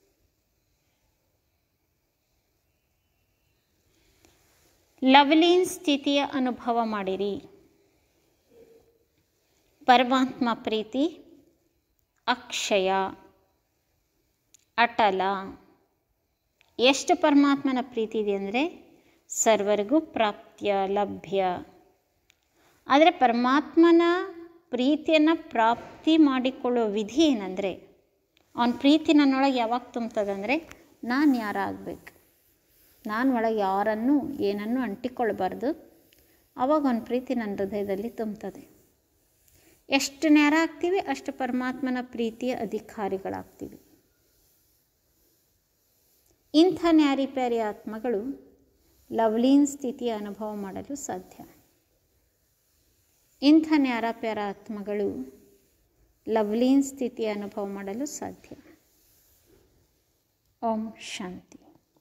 ಲವ್ಲೀನ್ ಸ್ಥಿತಿಯ ಅನುಭವ ಮಾಡಿರಿ. ಪರಮಾತ್ಮ ಪ್ರೀತಿ ಅಕ್ಷಯ, ಅಟಲ. ಎಷ್ಟು ಪರಮಾತ್ಮನ ಪ್ರೀತಿ ಇದೆ ಅಂದರೆ ಸರ್ವರಿಗೂ ಪ್ರಾಪ್ತ್ಯ, ಲಭ್ಯ. ಆದರೆ ಪರಮಾತ್ಮನ ಪ್ರೀತಿಯನ್ನು ಪ್ರಾಪ್ತಿ ಮಾಡಿಕೊಳ್ಳುವ ವಿಧಿ ಏನಂದರೆ, ಅವನ ಪ್ರೀತಿ ನನ್ನೊಳಗೆ ಯಾವಾಗ ತುಂಬ್ತದಂದರೆ, ನಾನು ಯಾರ ಆಗಬೇಕು, ನಾನು ಒಳಗೆ ಯಾರನ್ನು ಏನನ್ನು ಅಂಟಿಕೊಳ್ಬಾರ್ದು, ಆವಾಗ ಅವನ ಪ್ರೀತಿ ನನ್ನ ಹೃದಯದಲ್ಲಿ ತುಂಬ್ತದೆ. ಎಷ್ಟು ನೇರ ಆಗ್ತೀವಿ ಅಷ್ಟು ಪರಮಾತ್ಮನ ಪ್ರೀತಿಯ ಅಧಿಕಾರಿಗಳಾಗ್ತೀವಿ. ಇಂಥ ನ್ಯಾರಿ ಪ್ಯಾರಿ ಆತ್ಮಗಳು ಲವ್ಲೀನ್ ಸ್ಥಿತಿಯ ಅನುಭವ ಮಾಡಲು ಸಾಧ್ಯ. ಇಂಥ ನ್ಯಾರ ಪ್ಯಾರ ಆತ್ಮಗಳು ಲವ್ಲೀನ್ ಸ್ಥಿತಿಯ ಅನುಭವ ಮಾಡಲು ಸಾಧ್ಯ. ಓಂ ಶಾಂತಿ.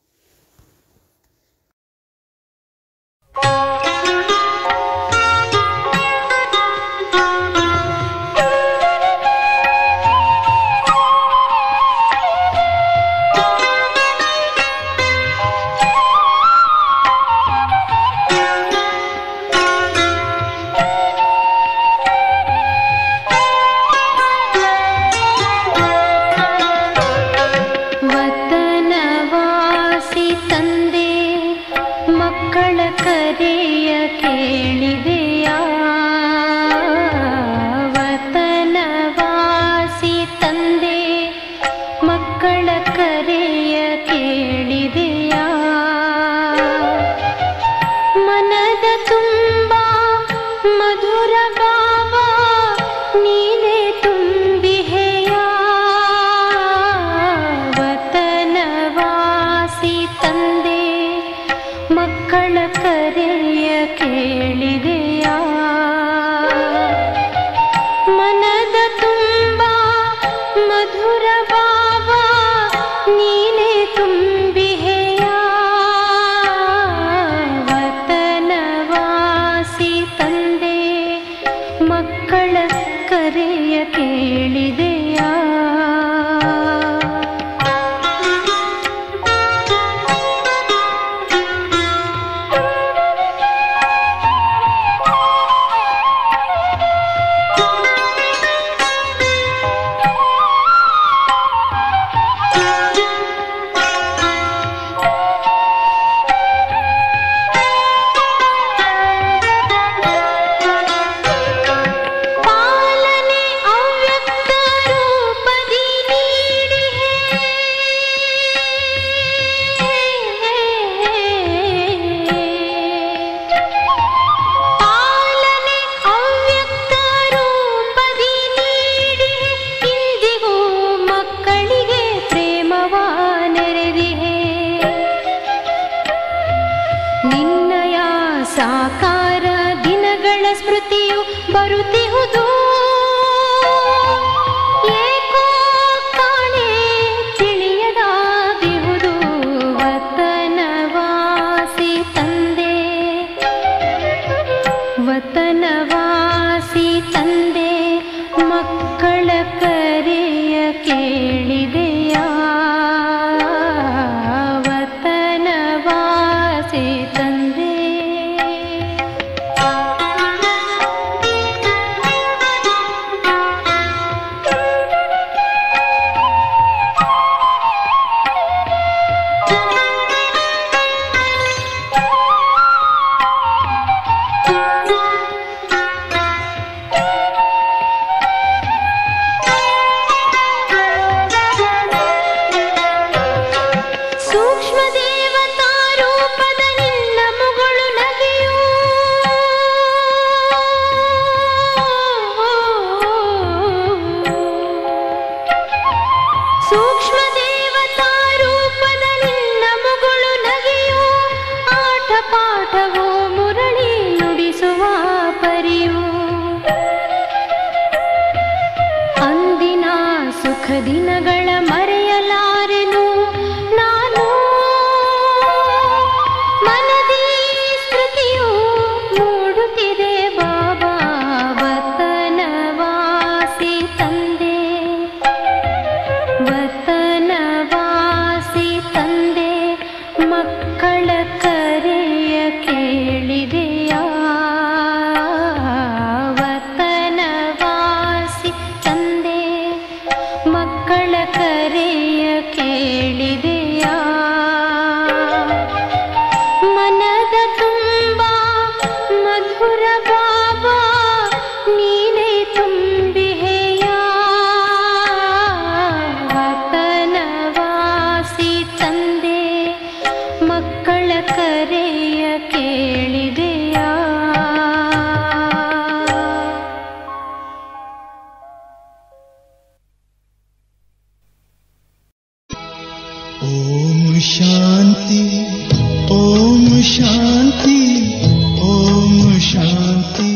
ओम शांति ओम शांति ओम शांति।